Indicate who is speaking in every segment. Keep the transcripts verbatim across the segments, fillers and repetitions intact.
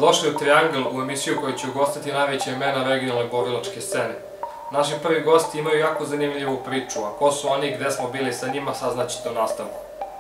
Speaker 1: Dobrodošli u Triangl, u emisiju koju će ugostiti najveće imena regionalne borilačke scene. Naši prvi gosti imaju jako zanimljivu priču, a ko su oni i gde smo bili sa njima saznaćete u nastavku.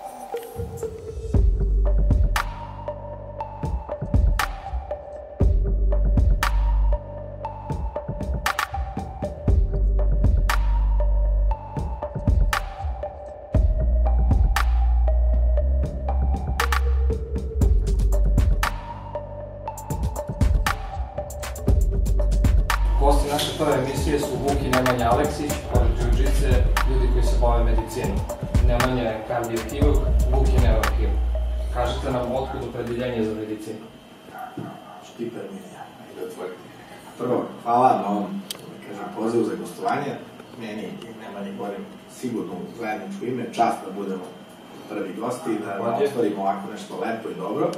Speaker 1: Gosti naše prve emisije su Vuk i Nemanja Aleksić, pored džiu-džice, ljudi koji se bave medicinom. Nemanja je kardio-hirurg, Vuk je neurohirurg. Kažete nam otkud opredeljenje za medicinu?
Speaker 2: Štiper Milija, da otvoriti. Prvo, hvala na ovom, da kažem, pozivu za gostovanje. Meni i Nemanji govorim sigurno u zajedničko ime, čast da budemo prvi gosti i da otvorimo ovako nešto lepo i dobro.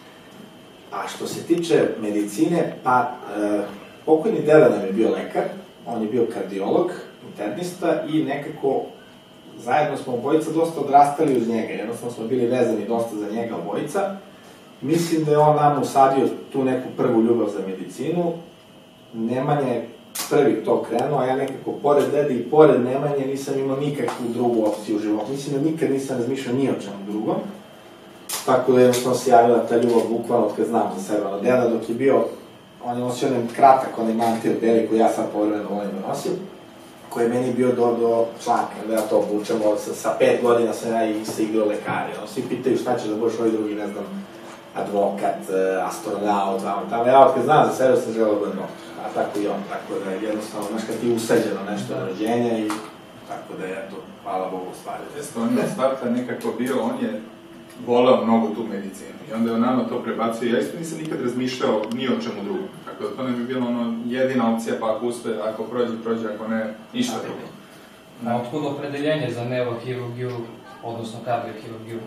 Speaker 2: A što se tiče medicine, pa pokojni deda nam je bio lekar, on je bio kardiolog, internista i nekako zajedno smo obojica dosta odrastali uz njega, jednostavno smo bili vezani dosta za njega obojica. Mislim da je on nam usadio tu neku prvu ljubav za medicinu. Nemanja je prvi to krenuo, a ja nekako pored dede i pored Nemanje nisam imao nikakvu drugu opciju u životu. Mislim da nikad nisam razmišljao ni o čemu drugom. Tako da jednostavno se javila ta ljubav bukvalno od kad znam za sebe. Ono, deda dok je bio, on je nosio onaj kratak, onaj mantir beli koji ja sad povremeno volim da nosim, koji je meni bio do, do članka, da ja to obučem, sa, sa pet godina sam ja i se igrao lekari. Ono, svi pitaju šta ćeš da budeš ovaj drugi, ne znam, advokat, astronaut, tamo, tamo. Ja od kad znam za sebe sam želeo da budem doktor, a tako i on, tako da je jednostavno, znaš, kad ti je usađeno nešto na rođenja i tako da je, eto, hvala Bogu, stvari.
Speaker 3: Jeste, on je od starta nekako bio, on je volao mnogo tu medicinu i onda je on nama to prebacio. Ja isto nisam nikad razmišljao ni o čemu drugom, tako da to ne bi bilo ono jedina opcija, pa ako uspe, ako prođe, prođe, ako ne, ništa drugo.
Speaker 1: A otkud opredeljenje za neurohirurgiju, odnosno kardiohirurgiju?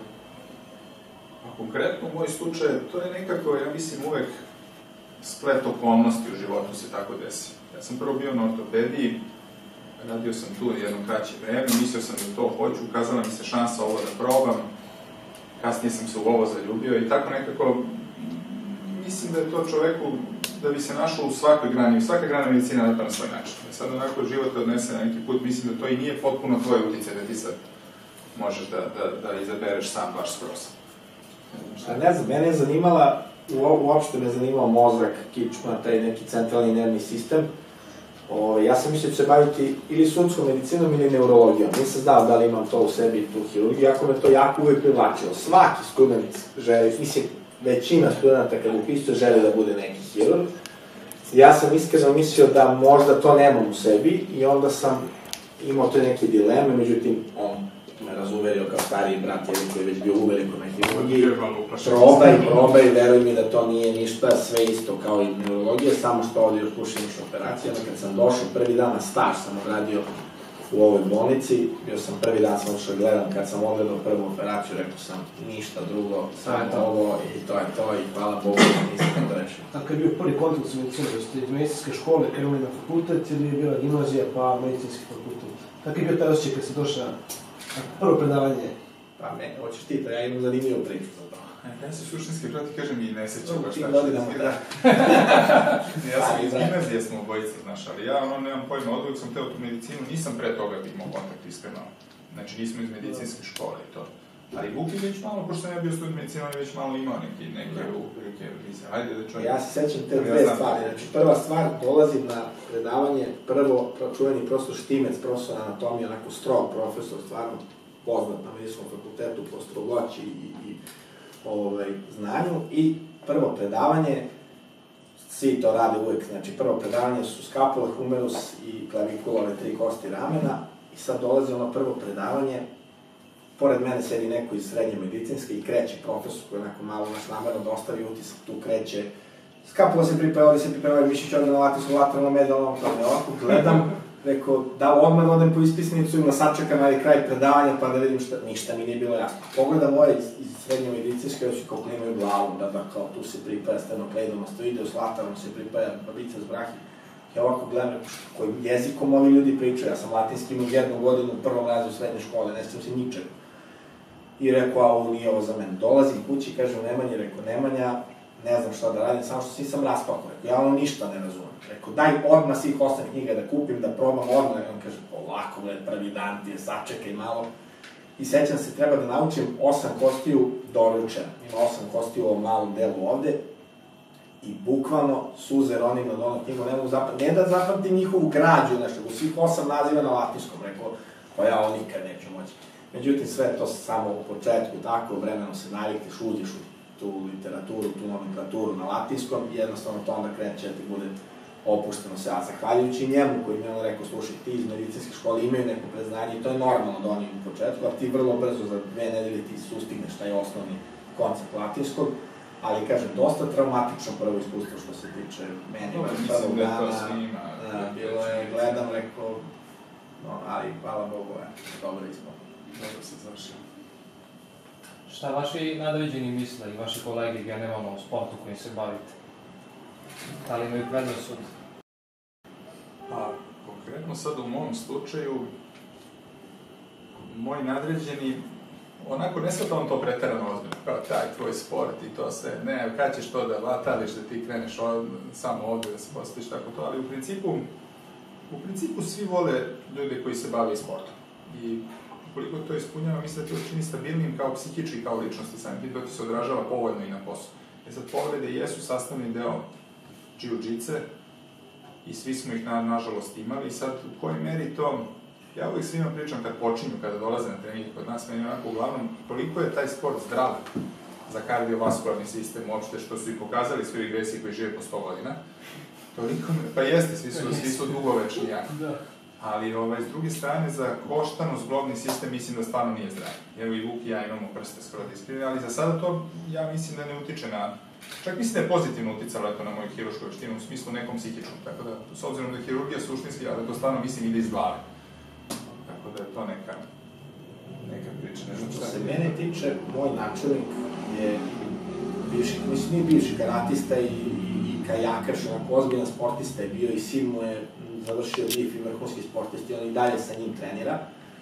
Speaker 3: A konkretno u moj slučaj, to je nekako, ja mislim, uvek splet okolnosti u životu se tako desi. Ja sam prvo bio na ortopediji, radio sam tu jedno kraće vreme, mislio sam da to hoću, ukazala mi se šansa ovo da probam, kasnije sam se u ovo zaljubio i tako nekako, mislim da je to čoveku, da bi se našao u svakoj grani, svaka grana medicina da pa na svoj način. Sad onako život te odnese na neki put, mislim da to i nije potpuno tvoj uticaj, da ti sad možeš da, da, da izabereš sam baš skroz.
Speaker 2: Šta ne znam, mene je zanimala, uopšte me je zanimao mozak, kičma, taj neki centralni nervni sistem. O, ja sam mislio da će se baviti ili sudskom medicinom ili neurologijom. Nisam znao da li imam to u sebi, tu hirurgiju, jako me to jako uvijek privlačilo. Svaki student želi, mislim, većina studenta kad upisuje želi da bude neki hirurg. Ja sam iskreno mislio da možda to nemam u sebi i onda sam imao te neke dileme, međutim, on me razuverio kao stariji brat, jedan koji je već bio uveliko na hirurgiji. Probaj, probaj, veruj mi da to nije ništa, sve isto kao i neurologija, samo što ovdje još pušim još operacije. Kad sam došao, prvi dan na staž sam odradio u ovoj bolnici, bio sam prvi dan sam ošao gledam, kad sam odgledao prvu operaciju, rekao sam ništa drugo, samo ovo i to je to i hvala Bogu, nisam to rešio.
Speaker 4: Tako je bio prvi kontakt s medicinom, da ste iz medicinske škole krenuli na fakultet ili je bila gimnazija pa medicinski fakultet? Kako je bio taj osjećaj kad si došao na prvo predavanje?
Speaker 2: Pa me, hoćeš ti, pa ja imam zanimljivu priču za to.
Speaker 3: Ja se suštinski, brati, kažem i ne sećam baš
Speaker 2: šta što da.
Speaker 3: Ja sam iz gimnazije smo obojica, znaš, ali ja ono nemam pojma, odvijek sam teo tu medicinu, nisam pre toga imao kontakt iskreno. Znači nismo iz medicinske škole i to. Ali Vuk je već malo, pošto sam ja bio student medicina, on je već malo imao neke, neke uprike, vize. Hajde da čovjek...
Speaker 2: Ja se sećam te dve stvari. Znači, prva stvar, dolazim na predavanje, prvo čuveni profesor Štimec, profesor anatomije, onako strog profesor, stvarno poznat na medicinskom fakultetu po strogoći i, i ovaj, znanju. I prvo predavanje, svi to rade uvek, znači prvo predavanje su skapula, humerus i klavikula, ove tri kosti ramena. I sad dolazi ono prvo predavanje, pored mene sedi neko iz srednje medicinske i kreće profesor koji je onako malo naš namerno da ostavi utisak, tu kreće. Skapula se priprema, ovdje se priprema, mišić ovdje na latisku, lateralno, medalno, tamo ovako, gledam, rekao, da odmah odem po ispisnicu i na sačekam ali kraj predavanja pa da vidim šta, ništa mi nije bilo jasno. Pogledam ove iz, iz srednje medicinske, još i kao klimaju glavom, da da kao tu se pripaja sternokleidomastoideus, lateralno se pripaja bicep brachii. Ja ovako gledam, kojim jezikom ovi ljudi pričaju, ja sam latinski imao jednu godinu u prvom razredu srednje škole, ne sjećam se ničega. I rekao, a ovo nije ovo za mene. Dolazim kući, kažem Nemanji, rekao Nemanja, ne znam šta da radim, samo što si sam raspako, rekao, ja ono ništa ne razumem. Rekao, daj odmah svih osam knjiga da kupim, da probam odmah, i on kaže, polako, bre, prvi dan ti je, sačekaj malo. I sećam se, treba da naučim osam kostiju doručena. Ima osam kostiju u ovom malom delu ovde. I bukvalno suze ronim nad onom knjigom, ne mogu zapamtiti, ne da zapamtim njihovu građu, nešto, u svih osam naziva na latinskom, rekao, pa ja ovo nikad neću moći. Međutim, sve to samo u početku, tako, vremenom se navikneš, uđeš u tu literaturu, tu nomenklaturu na latinskom i jednostavno to onda kreće da ti bude opušteno se, a zahvaljujući njemu koji mi je on rekao, slušaj, ti iz medicinske škole imaju neko predznanje i to je normalno da oni u početku, a ti vrlo brzo za dve nedelje ti sustigneš taj osnovni koncept latinskog, ali kažem, dosta traumatično prvo iskustvo što se tiče meni.
Speaker 3: Mislim da je to svima.
Speaker 2: Bilo je, gledam, rekao, ali hvala Bogu, je, dobro ispod.
Speaker 3: Dobro se završio.
Speaker 1: Šta vaši nadređeni misle i vaši kolege generalno o sportu kojim se bavite? Da li imaju prednost?
Speaker 3: Pa, konkretno sad u mom slučaju, moji nadređeni, onako ne sveta on to preterano ozbiljno, kao taj tvoj sport i to sve, ne, kad ćeš to da vatališ, da ti kreneš od, samo ovde da se postaviš tako to, ali u principu, u principu svi vole ljude koji se bave sportom. I koliko to ispunjava, mislim da te učini stabilnim kao psihički, kao ličnosti, samim tim to ti se odražava povoljno i na poslu. E sad, povrede jesu sastavni deo džiu-džice i svi smo ih, na, nažalost, imali. I sad, u kojoj meri to, ja uvijek svima pričam kad počinju, kada dolaze na trening kod nas, meni onako uglavnom, koliko je taj sport zdrav za kardiovaskularni sistem uopšte, što su i pokazali svi ovih vesi koji žive po sto godina. Toliko, pa jeste, svi su, svi su dugovečni, ja. Ali, ovaj, s druge strane, za koštano zglobni sistem mislim da stvarno nije zdrav. Evo i Vuk i ja imamo prste skoro diskrivine, ali za sada to, ja mislim da ne utiče na... Čak mislim da je pozitivno uticalo eto na moju hirušku veštinu, u smislu nekom psihičnom, tako da, s obzirom da je hirurgija suštinski, ali to stvarno mislim ide iz glave. Tako da je to neka, neka priča, ne znam šta.
Speaker 2: Što se mene tiče, moj načelnik je bivši, mislim nije bivši karatista i, i, i kajakaš, onako ozbiljan sportista je bio i sin mu je završio B I F i vrhunski sportist i on i dalje sa njim trenira,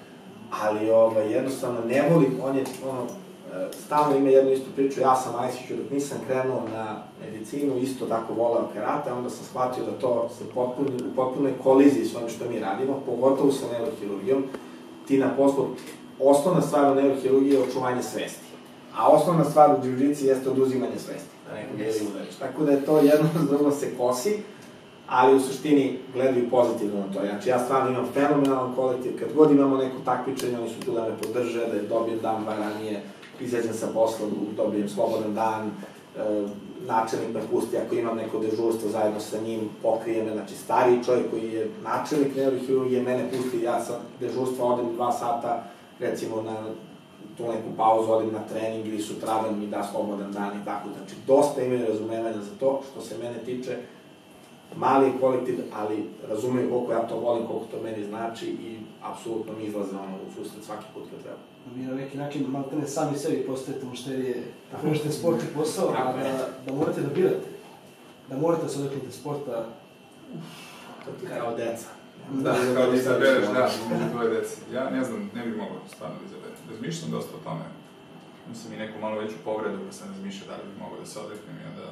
Speaker 2: ali ovaj, jednostavno ne voli, on je, ono, stalno ima jednu istu priču, ja sam Aleksiću dok nisam krenuo na medicinu, isto tako voleo karate, onda sam shvatio da to se potpuno, u potpunoj koliziji s onim što mi radimo, pogotovo sa neurohirurgijom. Ti na poslu, osnovna stvar u neurohirurgiji je očuvanje svesti, a osnovna stvar u džiu-džici jeste oduzimanje svesti, da nekog jeli udariš. Tako da je to jedno s drugom se kosi, ali u suštini gledaju pozitivno na to. Znači, ja stvarno imam fenomenalan kolektiv, kad god imamo neko takmičenje, oni su tu da me podrže, da je dobijem dan bar ranije, izađem sa posla, dobijem slobodan dan, e, načelnik me pusti, ako imam neko dežurstvo zajedno sa njim, pokrije me, znači stariji čovjek koji je načelnik neurohirurgije, mene pusti, ja sa dežurstva odem dva sata, recimo na tu neku pauzu, odem na trening ili sutradan mi da slobodan dan i tako, znači dosta imaju razumevanja za to, što se mene tiče, mali je kolektiv, ali razumeju koliko ja to volim, koliko to meni znači i apsolutno mi izlaze ono u susret svaki put kad treba.
Speaker 4: Vi na neki način maltene sami sebi postajete mušterije, da možete sport i posao, a da, da morate da birate, da morate da se odreknete sporta.
Speaker 2: Kao deca.
Speaker 3: Da, kao da izabereš, da, među tvoje deci. Ja ne znam, ne bih mogao stvarno da izaberem. Razmišljam dosta o tome. Mislim i neku malo veću povredu, pa sam razmišljao da li bih mogao da se odreknem i onda...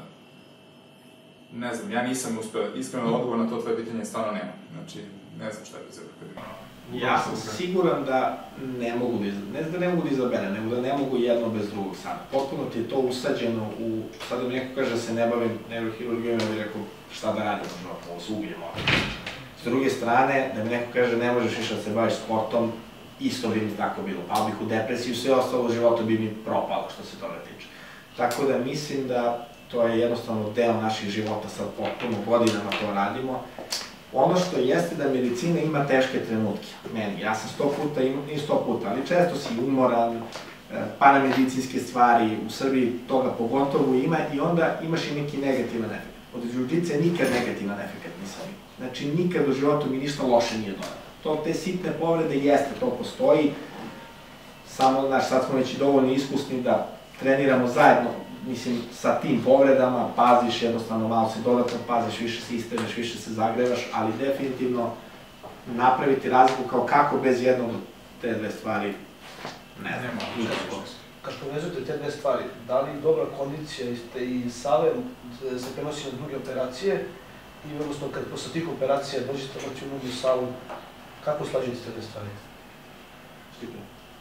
Speaker 3: Ne znam, ja nisam uspeo, iskreno odgovor na to tvoje pitanje stvarno nema. Znači, ne znam šta bih izabrao kad bih malo.
Speaker 2: Ja sam siguran da ne mogu da izaberem, ne da ne mogu da izaberem, nego da ne mogu jedno bez drugog sada. Potpuno ti je to usađeno u, sada mi neko kaže da se ne bavim neurohirurgijom, ja bih rekao šta da radim, ovo se ubijemo. S druge strane, da mi neko kaže ne možeš više da se baviš sportom, isto bi mi tako bilo. Pao bih u depresiju, sve ostalo u životu bi mi propalo što se toga tiče. Tako da mislim da to je jednostavno deo naših života, sad potpuno godinama to radimo. Ono što jeste da medicina ima teške trenutke, meni, ja sam sto puta, nije sto puta, ali često si umoran, paramedicinske stvari, u Srbiji toga pogotovo ima i onda imaš i neki negativan efekt. Od džiu-džice nikad negativan efekt nisam imao. Znači, nikad u životu mi ništa loše nije donalo. To, te sitne povrede jeste, to postoji, samo, znaš, sad smo već i dovoljno iskusni da treniramo zajedno, mislim, sa tim povredama, paziš, jednostavno malo se dodatno paziš, više se istežeš, više se zagrevaš, ali definitivno napraviti razliku kao kako bez jednog te dve stvari, ne znam,
Speaker 4: kad povezujete te dve stvari, da li dobra kondicija i save se prenosi na druge operacije i odnosno kad posle tih operacija dođete moći u nogu savu, kako slažete te dve stvari? Stipe.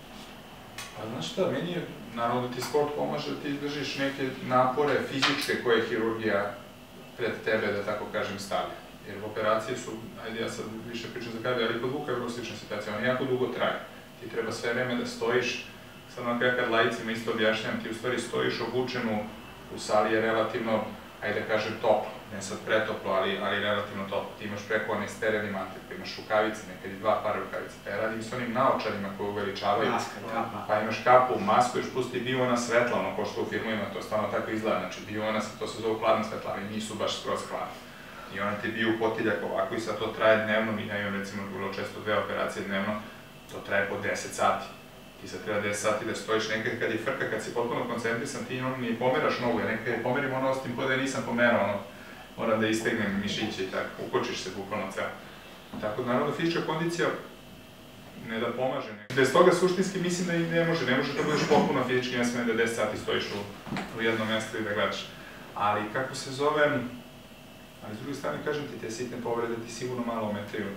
Speaker 3: Pa znaš šta, meni je, naravno da ti sport pomaže da ti izdržiš neke napore fizičke koje je hirurgija pred tebe, da tako kažem, stavlja. Jer operacije su, ajde ja sad više pričam za kardio, ali kod Vuka je vrlo slična situacija, oni jako dugo traju. Ti treba sve vreme da stojiš, sad onako ja kad lajicima isto objašnjam, ti u stvari stojiš obučenu, u sali je relativno, ajde da kažem, toplo, ne sad pretoplo, ali, ali relativno toplo. Ti imaš preko onaj stereni mantel, pa imaš rukavice, nekad i dva para rukavice, pa ja radim s onim naočarima koje uveličavaju, pa imaš kapu, masku, još pusti biona svetla, ono ko što u filmovima, to stvarno tako izgleda, znači biona, to se zove hladna svetla, ali nisu baš skroz hladne. I ona te biju potiljak ovako i sad to traje dnevno, ja imam recimo vrlo često dve operacije dnevno, to traje po deset sati. Ti sad treba deset sati da stojiš, nekad kad je frka, kad si potpuno koncentrisan, ti ono ne pomeraš nogu, ja nekad je pomerim ono, ostim ko da je nisam pomerao, ono, moram da istegnem mišiće i tako, ukočiš se bukvalno ceo. Tako da, naravno, fizička kondicija ne da pomaže. Bez toga suštinski mislim da i ne može, ne može da budeš potpuno fizički, ne smije da deset sati stojiš u jednom mjestu i da gledaš. Ali, kako se zove, ali s druge strane, kažem ti, te sitne povrede ti sigurno malo ometaju.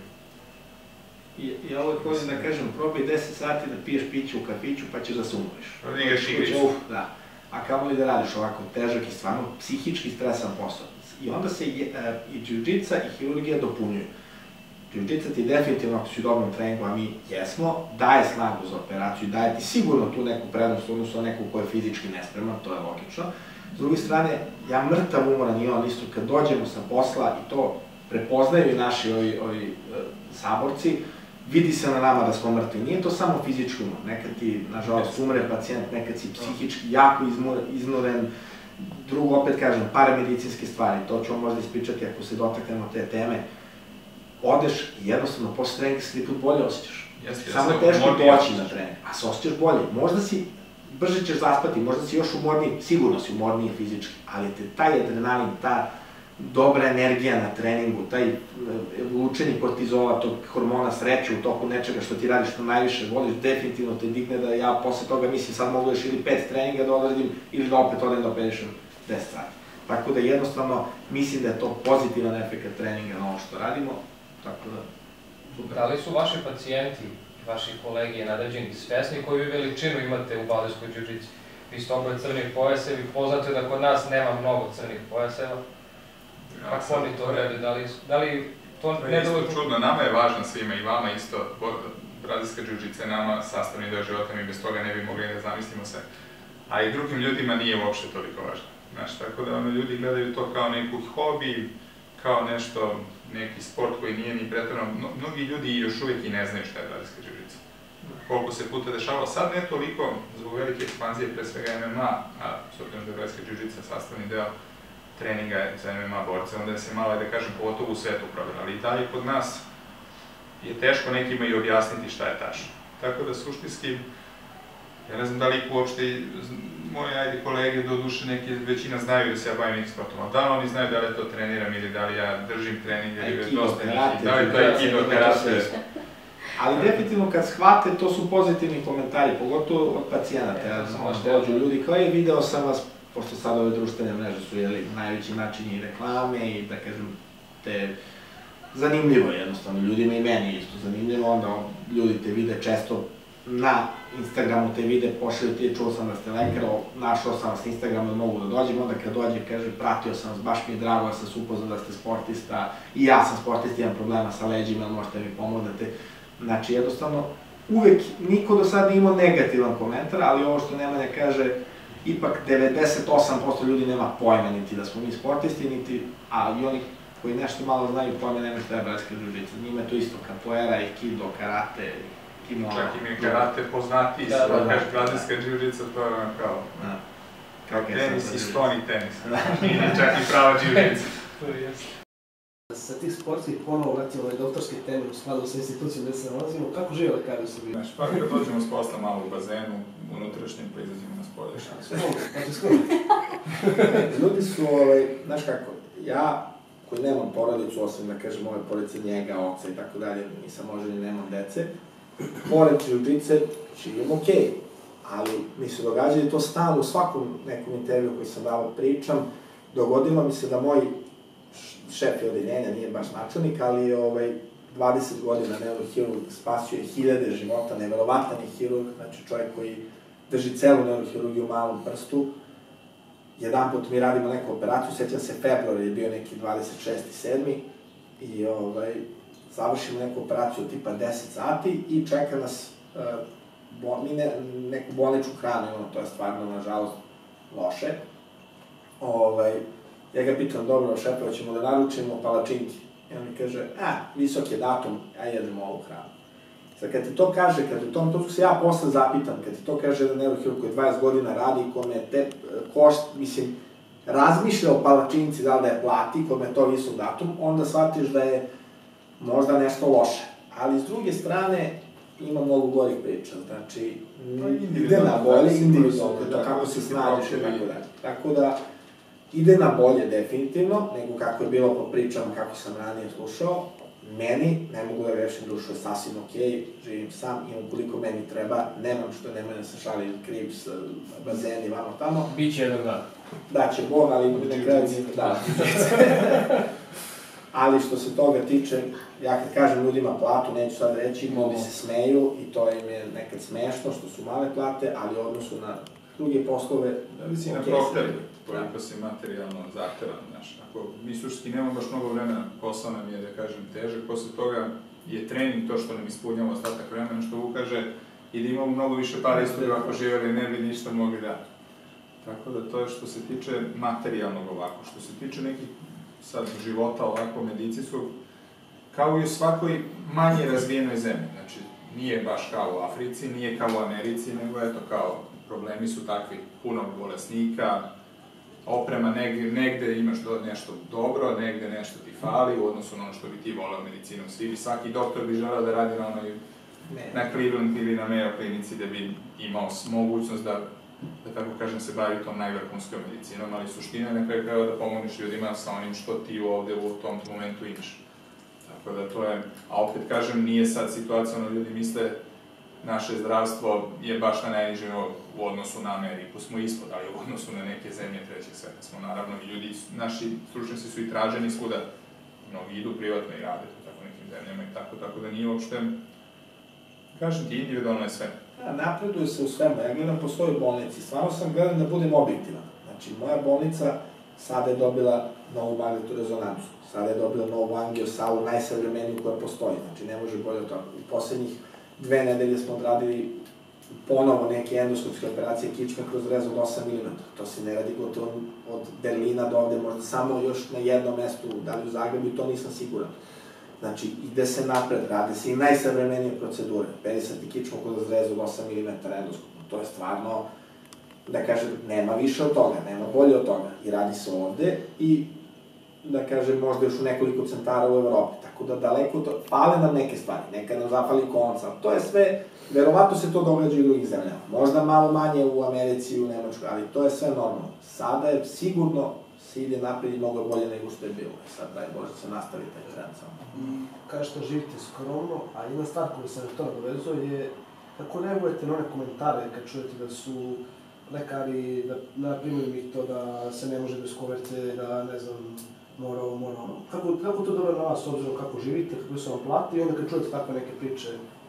Speaker 2: I ovo je hoćem da kažem, probaj deset sati da piješ piće u kafiću pa ćeš da se umoriš.
Speaker 3: Da igraš igricu.
Speaker 2: Da. A kamo li da radiš ovako težak i stvarno psihički stresan posao. I onda se i džiu-džica i hirurgija dopunjuju. Džiu-džica ti definitivno, ako si u dobrom treningu, a mi jesmo, daje snagu za operaciju, daje ti sigurno tu neku prednost, odnosno neku koja je fizički nespreman, to je logično. S druge strane, ja mrtav umoran i on isto, kad dođemo sa posla i to prepoznaju i naši ovi saborci, vidi se na nama da smo mrtvi. Nije to samo fizički umor, nekad ti, nažalost, umre pacijent, nekad si psihički jako iznoren. Drugo, opet kažem, paramedicinske stvari, to ću vam možda ispričati ako se dotaknemo te teme. Odeš i jednostavno posle treninga se ti put bolje osjećaš. Samo je teško doći na trening, a se osjećaš bolje. Možda si, brže ćeš zaspati, možda si još umorniji, sigurno si umorniji fizički, ali te taj adrenalin, ta dobra energija na treningu, taj lučenje kortizola, tog hormona sreće u toku nečega što ti radiš što najviše voliš, definitivno te digne da ja posle toga mislim sad mogu još ili pet treninga da odradim ili da opet odem da operišem deset sati. Tako da jednostavno mislim da je to pozitivan efekt treninga na ovo što radimo, tako da...
Speaker 1: Da li su vaši pacijenti, vaši kolege nadređeni svesni koju veličinu imate u baleskoj džiu-džici? Vi ste oboje crnih pojasevi, poznato je da kod nas nema mnogo crnih pojaseva. Kako oni to rade, da li to ne dovoljno...
Speaker 3: Čudno, nama je važno svima i vama isto, brazilska džiu-džica je nama sastavni deo života, mi bez toga ne bi mogli da zamislimo se, a i drugim ljudima nije uopšte toliko važno. Znaš, tako da ljudi gledaju to kao neku hobi, kao nešto, neki sport koji nije ni pretvoreno. Mnogi ljudi još uvijek i ne znaju šta je brazilska džiu-džica. Koliko se puta dešavalo, sad ne toliko, zbog velike ekspanzije, pre svega em em a, a s obzirom da je brazilska džiu-džica sastavni deo treninga za em em a borce, onda se malo, da kažem, pogotovo u svetu provjerno, ali i dalje kod nas je teško nekima i objasniti šta je tačno. Tako da, suštinski, ja ne znam da li uopšte moje, ajde, kolege, do duše neke većina znaju da se ja bavim nekim sportom, ali da li oni znaju da li to treniram ili da li ja držim trening ili dosta njih, da li to je aikido, karate.
Speaker 2: Ali definitivno kad shvate, to su pozitivni komentari, pogotovo od pacijenata. Dođu ljudi kao je, video sam vas, pošto sad ove društvene mreže su najveći način i reklame i da kažem te zanimljivo jednostavno, ljudima i meni isto zanimljivo, onda ljudi te vide često na Instagramu te vide, pošalju ti, čuo sam da ste lekar, našao sam vas na Instagramu da mogu da dođem, onda kad dođe kaže pratio sam vas, baš mi je drago da sam se upoznao da ste sportista i ja sam sportista, imam problema sa leđima, možete mi pomognete. Znači jednostavno, uvek niko do sada nije imao negativan komentar, ali ovo što Nemanja kaže, ipak devedeset osam posto ljudi nema pojma niti da smo mi sportisti, niti, a i oni koji nešto malo znaju pojma nema šta je brazilska džiu-džica. Njima je to isto capoeira, aikido, karate, kimono.
Speaker 3: Čak i mi je karate poznati, kažeš brazilska džiu-džica, to je kao kao tenis i stoni tenis. Nije čak i prava džiu-džica.
Speaker 4: Sa tih sportskih ponovo, recimo, ove doktorske teme u skladu sa institucijom gde se nalazimo, kako žive lekari u Srbiji?
Speaker 3: Znaš, pa kada dođemo s posla malo u bazenu, unutrašnjem, pa izlazimo na spolje.
Speaker 4: Znači, skoro.
Speaker 2: Ljudi su, znaš kako, ja koji nemam porodicu, osim da kažem ove porodice njega, oca i tako dalje, nisam oženjen, nemam dece, pored džiu-džice živim okej, ali mi se događa i to stalno u svakom nekom intervju koji sam dao pričam, dogodilo mi se da moj šef je odeljenja, nije baš načelnik, ali ovaj, dvadeset godina neurohirurg spasio je hiljade života, neverovatan je hirurg, znači čovjek koji drži celu neurohirurgiju u malom prstu. Jedan put mi radimo neku operaciju, sjećam se februar je bio neki dvadeset šesti sedmi i ovaj, završimo neku operaciju tipa deset sati i čeka nas uh, bo, mi ne, neku bolničku hranu, imamo, to je stvarno, nažalost, loše. Ovaj, ja ga pitam, dobro, šefe, ćemo da naručimo palačinki. I on mi kaže, a, visok je datum, a jedemo ovu hranu. Sad, kad ti to kaže, kad u tom, to se ja posle zapitam, kad ti to kaže jedan neurohirurg koji dvadeset godina radi, kome te košt, mislim, razmišlja o palačinci, da li da je plati, kome je to visok datum, onda shvatiš da je možda nešto loše. Ali s druge strane, ima mnogo gorih priča, znači, ide na bolje, individualno, kako se snađeš i tako dalje. Tako da, ide na bolje definitivno, nego kako je bilo po pričama, kako sam ranije slušao. Meni, ne mogu da rešim dušu, je sasvim okej, živim sam, imam koliko meni treba, nemam što nemoj da se šali kriv s bazeni, vamo tamo.
Speaker 1: Biće jednog dana.
Speaker 2: Daće Bog, ali na kraju nije da. Ali što se toga tiče, ja kad kažem ljudima platu, neću sad reći, ljudi se smeju i to im je nekad smešno što su male plate, ali u odnosu na druge poslove...
Speaker 3: Da li si na prohteli, koliko si materijalno zahtevan, znaš, ako mi suštinski nemamo baš mnogo vremena, posao nam je, da kažem, težak, posle toga je trening to što nam ispunjava ostatak vremena, što ukaže i da imamo mnogo više para isto da ako živeli ne bi ništa mogli da. Tako da to je što se tiče materijalnog ovako, što se tiče nekih sad života ovako medicinskog, kao i u svakoj manje razvijenoj zemlji, znači nije baš kao u Africi, nije kao u Americi, nego eto kao problemi su takvi, puno bolesnika, oprema, negde, negde imaš do, nešto dobro, negde nešto ti fali u odnosu na ono što bi ti volao medicinom. Svi, svaki doktor bi želeo da radi na onoj, na Cleveland ili na Mayo klinici da bi imao mogućnost da, da tako kažem, se bavi tom najvrhunskom medicinom, ali suština je na kraju krajeva da pomogneš ljudima sa onim što ti ovde u tom momentu imaš. Tako da to je, a opet kažem, nije sad situacija, ono ljudi misle naše zdravstvo je baš na najnižem u odnosu na Ameriku, smo ispod, ali u odnosu na neke zemlje trećeg sveta smo naravno i ljudi, naši stručnjaci su i traženi svuda, mnogi idu privatno i rade u tako nekim zemljama i tako, tako da nije uopšte, kažem ti, individualno je sve.
Speaker 2: Ja, napreduje se u svemu, ja gledam po svojoj bolnici, stvarno sam gledam da budem objektivan, znači moja bolnica sada je dobila novu magnetnu rezonancu, sada je dobila novu angiosalu, najsavremeniju koja postoji, znači ne može bolje od toga. U poslednjih dve nedelje smo odradili ponovo neke endoskopske operacije kičme kroz rez od osam milimetara. To se ne radi gotovo od Berlina do ovde, možda samo još na jednom mestu, da li u Zagrebu, i to nisam siguran. Znači, ide se napred, rade se i najsavremenije procedure. Perisati kičmu kroz rez od osam milimetara endoskopom. To je stvarno, da kažem, nema više od toga, nema bolje od toga. I radi se ovde i, da kažem, možda još u nekoliko centara u Evropi. Tako da daleko to, fale nam neke stvari, nekad nam zafali konca, to je sve, verovatno se to događa i u drugih zemljama. Možda malo manje u Americi i u Nemačkoj, ali to je sve normalno. Sada je sigurno se ide napred i mnogo bolje nego što je bilo. Sad daj Bože se nastavi taj trend samo.
Speaker 4: Kažete, živite skromno, a jedna stvar koja se na to nadovezuje je kako reagujete na one komentare kad čujete da su lekari, da, na primjer mi to da se ne može bez koverte, da ne znam, mora ovo, mora ono. Kako, kako to dobro na vas, obzirom kako živite, kako se vam plati i onda kad čujete takve neke priče?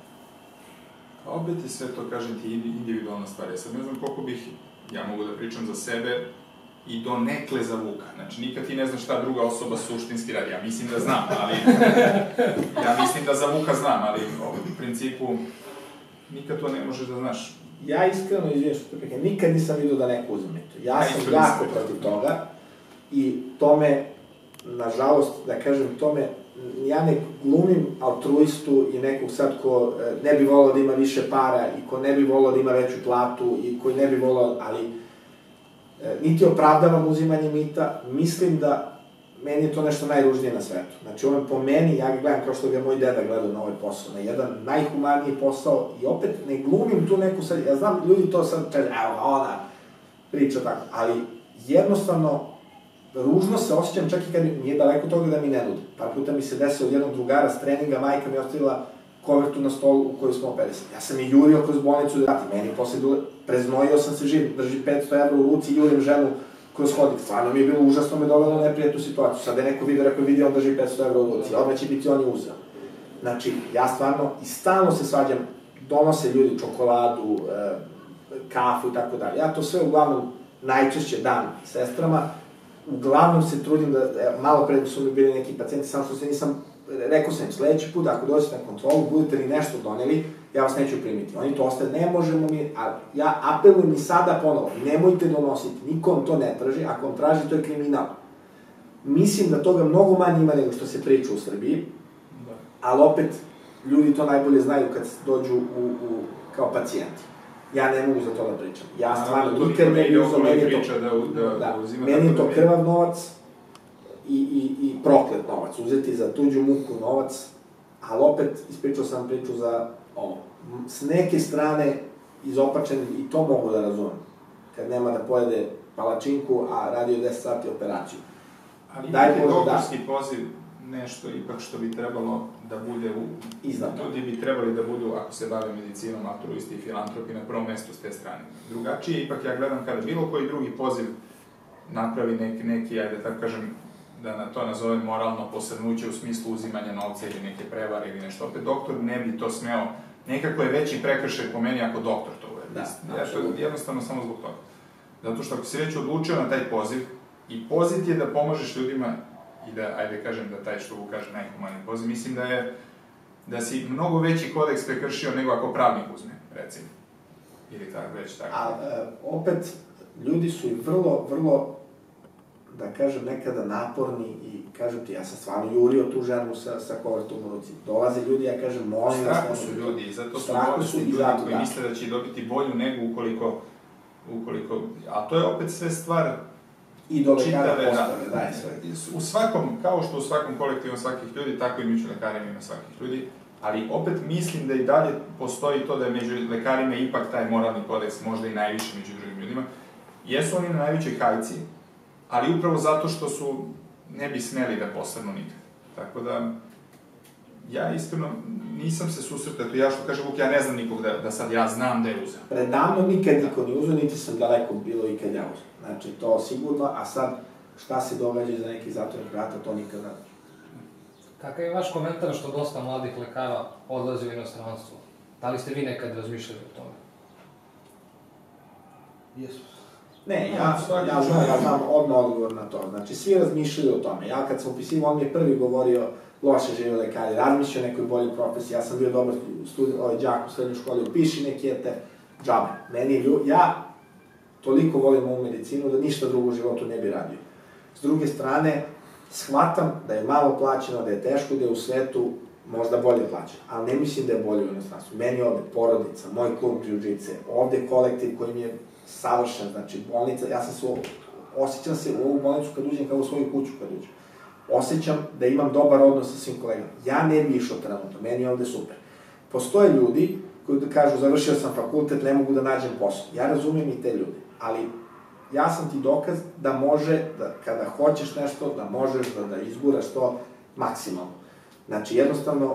Speaker 3: Opet je sve to, kažem ti, individualna stvar. Ja sad ne znam koliko bih, ja mogu da pričam za sebe i do nekle za Vuka. Znači, nikad ti ne znaš šta druga osoba suštinski radi. Ja mislim da znam, ali... ja mislim da za Vuka znam, ali u principu nikad to ne možeš da znaš.
Speaker 2: Ja iskreno, izvijem što te prekaj, nikad nisam vidio da neko uzme mito. Ja sam jako protiv toga i tome, nažalost, da kažem tome, ja ne glumim altruistu i nekog sad ko ne bi volao da ima više para i ko ne bi volao da ima veću platu i koji ne bi volao, ali niti opravdavam uzimanje mita, mislim da meni je to nešto najružnije na svetu. Znači, ovo po meni, ja ga gledam kao što ga moj deda gledao na ovaj posao, na jedan najhumaniji posao i opet ne glumim tu neku sad, ja znam, ljudi to sad kaže, evo, ona priča tako, ali jednostavno, ružno se osjećam čak i kad nije daleko toga da mi ne nude. Par puta mi se desilo od jednog drugara s treninga, majka mi je ostavila kovertu na stolu u kojoj smo operisali. Ja sam i jurio kroz bolnicu da vrati, meni posle dule, preznojio sam se živ, drži petsto evra u ruci i jurim ženu kroz hodnik. Stvarno mi je bilo užasno, me dovelo u neprijatnu situaciju. Sad je neko vidio, rekao vidi, on drži petsto evra u ruci, odmah će biti on je uzeo. Znači, ja stvarno i stalno se svađam, donose ljudi čokoladu, e, kafu i tako dalje. Ja to sve uglavnom najčešće dam sestrama, uglavnom se trudim da, malo pre su mi bili neki pacijenti, samo što se nisam, rekao sam im sledeći put, ako dođete na kontrolu, budete li nešto doneli, ja vas neću primiti. Oni to ostaje, ne možemo mi, a ja apelujem i sada ponovo, nemojte donositi, niko vam to ne traži, ako vam traži, to je kriminal. Mislim da toga mnogo manje ima nego što se priča u Srbiji, ali opet, ljudi to najbolje znaju kad dođu u, u, kao pacijenti. Ja ne mogu za to da pričam. Ja stvarno nikad ne bih uzao, meni je to,
Speaker 3: da, da, da,
Speaker 2: meni je to krvav novac i, i, i proklet novac. Uzeti za tuđu muku novac, ali opet ispričao sam priču za ovo. S neke strane izopačen i to mogu da razumem. Kad nema da pojede palačinku, a radio deset sati operaciju.
Speaker 3: Ali je doktorski poziv nešto ipak što bi trebalo da bude u... Ljudi bi trebali da budu, ako se bave medicinom, altruisti i filantropi, na prvom mestu s te strane. Drugačije, ipak ja gledam kada bilo koji drugi poziv napravi neki, neki, ajde tako kažem, da na to nazovem moralno posrnuće u smislu uzimanja novca ili neke prevare ili nešto. Opet, doktor ne bi to smeo, nekako je veći prekršaj po meni ako doktor to uvede. Da, ja to jednostavno samo zbog toga. Zato što ako si već odlučio na taj poziv i poziv je da pomožeš ljudima i da, ajde kažem, da taj što kaže najhumaniji poziv, mislim da je, da si mnogo veći kodeks prekršio nego ako pravnik uzme, recimo. Ili tako, već tako.
Speaker 2: A, opet, ljudi su i vrlo, vrlo, da kažem, nekada naporni i kažem ti, ja sam stvarno jurio tu ženu sa, sa kovertom u ruci. Dolaze ljudi, ja kažem, molim vas...
Speaker 3: Strahu su ljudi i zato su bolesti ljudi koji misle da će dobiti bolju nego ukoliko, ukoliko... A to je opet sve stvar...
Speaker 2: I do lekara postave, da je sve.
Speaker 3: U svakom, kao što u svakom kolektivu svakih ljudi, tako i među lekarima ima svakih ljudi, ali opet mislim da i dalje postoji to da je među lekarima ipak taj moralni kodeks možda i najviše među drugim ljudima. Jesu oni na najvećoj hajci, ali upravo zato što su, ne bi smeli da posrnu nikad. Tako da, ja iskreno nisam se susretao, ja što kažem Vuk, ja ne znam nikog da, da sad ja znam da je uzeo.
Speaker 2: Predavno nikad niko ni uzeo, niti sam daleko bilo i kad ja uzeo. Znači, to sigurno, a sad, šta se događa za nekih zatvorenih vrata, to nikada ne.
Speaker 1: Kakav je vaš komentar što dosta mladih lekara odlazi u inostranstvo? Da li ste vi nekad razmišljali o tome?
Speaker 4: Jesu.
Speaker 2: Ne, ja, ja znam, ja znam odmah odgovor na to. Znači, svi razmišljaju o tome. Ja kad sam upisivao, on mi je prvi govorio loše žive lekari, razmišljao o nekoj boljoj profesiji. Ja sam bio dobar student, ovaj džak u srednjoj školi, upiši neki ete, džabe. Meni je ljud, ja toliko volim ovu medicinu da ništa drugo u životu ne bi radio. S druge strane, shvatam da je malo plaćeno, da je teško, da je u svetu možda bolje plaćeno, ali ne mislim da je bolje u inostranstvu. Meni je ovde porodica, moj klub jiu-jitsu, ovde kolektiv koji mi je savršen, znači bolnica, ja sam se, osjećam se u ovu bolnicu kad uđem kao u svoju kuću kad uđem. Osjećam da imam dobar odnos sa svim kolegama. Ja ne bi išao trenutno, meni je ovde super. Postoje ljudi koji kažu, završio sam fakultet, ne mogu da nađem posao. Ja razumijem i te ljude, ali ja sam ti dokaz da može, da kada hoćeš nešto, da možeš da, da izguraš to maksimalno. Znači, jednostavno,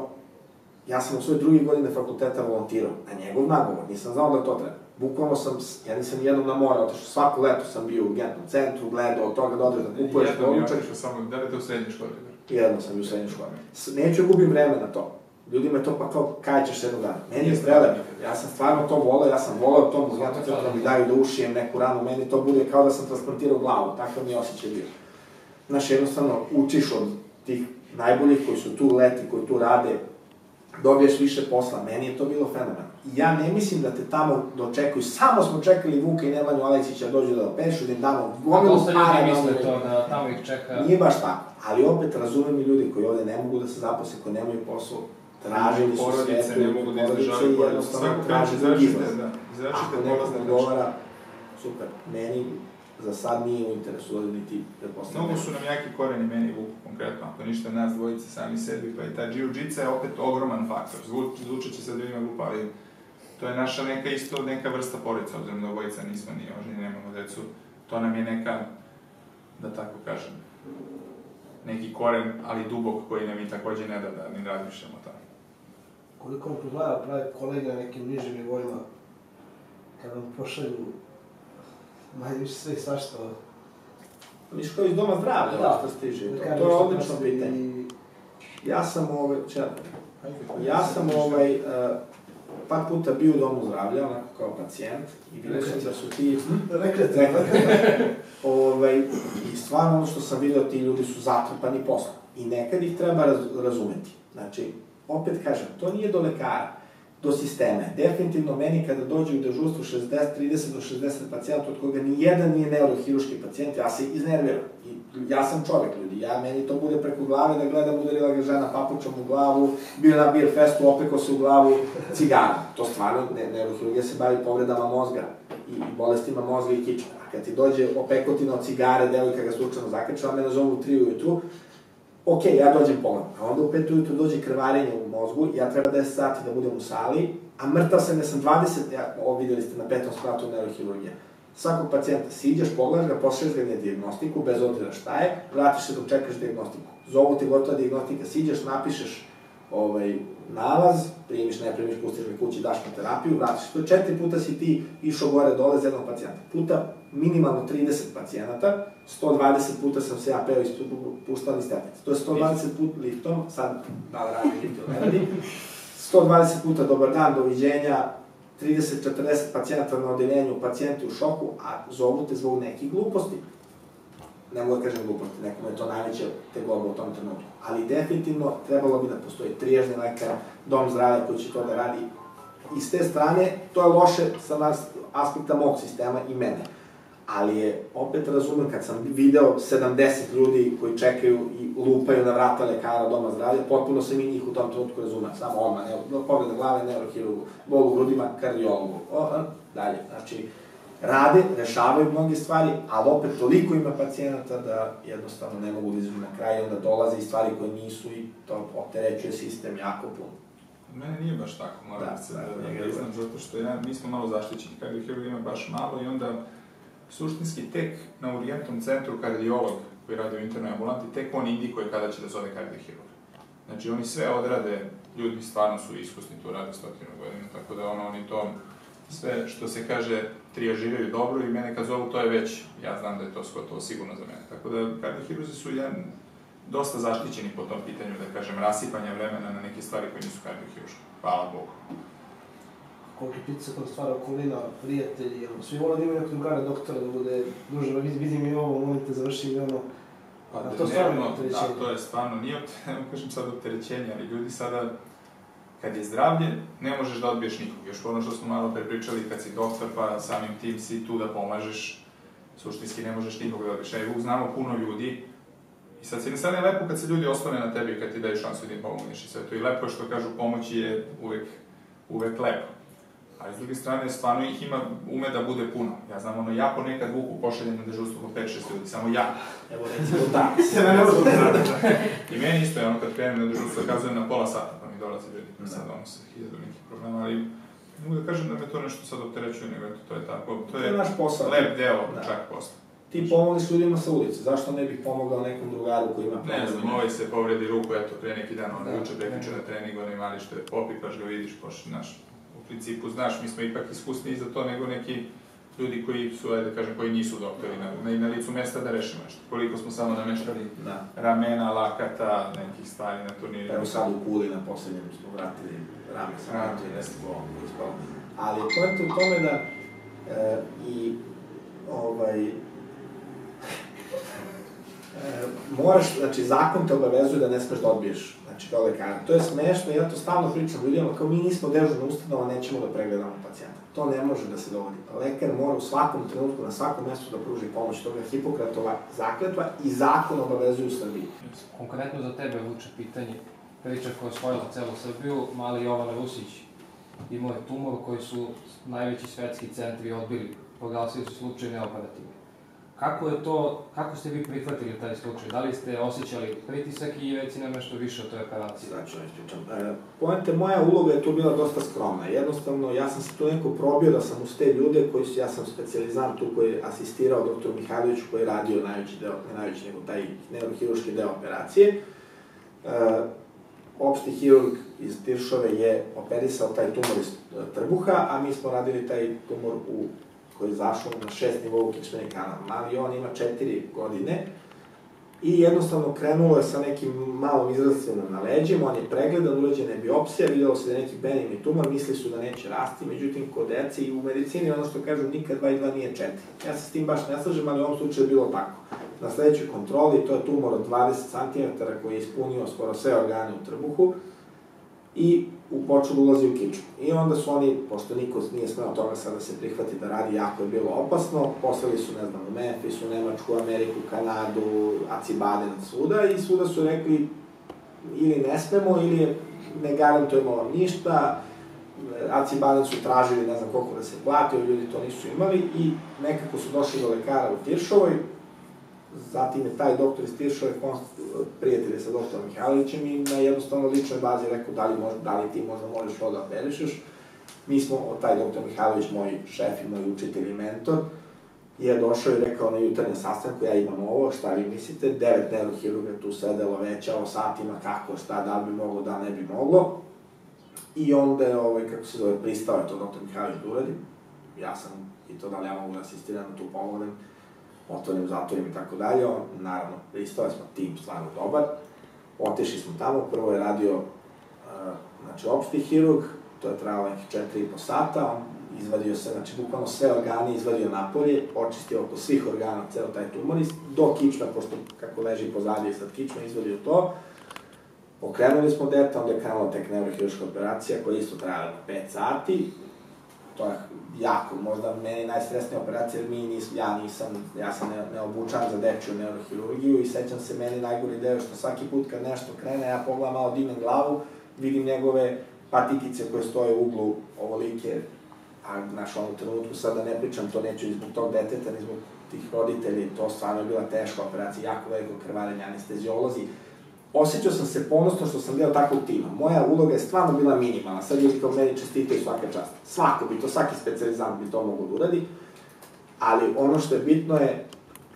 Speaker 2: ja sam u svoje druge godine fakulteta volontirao, na njegov nagovor, nisam znao da to treba. Bukvalno sam, ja nisam jednom na more otišao, svako leto sam bio u urgentnom centru, gledao od toga da odeš da kupuješ
Speaker 3: doručak. Jednom je otišao samo, da li te u srednjoj školi?
Speaker 2: Jednom sam bio u srednjoj školi. Neću gubim vreme na to. Ljudima je to pa kao, kaj ćeš jednog dana. Meni je prelepo. Ja sam stvarno to volao, ja sam volao to, urgentnom centru da mi daju da ušijem neku ranu, meni to bude kao da sam transplantirao glavu, takav mi je osjećaj bio. Znaš, jednostavno, učiš od tih najboljih koji su tu leti, koji tu rade, dobiješ više posla, meni je to bilo fenomenalno. Ja ne mislim da te tamo dočekuju, samo smo čekali Vuka i Nemanju Aleksića da dođu da opešu, da im damo gomilu para.
Speaker 1: Dosta ljudi misle to, da tamo ih čeka.
Speaker 2: Nije baš tako, ali opet razumem i ljudi koji ovde ne mogu da se zaposle, koji nemaju posao, tražili su svetu,
Speaker 3: ne mogu da izdržavaju porodice, svako traži za izlaz. Ako
Speaker 2: neko odgovara, super, meni za sad nije u interesu da niti pretpostavljamo.
Speaker 3: Mnogo su nam jaki koreni meni Vuku konkretno, ako ništa nas dvojice sami sebi, pa i ta jiu-jitsu je opet ogroman faktor. Zvučit će sad ljudima glupa, ali to je naša neka isto, neka vrsta porodica, obzirom da obojica nismo ni oženi, nemamo decu. To nam je neka, da tako kažem, neki koren, ali dubok koji nam i takođe ne da da ni razmišljamo o tome.
Speaker 4: Koliko vam pozgleda pravi kolege na nekim nižim nivoima, kada vam pošalju manje više sve i svašta?
Speaker 2: Misliš kao iz doma zdravlja, da, što stiže? To, to je odlično pitanje. Ja sam ovaj, ja sam ovaj, uh, par puta bio u domu zdravlja, onako kao pacijent, i vidio sam da su ti...
Speaker 4: Rekljate.
Speaker 2: Ovaj, i stvarno ono što sam vidio, ti ljudi su zatrpani poslom. I nekad ih treba raz, razumeti. Znači, opet kažem, to nije do lekara, do sisteme. Definitivno meni kada dođe u dežurstvu šezdeset, trideset do šezdeset pacijenta, od koga ni jedan nije neurohiruški pacijent, ja se iznerviram. I ja sam čovek, ljudi, ja, meni to bude preko glave da gledam, udarila ga žena papučom u glavu, bio na beer festu, opekao se u glavu cigara. To stvarno, ne, neurohirurgija se bavi povredama mozga i bolestima mozga i kičma. A kad ti dođe opekotina od cigare, devojka ga slučajno zakačila, mene zovu u tri ujutru, ok, ja dođem pogledam, a onda u pet ujutru dođe krvarenje u mozgu, ja treba deset sati da budem u sali, a mrtav sam, ja sam dvadeset, ja, ovo vidjeli ste na petom spratu neurohirurgija. Svakog pacijenta siđeš, pogledaš ga, pošalješ ga na dijagnostiku, bez obzira šta je, vratiš se dok čekaš dijagnostiku. Zovu ti gotova dijagnostika, siđeš, napišeš ovaj, nalaz, primiš, ne primiš, pustiš me kući, daš na terapiju, vratiš. To je četiri puta si ti išao gore dole za jednog pacijenta. Puta minimalno trideset pacijenata, sto dvadeset puta sam se ja peo iz puštani stepnice. To je sto dvadeset puta liftom, sad da li radi lift ili ne radi, sto dvadeset puta dobar dan, doviđenja, trideset do četrdeset pacijenata na odeljenju, pacijenti u šoku, a zovu te zbog nekih gluposti. Ne mogu da kažem gluposti, nekome je to najveće tegoba u tom trenutku. Ali definitivno trebalo bi da postoji trijažni lekar, dom zdravlja koji će to da radi. I s te strane, to je loše sa aspekta mog sistema i mene. Ali je, opet razumem, kad sam video sedamdeset ljudi koji čekaju i lupaju na vrata lekara doma zdravlja, potpuno sam i njih u tom trenutku razumem, samo odmah, pogleda glave, neurohirurgu, bol u grudima, kardiologu, dalje. Znači, rade, rešavaju mnoge stvari, ali opet toliko ima pacijenata da jednostavno ne mogu da izvući na kraj, onda dolaze i stvari koje nisu i to opterećuje sistem jako puno.
Speaker 3: Mene nije baš tako, moram se da priznam, zato što ja, mi smo malo zaštićeni, kardiохirurg ima baš malo i onda suštinski tek na urgentnom centru kardiolog koji radi u internoj ambulanti, tek on indikuje kada će da zove kardiохirurg. Znači oni sve odrade, ljudi stvarno su iskusni, tu rade stotinu godina, tako da ono, oni to sve što se kaže trijažiraju dobro i mene kad zovu to je već, ja znam da je to gotovo sigurno za mene. Tako da kardiохirurzi su jedan dosta zaštićeni po tom pitanju, da kažem, rasipanja vremena na neke stvari koje nisu kardiохirurške. Hvala Bogu.
Speaker 4: Koliko pita se kod stvara okolina, prijatelji, svi vole da imaju nekog drugara doktora da bude duže, vidim i ovo, molim te završim i ono.
Speaker 3: Pa da, to stvarno opterećenje. Da, to je stvarno, nije, ne kažem sad opterećenje, ali ljudi sada, kad je zdravlje, ne možeš da odbiješ nikog. Još ono što smo malo prepričali, kad si doktor, pa samim tim si tu da pomažeš, suštinski ne možeš nikog da odbiješ. Ja znamo puno ljudi, i sad se sad je lepo kad se ljudi oslone na tebi, kad ti daju šansu da im pomogneš i sve to. I lepo je što kažu, pomoći je uvek, uvek lepo. Ali s druge strane, stvarno ih ima, ume da bude puno. Ja znam, ono, ja ponekad vuku pošaljem na dežurstvo po pet šest ljudi, samo ja. Evo, recimo, da. I meni isto je ono, kad krenem na dežurstvo, kazujem na pola sata, pa mi dolaze ljudi, pa sad ono se hiljadu nekih problema, ali ne mogu da kažem da me to nešto sad opterećuje, nego eto, to je tako, to je
Speaker 2: naš posao.
Speaker 3: Lep deo, čak posla.
Speaker 2: Ti pomogliš ljudima sa ulice, zašto ne bih pomogao nekom drugaru koji ima problem?
Speaker 3: Ne znam, ovaj se povredi ruku, eto, pre neki dan, ono, juče prekriče na treningu, ono imali što je popikaš ga, vidiš, pošto, znaš, u principu, znaš, mi smo ipak iskusniji za to nego neki ljudi koji su, ajde da kažem, koji nisu doktori, na, na licu mesta da rešimo nešto. Koliko smo samo nameštali ramena, lakata, nekih stvari na turniru.
Speaker 2: Evo sad u Kuli na posljednjem smo vratili rame, sam vratili nešto golom koji spalo. Ali pojenta u tome da e, i ovaj, E, moraš, znači, zakon te obavezuje da ne smeš da odbiješ, znači, kao lekara. To je smešno, ja to stalno pričam ljudima, kao mi nismo dežurna ustanova, nećemo da pregledamo pacijenta. To ne može da se dogodi. Lekar mora u svakom trenutku, na svakom mestu da pruži pomoć. Toga je Hipokratova zakletva i zakon obavezuju u Srbiji.
Speaker 1: Konkretno za tebe vuče pitanje, priča koja je osvojila celu Srbiju, mali Jovan Rusić imao je tumor koji su najveći svetski centri odbili, proglasili su slučaj neoperativni. Kako je to, kako ste vi prihvatili taj slučaj? Da li ste osjećali pritisak i reci nam nešto više o toj operaciji?
Speaker 2: Znači, ne ispričam. E, Poente, moja uloga je tu bila dosta skromna. Jednostavno, ja sam se tu neko probio da sam uz te ljude koji su, ja sam specijalizant tu koji je asistirao doktoru Mihajloviću koji je radio najveći deo, ne najveći nego taj neurohirurški deo operacije. E, opšti hirurg iz Tiršove je operisao taj tumor iz trbuha, a mi smo radili taj tumor u, koji je zašao na šest nivou kičmeni kanal. Mali on ima četiri godine i jednostavno krenulo je sa nekim malom izrastom na leđima, on je pregledan, urađena je biopsija, videlo se da je neki benigni tumor, mislili su da neće rasti, međutim kod dece i u medicini ono što kažu nikad dva i dva nije četiri. Ja se s tim baš ne slažem, ali u ovom slučaju je bilo tako. Na sledećoj kontroli to je tumor od dvadeset centimetara koji je ispunio skoro sve organe u trbuhu i počeo da ulazi u kičmu. I onda su oni, pošto niko nije smeo toga sada se prihvati da radi, jako je bilo opasno, poslali su, ne znam, u Memphis, u Nemačku, Ameriku, Kanadu, Acibadem, svuda, i svuda su rekli ili ne smemo, ili ne garantujemo vam ništa. Acibadem su tražili ne znam koliko da se plati, ljudi to nisu imali i nekako su došli do lekara u Tiršovoj. Zatim je taj doktor iz Tiršove prijatelj sa doktorom Mihajlovićem i na jednostavno ličnoj bazi rekao da li, možda, da li ti možda možeš to da operišeš. Mi smo, taj doktor Mihajlović, moj šef i moj učitelj i mentor, je došao i rekao na jutarnjem sastanku, ja imam ovo, šta vi mislite, devet neurohirurga tu sedelo većao satima, kako, šta, da li bi moglo, da ne bi moglo. I onda je, ovaj, kako se zove, pristao je to doktor Mihajlović da uradi. Ja sam i to da li ja mogu da asistiram, tu pomognem, otvorim, zatvorim i tako dalje. Naravno, pristao smo, tim stvarno dobar. Otišli smo tamo, prvo je radio, znači, opšti hirurg, to je trajalo nekih četiri i po sata, on izvadio se, znači, bukvalno sve organe izvadio napolje, očistio oko svih organa ceo taj tumor, do kičme, pošto kako leži pozadije sad kičme, izvadio to. Pokrenuli smo dete, onda je krenula tek neurohirurška operacija koja je isto trajala pet sati. To je jako, možda meni najstresnija operacija, jer mi nis, ja nisam, ja sam ne, ne obučan za dečju neurohirurgiju i sećam se meni najgori deo što svaki put kad nešto krene, ja pogledam malo, dignem glavu, vidim njegove patikice koje stoje u uglu ovolike, a znaš, ono trenutku sad da ne pričam, to neću ni zbog tog deteta, ni zbog tih roditelji, to stvarno je bila teška operacija, jako veliko krvarenje, anestezijolozi. Osjećao sam se ponosno što sam deo takvog tima. Moja uloga je stvarno bila minimalna. Sad ljudi kao meni čestitaju svaka čast. Svako bi to, svaki specijalizant bi to mogo da uradi. Ali ono što je bitno je,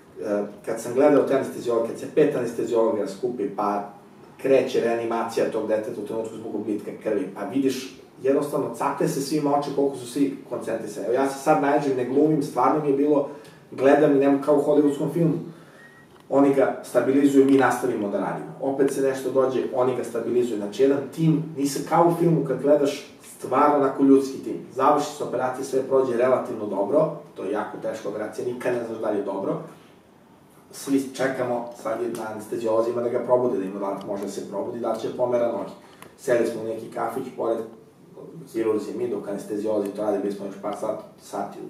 Speaker 2: kad sam gledao te anestezijologe, kad se pet anestezijologa skupi, pa kreće reanimacija tog deteta u trenutku zbog gubitka krvi, pa vidiš, jednostavno cate se svima oči koliko su svi koncentrisani. Evo ja se sad najeđem, ne glumim, stvarno mi je bilo, gledam i nemo kao u hollywoodskom filmu. Oni ga stabilizuju, mi nastavimo da radimo. Opet se nešto dođe, oni ga stabilizuju. Znači, jedan tim, nisi kao u filmu kad gledaš stvarno onako ljudski tim. Završi se operacija, sve prođe relativno dobro, to je jako teška operacija, nikad ne znaš da li je dobro. Svi čekamo, sad je na anestezijolozima da ga probude, da ima da može da se probudi, da će pomera noge. Seli smo u neki kafić, pored hirurzi mi, dok anestezijolozi to radi, bili smo još par sat, sati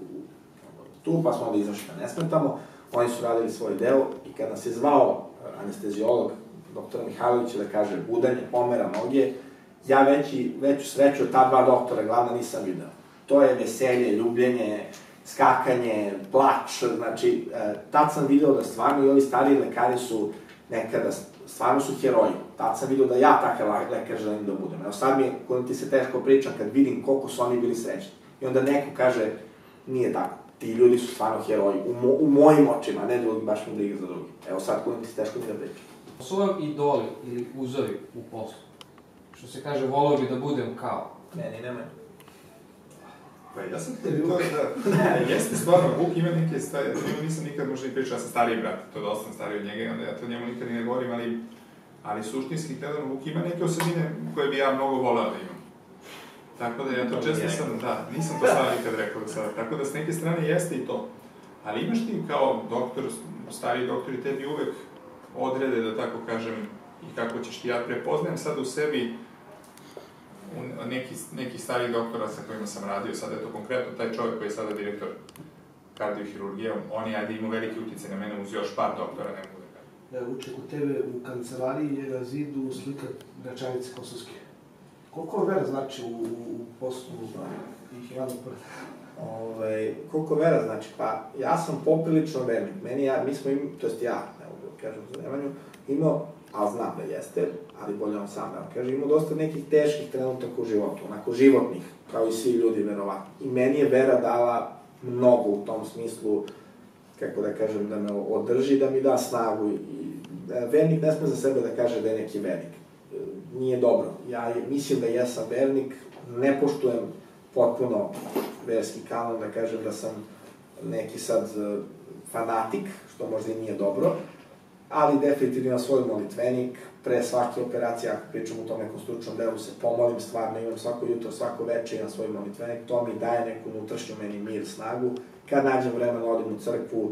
Speaker 2: tu, pa smo onda izašli da ne smetamo. Oni su radili svoj deo i kad nas je zvao anestezijolog, doktora Mihajlovića, da kaže budanje, pomera noge, ja veći, veću sreću od ta dva doktora glavna nisam video. To je veselje, ljubljenje, skakanje, plač, znači, tad sam video da stvarno i ovi stariji lekari su nekada, stvarno su heroji. Tad sam video da ja takav lekar želim da budem. Evo sad mi je, kod ti se teško pričam kad vidim koliko su oni bili srećni. I onda neko kaže, nije tako. Ti ljudi su stvarno heroji, u, mo, u mojim očima, ne drugi, baš mi briga za drugi. Evo sad, kod ti se teško mi da pričam.
Speaker 1: Su vam idoli ili uzori u poslu? Što se kaže, volao bi da budem kao.
Speaker 2: Meni nema.
Speaker 3: Pa ja sam htio to da, jeste stvarno, Vuk ima neke stvari, nisam nikad možda i pričao, ja sam stariji brat, to dosta sam stariji od njega, onda ja to njemu nikad ne govorim, ali, ali suštinski gledano, Vuk ima neke osobine koje bi ja mnogo volao da imam. Tako da ja to često sam, da, nisam to sada nikad rekao do sada, tako da s neke strane jeste i to. Ali imaš ti kao doktor, stariji doktori, tebi uvek odrede, da tako kažem, i kako ćeš ti, ja prepoznajem sad u sebi neki, neki starih doktora sa kojima sam radio, sada je to konkretno taj čovjek koji je sada direktor kardiohirurgije, on je, ajde, imao veliki utjecaj na mene uz još par doktora, ne mogu da kažem.
Speaker 4: Da, uče kod tebe u kancelariji je na zidu slika Gračanice Kosovske. Koliko vam vera znači u, u poslu i Ivana Prda?
Speaker 2: Ove, koliko vera znači? Pa ja sam poprilično vernik. Meni ja, mi smo im, to jest ja, ne mogu da kažem za Nemanju, imao, a znam da jeste, ali bolje on sam da vam kaže, imao dosta nekih teških trenutaka u životu, onako životnih, kao i svi ljudi, verovatno. I meni je vera dala mnogo u tom smislu, kako da kažem, da me održi, da mi da snagu. I vernik ne sme za sebe da kaže da je neki vernik. nije dobro. Ja mislim da jesam vernik, ne poštujem potpuno verski kanon, da kažem da sam neki sad fanatik, što možda i nije dobro, ali definitivno imam svoj molitvenik, pre svake operacije, ako pričam u tom nekom stručnom delu, se pomolim stvarno, imam svako jutro, svako večer imam svoj molitvenik, to mi daje neku unutrašnju meni mir, snagu. Kad nađem vremena, odim u crkvu,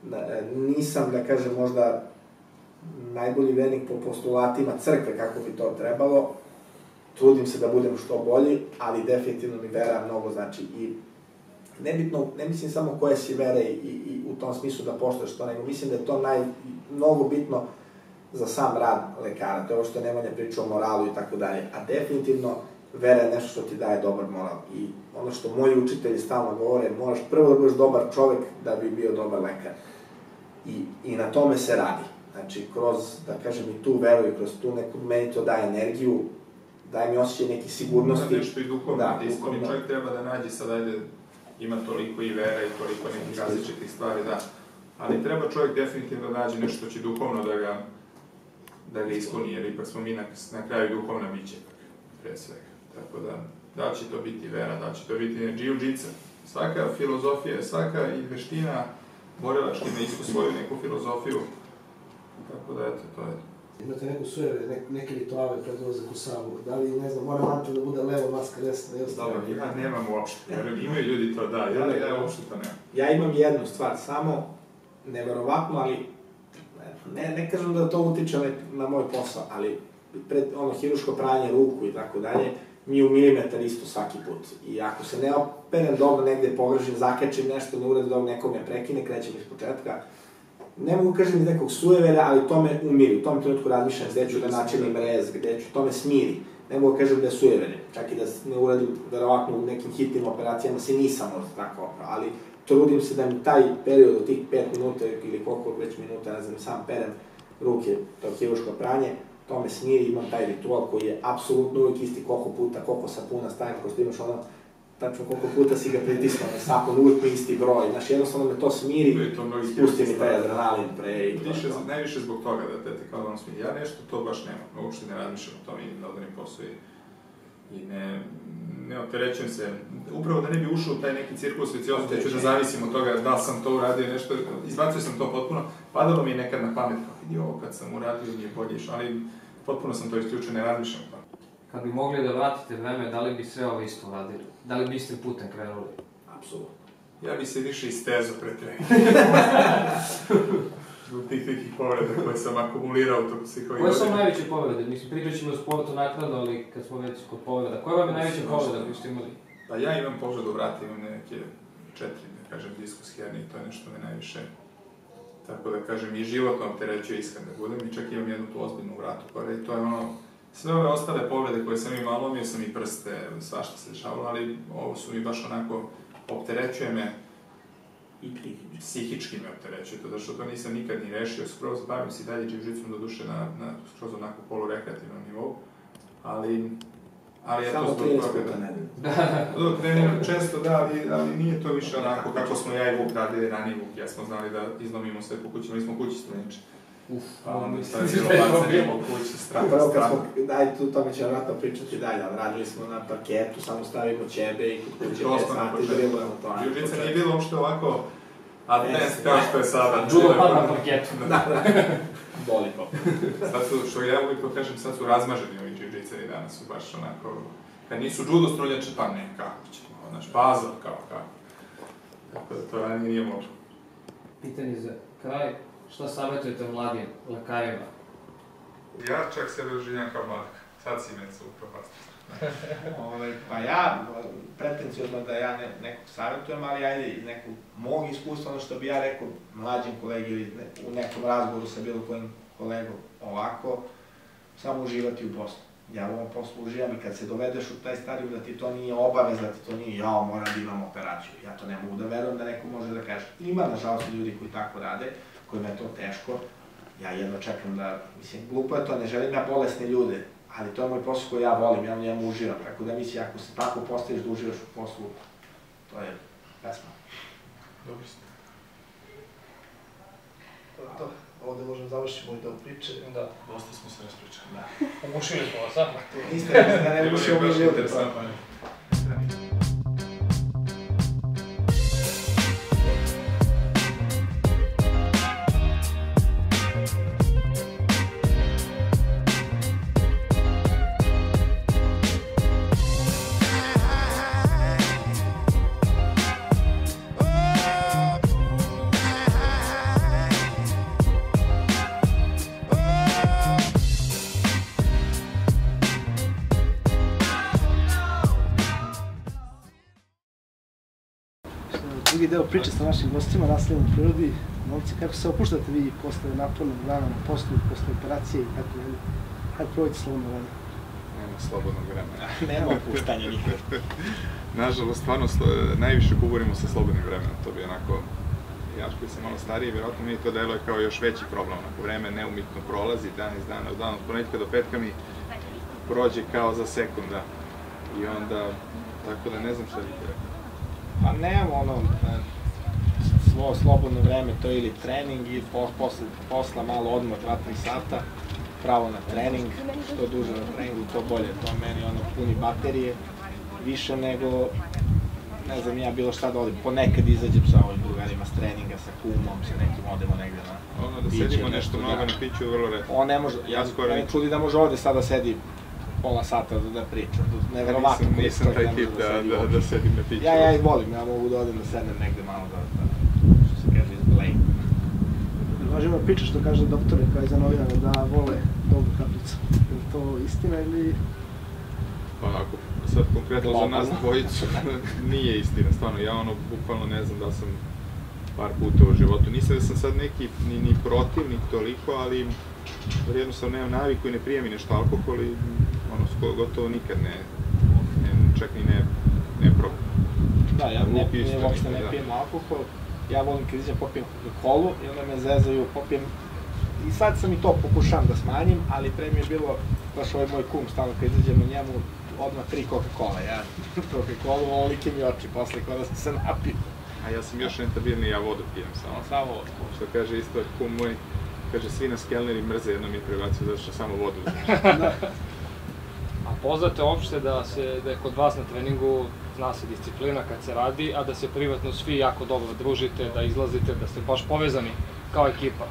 Speaker 2: nisam, da kažem, možda najbolji vernik po postulatima crkve, kako bi to trebalo, trudim se da budem što bolji, ali definitivno mi vera mnogo znači i nebitno, ne mislim samo koje si vere i, i u tom smislu da poštoješ to, nego mislim da je to naj, mnogo bitno za sam rad lekara, to je ovo što je Nemanja pričao o moralu i tako dalje, a definitivno vera je nešto što ti daje dobar moral i ono što moji učitelji stalno govore, moraš prvo da budeš dobar čovek da bi bio dobar lekar i, i na tome se radi, znači kroz, da kažem i tu veru i kroz tu neku, meni to daje energiju, daje mi osjećaj neke sigurnosti.
Speaker 3: Da, nešto i duhovno, da, ispuni čovjek treba da nađe sad, ajde, ima toliko i vera i toliko nekih različitih stvari, da, ali treba čovjek definitivno da nađe nešto što će duhovno da ga, da ga ispuni, jer ipak smo mi na, na kraju duhovna biće, pre svega. Tako da, da će to biti vera, da će to biti jiu-jitsu. Svaka filozofija, svaka i veština borilačka ima istu svoju neku filozofiju, tako da, eto, to je.
Speaker 4: Imate neku sujeve, ne, neke rituale pred dolazak u sabu, da li, ne znam, mora mantra da bude levo, maska desna, jel?
Speaker 3: Dobro, ja nemam uopšte, jer imaju ljudi to, da, ja, ja uopšte to nemam.
Speaker 2: Ja imam jednu stvar, samo, neverovatno, ali, ne, ne kažem da to utiče na moj posao, ali pred ono hiruško pranje ruku i tako dalje, mi u milimetar isto svaki put. I ako se ne operem dobro negde, pogrešim, zakačim nešto, ne uradim dobro, neko me prekine, krećem iz početka. Ne mogu kažem iz nekog sujevera, ali to me umiri. U tom trenutku razmišljam gde ću da načinim rez, gde ću, to me smiri. Ne mogu kažem da je sujevere. Čak i da ne uradim, verovatno, u nekim hitnim operacijama se nisam možda tako oprao, ali trudim se da mi taj period od tih pet minuta ili koliko već minuta, ne znam, sam perem ruke, to je hiruško pranje, to me smiri, imam taj ritual koji je apsolutno uvijek isti, koliko puta, koliko sapuna stavim, ko što imaš ono, tačno koliko puta si ga pritisnuo na sapun, uvijek mi isti broj, znaš, jednostavno me to smiri, spusti mi taj adrenalin pre i to.
Speaker 3: Najviše zbog toga da te kao da on smiri, ja nešto to baš nemam, uopšte ne razmišljam o tome, idem da odanim posao i ne, ne opterećujem se, upravo da ne bi ušao u taj neki cirkus viciozni, da ću da zavisim od toga da sam to uradio nešto, izbacio sam to potpuno, padalo mi je nekad na pamet, kao vidi ovo kad sam uradio mi je bolje išlo, ali potpuno sam to isključio, ne razmišljam o tome.
Speaker 1: Kad bi mogli da vratite vreme, da li bi sve ovo isto radili? Da li biste putem krenuli?
Speaker 2: Apsolutno.
Speaker 3: Ja bi se više istezo pre treninga. Zbog tih nekih povreda koje sam akumulirao tokom svih ovih godina.
Speaker 1: Koje su najveće povrede? Mislim, pričat ćemo o sportu naknadno, ali kad smo već kod povreda. Koja vam je najveća povreda koju ste imali?
Speaker 3: Pa ja imam povredu vrata, imam neke četiri, da kažem, diskus hernije, to je nešto me najviše, tako da kažem, i životno opterećuje iskren da budem, i čak imam jednu tu ozbiljnu vratu gore, i to je ono, sve ove ostale povrede koje sam imao, lomio sam i prste, svašta se dešavalo, ali ovo su mi baš onako, opterećuje me, i psihički me opterećuje, to da što to nisam nikad ni rešio, skroz bavim se i dalje jiu-jitsom do duše na, na skroz onako polurekreativnom nivou, ali, ali eto zbog toga da... Dok treniram često, da, ali, ali nije to više onako kako smo ja i Vuk radili ranije Vuk, ja smo znali da izlomimo sve po kući, ali smo kući straniče. Uf, pa onda sad je bilo bacanje po kući, strah, strah.
Speaker 2: Daj, tu tome će vratno pričati dalje, ali radili smo na parketu, samo stavimo ćebe i kod kuće pet sati, drilujemo to.
Speaker 3: Jiu-jitsu nije bilo uopšte ovako advanced kao što je sada.
Speaker 1: Judo pad na parketu.
Speaker 2: Da, da. Boli ko.
Speaker 3: Sad su, što ja uvijek to kažem, sad su razmaženi ovi jiu-jitseri danas, su baš onako, kad nisu judo strunjače, pa ne, kako ćemo, znaš, pazor, kao, kako. Tako da to ranije nije možno.
Speaker 1: Pitanje za kraj. Šta savjetujete mladim lekarima?
Speaker 3: Ja čak se doživljam kao mladak. Sad si me se upropastio.
Speaker 2: Pa ja, pretencijozno da ja nekog savjetujem, ali ajde iz nekog mog iskustva, ono što bi ja rekao mlađim kolegi ili u nekom razgovoru sa bilo kojim kolegom ovako, samo uživati u poslu. Ja u ovom poslu uživam i kad se dovedeš u taj stadiju da ti to nije obavez, da ti to nije jao, moram da imam operaciju. Ja to ne mogu da verujem da neko može da kaže. Ima, nažalost, ljudi koji tako rade, kojima je to teško. Ja jedno čekam da, mislim, glupo je to, ne želim ja bolesne ljude, ali to je moj posao koji ja volim, ja u njemu uživam. Tako da mislim, ako se tako postaviš da uživaš u poslu, to je pesma.
Speaker 3: Dobro ste.
Speaker 4: To je to. ovdje možemo završiti moj deo priče.
Speaker 1: Da.
Speaker 3: Dosta smo se raspričali.
Speaker 2: Da.
Speaker 1: Ugušili smo vas, a?
Speaker 2: Niste da ne ugušio mi ljude.
Speaker 4: Drugi deo priče sa našim gostima, nastavljamo u prirodi. Momci, kako se opuštate vi posle napornog dana na poslu, posle operacije i tako dalje? Kako provodite slobodno vreme?
Speaker 3: Nema slobodnog vremena.
Speaker 2: Nema opuštanja nikad.
Speaker 3: Nažalost, stvarno, najviše govorimo sa slobodnim vremenom. To bi onako, ja koji sam malo stariji, vjerojatno mi to deluje kao još veći problem. Onako, vreme neumitno prolazi, dan iz dana, od dana, od ponedjeljka do petka mi prođe kao za sekunda. I onda, tako da ne znam šta bih rekao.
Speaker 2: Pa nemamo ono, svo slobodno vreme, to je ili trening i posle posla malo odmor, dva tri sata, pravo na trening, što duže na treningu, to bolje, to meni ono puni baterije, više nego, ne znam ja, bilo šta da odim, ponekad izađem sa ovim drugarima s treninga, sa kumom, sa nekim, odemo negde na
Speaker 3: Ono da sedimo nešto mnogo na piću je vrlo retko.
Speaker 2: On ne može, ja me čudi da može ovde sada sedi pola sata da pričam, neverovatno.
Speaker 3: Nisam taj tip da sedim na piću.
Speaker 2: Ja, ja i volim, ja mogu da odem da sednem negde malo da, što se kaže, izblejim.
Speaker 4: Važno je priča što kaže doktore kao i za novinara da vole Dolgu kaplicu. Je li to istina ili...
Speaker 3: Pa ako sad konkretno za nas dvojicu nije istina, stvarno, ja ono bukvalno ne znam da sam par puta u životu. Nisam da sam sad neki ni protivnik toliko, ali jednostavno nemam naviku i ne prijem i nešto alkohol i ono, gotovo nikad ne, čak ni ne probam.
Speaker 2: Da, ja uopšte ne pijem alkohol, ja volim kad izađem popijem Coca-Colu i onda me zezaju, popijem, i sad sam i to pokušavam da smanjim, ali pre mi je bilo, baš ovaj moj kum, stalno kad izađem na njemu, odmah tri Coca-Cola, ja Coca-Colu, ovolike mi oči, posle kada sam se napio.
Speaker 3: A ja sam još rentabilni, ja vodu pijem samo.
Speaker 2: Samo vodu.
Speaker 3: Što kaže isto kum moj, kaže svi nas kelneri mrze, jedno mi je prebacio zato što samo vodu.
Speaker 1: A poznate uopšte da je kod vas na treningu zna se disciplina kad se radi, a da se privatno svi jako dobro družite, da izlazite, da ste baš povezani kao ekipa?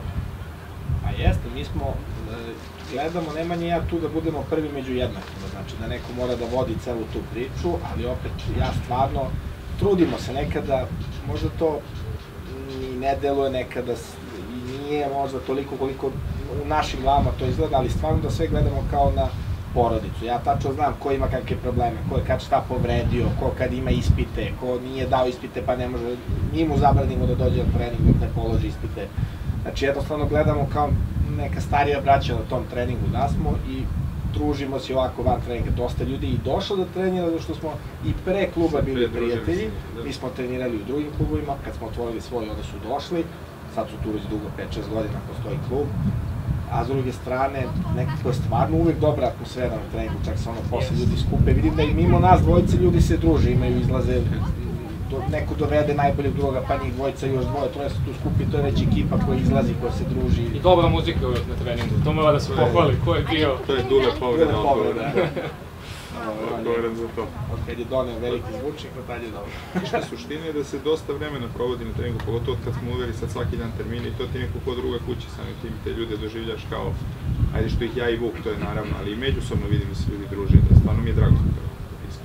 Speaker 2: Pa jeste, mi smo, gledamo, Nemanja i ja tu da budemo prvi među jednakima, znači da neko mora da vodi celu tu priču, ali opet ja stvarno trudimo se nekada, možda to ni ne deluje nekada i nije možda toliko koliko u našim glavama to izgleda, ali stvarno da sve gledamo kao na porodicu. Ja tačno znam ko ima kakve probleme, ko je kad šta povredio, ko kad ima ispite, ko nije dao ispite pa ne može, mi mu zabranimo da dođe na trening dok ne položi ispite. Znači jednostavno gledamo kao neka starija braća na tom treningu da smo i družimo se ovako van treninga. Dosta ljudi i došlo da trenira, zato što smo i pre kluba bili prijatelji, mi smo trenirali u drugim klubovima, kad smo otvorili svoj onda su došli, sad su tu već dugo pet šest godina postoji klub, a s druge strane nekako je stvarno uvek dobra atmosfera na treningu, čak se ono posle ljudi skupe, vidim da i mimo nas dvojice ljudi se druže, imaju izlaze, neko dovede najboljeg druga, pa njih dvojica još dvoje, troje se tu skupi, to je već ekipa koja izlazi, koja se druži.
Speaker 1: I dobra muzika uvek na treningu, to mora da se pohvali, ko je bio...
Speaker 3: To je Dule povreda odgovoran. Odgovoran za to.
Speaker 2: Od kad je doneo veliki zvučnik, no tad je dobro.
Speaker 3: Što suština je da se dosta vremena provodi na treningu, pogotovo kad smo uveli sad svaki dan termine i to ti neko ko druga kući, samim tim te ljude doživljaš kao, ajde što ih ja i Vuk, to je naravno, ali i međusobno vidim da se ljudi druže, da stvarno mi je drago za to.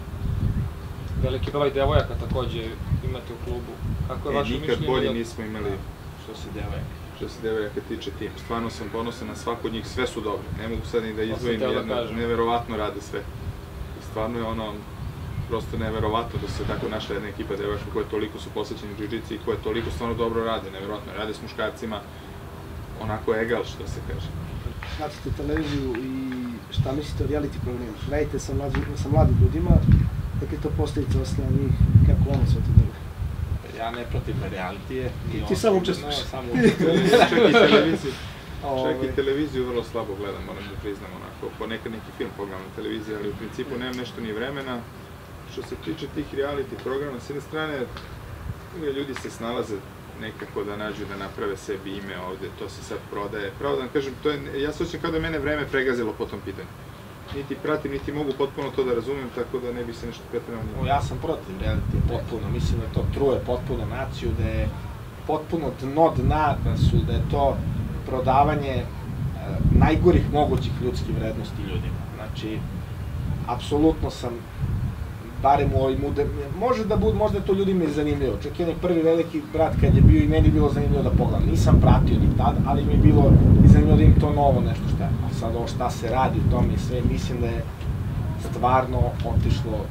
Speaker 1: Veliki broj devojaka takođe imate u klubu. Kako je vaše mišljenje?
Speaker 3: Nikad bolje nismo imali
Speaker 2: što se devojaka.
Speaker 3: Što se devojaka tiče tim. Stvarno sam ponosan na svako od njih, sve su dobre. Ne mogu sad ni da izdvojim jedno, neverovatno rade sve. I stvarno je ono, prosto neverovatno da se tako našla jedna ekipa devojaka koja toliko su posvećeni džiu-džici i koja toliko stvarno dobro rade, neverovatno. Rade s muškarcima onako egal, što se kaže.
Speaker 4: Pratite televiziju i šta mislite o reality programu? Radite sa mladim ljudima, dakle to postavice ostane njih, kako ono sve to deluje?
Speaker 2: Ja ne pratim realitije.
Speaker 4: Ti samo učestvuješ.
Speaker 3: Čak i televiziju. Čak i televiziju vrlo slabo gledam, moram da priznam onako. Ponekad neki film pogledam na televiziji, ali u principu nemam nešto ni vremena. Što se tiče tih reality programa, s jedne strane, ljudi se snalaze nekako da nađu da naprave sebi ime ovde, to se sad prodaje. Pravo da vam kažem, to je, ja se osjećam kao da mene vreme pregazilo po tom pitanju. Niti pratim, niti mogu potpuno to da razumem, tako da ne bi se nešto pretredno nije.
Speaker 2: Ja sam protiv reality, potpuno. Mislim da to truje potpuno naciju, da je potpuno dno dna, da, su, da je to prodavanje e, najgorih mogućih ljudskih vrednosti ljudima. Znači, apsolutno sam, barem u ovim modernim, može da bude, možda je to ljudima i zanimljivo. Čak i onaj prvi veliki brat kad je bio i meni bilo zanimljivo da pogledam. Nisam pratio ni tad, ali mi je bilo i zanimljivo da im to novo nešto šta je. A sad ovo šta se radi u tome i sve, mislim da je stvarno otišlo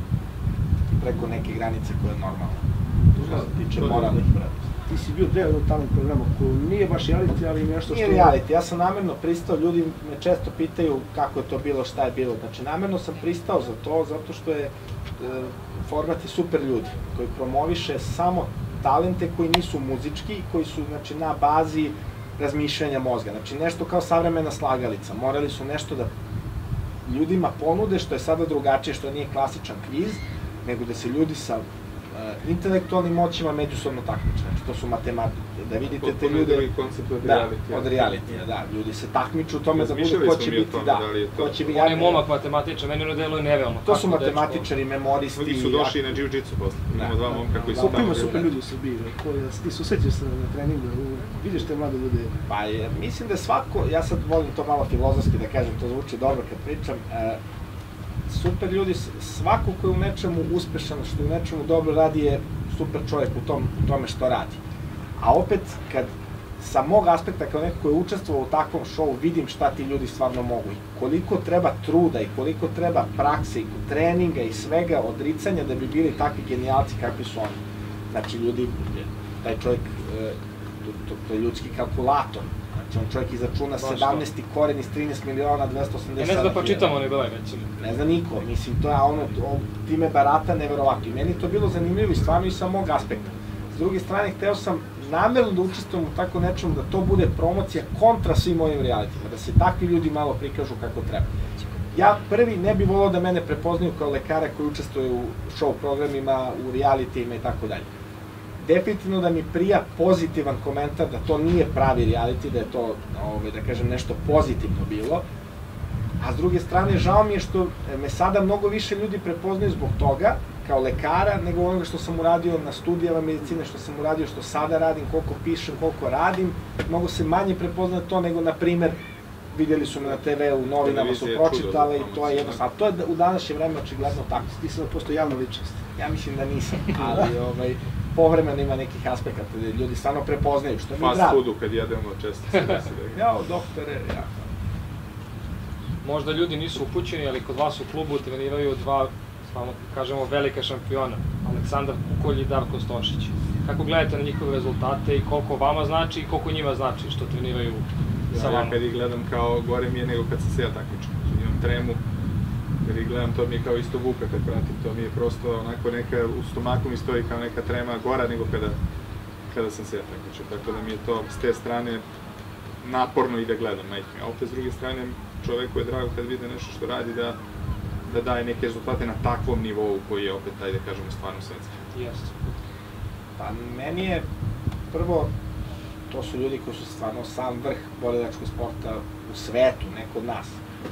Speaker 2: preko neke granice koje je normalno. Što se tiče moralnih vrednosti.
Speaker 4: Ti si bio deo jednog talent programa koji nije baš reality, ali nešto što...
Speaker 2: Nije reality, ja sam namerno pristao, ljudi me često pitaju kako je to bilo, šta je bilo. Znači, namerno sam pristao za to, zato što je e, format je super ljudi, koji promoviše samo talente koji nisu muzički, koji su, znači, na bazi razmišljanja mozga. Znači, nešto kao savremena slagalica. Morali su nešto da ljudima ponude, što je sada drugačije, što nije klasičan kviz, nego da se ljudi sa intelektualnim moćima međusobno takmiče. Znači, to su matematike. Da vidite te ljude...
Speaker 3: Potpuno koncept od
Speaker 2: da,
Speaker 3: realitija.
Speaker 2: od realitija, da. Ljudi se takmiču u tome da budu ko će biti, da. Ko će biti...
Speaker 1: On je momak matematičar, meni ono deluje nerealno.
Speaker 2: To su matematičari, memoristi...
Speaker 3: Mnogi su došli na jiu-jitsu posle. Imamo dva momka koji su tamo...
Speaker 4: Ima super ljudi u Srbiji, ti susrećeš se na treningu, vidiš te mlade ljude.
Speaker 2: Pa mislim da svako, ja sad volim to malo filozofski da kažem, to zvuči dobro kad pričam, super ljudi, svako ko je u nečemu uspešan, što u nečemu dobro radi je super čovjek u, tom, u tome što radi. A opet, kad sa mog aspekta, kao neko ko je učestvovao u takvom šovu, vidim šta ti ljudi stvarno mogu i koliko treba truda i koliko treba prakse i treninga i svega, odricanja da bi bili takvi genijalci kakvi su oni. Znači, ljudi, taj čovjek, to, to, to je ljudski kalkulator. Znači, on čovjek izračuna sedamnaesti koren iz trinaest miliona dvesta osamdeset sedam hiljada.
Speaker 1: Ja ne znam da pročitamo onaj broj, recimo.
Speaker 2: Ne zna niko, mislim, to je ono, time barata neverovatno. I meni to bilo zanimljivo i stvarno i sa mog aspekta. S druge strane, hteo sam namerno da učestvujem u tako nečemu, da to bude promocija kontra svim mojim realitima, da se takvi ljudi malo prikažu kako treba. Ja prvi ne bih volao da mene prepoznaju kao lekara koji učestvuje u show programima, u realitijima i tako dalje. Definitivno da mi prija pozitivan komentar da to nije pravi reality, da je to, da kažem, nešto pozitivno bilo. A s druge strane, žao mi je što me sada mnogo više ljudi prepoznaju zbog toga, kao lekara, nego onoga što sam uradio na studijama medicine, što sam uradio, što sada radim, koliko pišem, koliko radim. Mnogo se manje prepoznaje to nego, na primer, vidjeli su me na te ve u, novinama su pročitale i to je jednostavno. To je u današnje vreme očigledno tako.
Speaker 4: Ti si da postoji javna ličnost.
Speaker 2: Ja mislim da nisam, ali ovaj, povremeno ima nekih aspekata gde ljudi stvarno prepoznaju, što mi je drago.
Speaker 3: Fast foodu kad jedemo često se desi da...
Speaker 2: Jao, doktore, ja.
Speaker 1: Možda ljudi nisu upućeni, ali kod vas u klubu treniraju dva, stvarno kažemo, velika šampiona, Aleksandar Kukolj i Darko Stošić. Kako gledate na njihove rezultate i koliko vama znači i koliko njima znači što treniraju sa vama?
Speaker 3: Ja kad ih gledam kao gore mi je nego kad sam se ja takmičio. Imam tremu, kad ih gledam to mi je kao isto vuka kad pratim, to mi je prosto onako neka, u stomaku mi stoji kao neka trema gora nego kada, kada sam se ja takmičio. Tako da mi je to s te strane naporno i da gledam, majke mi. A opet s druge strane, čoveku je drago kad vide nešto što radi da, da daje neke rezultate na takvom nivou koji je opet, taj da kažemo, stvarno svetski.
Speaker 1: Jeste.
Speaker 2: Pa meni je, prvo, to su ljudi koji su stvarno sam vrh borilačkog sporta u svetu, ne kod nas.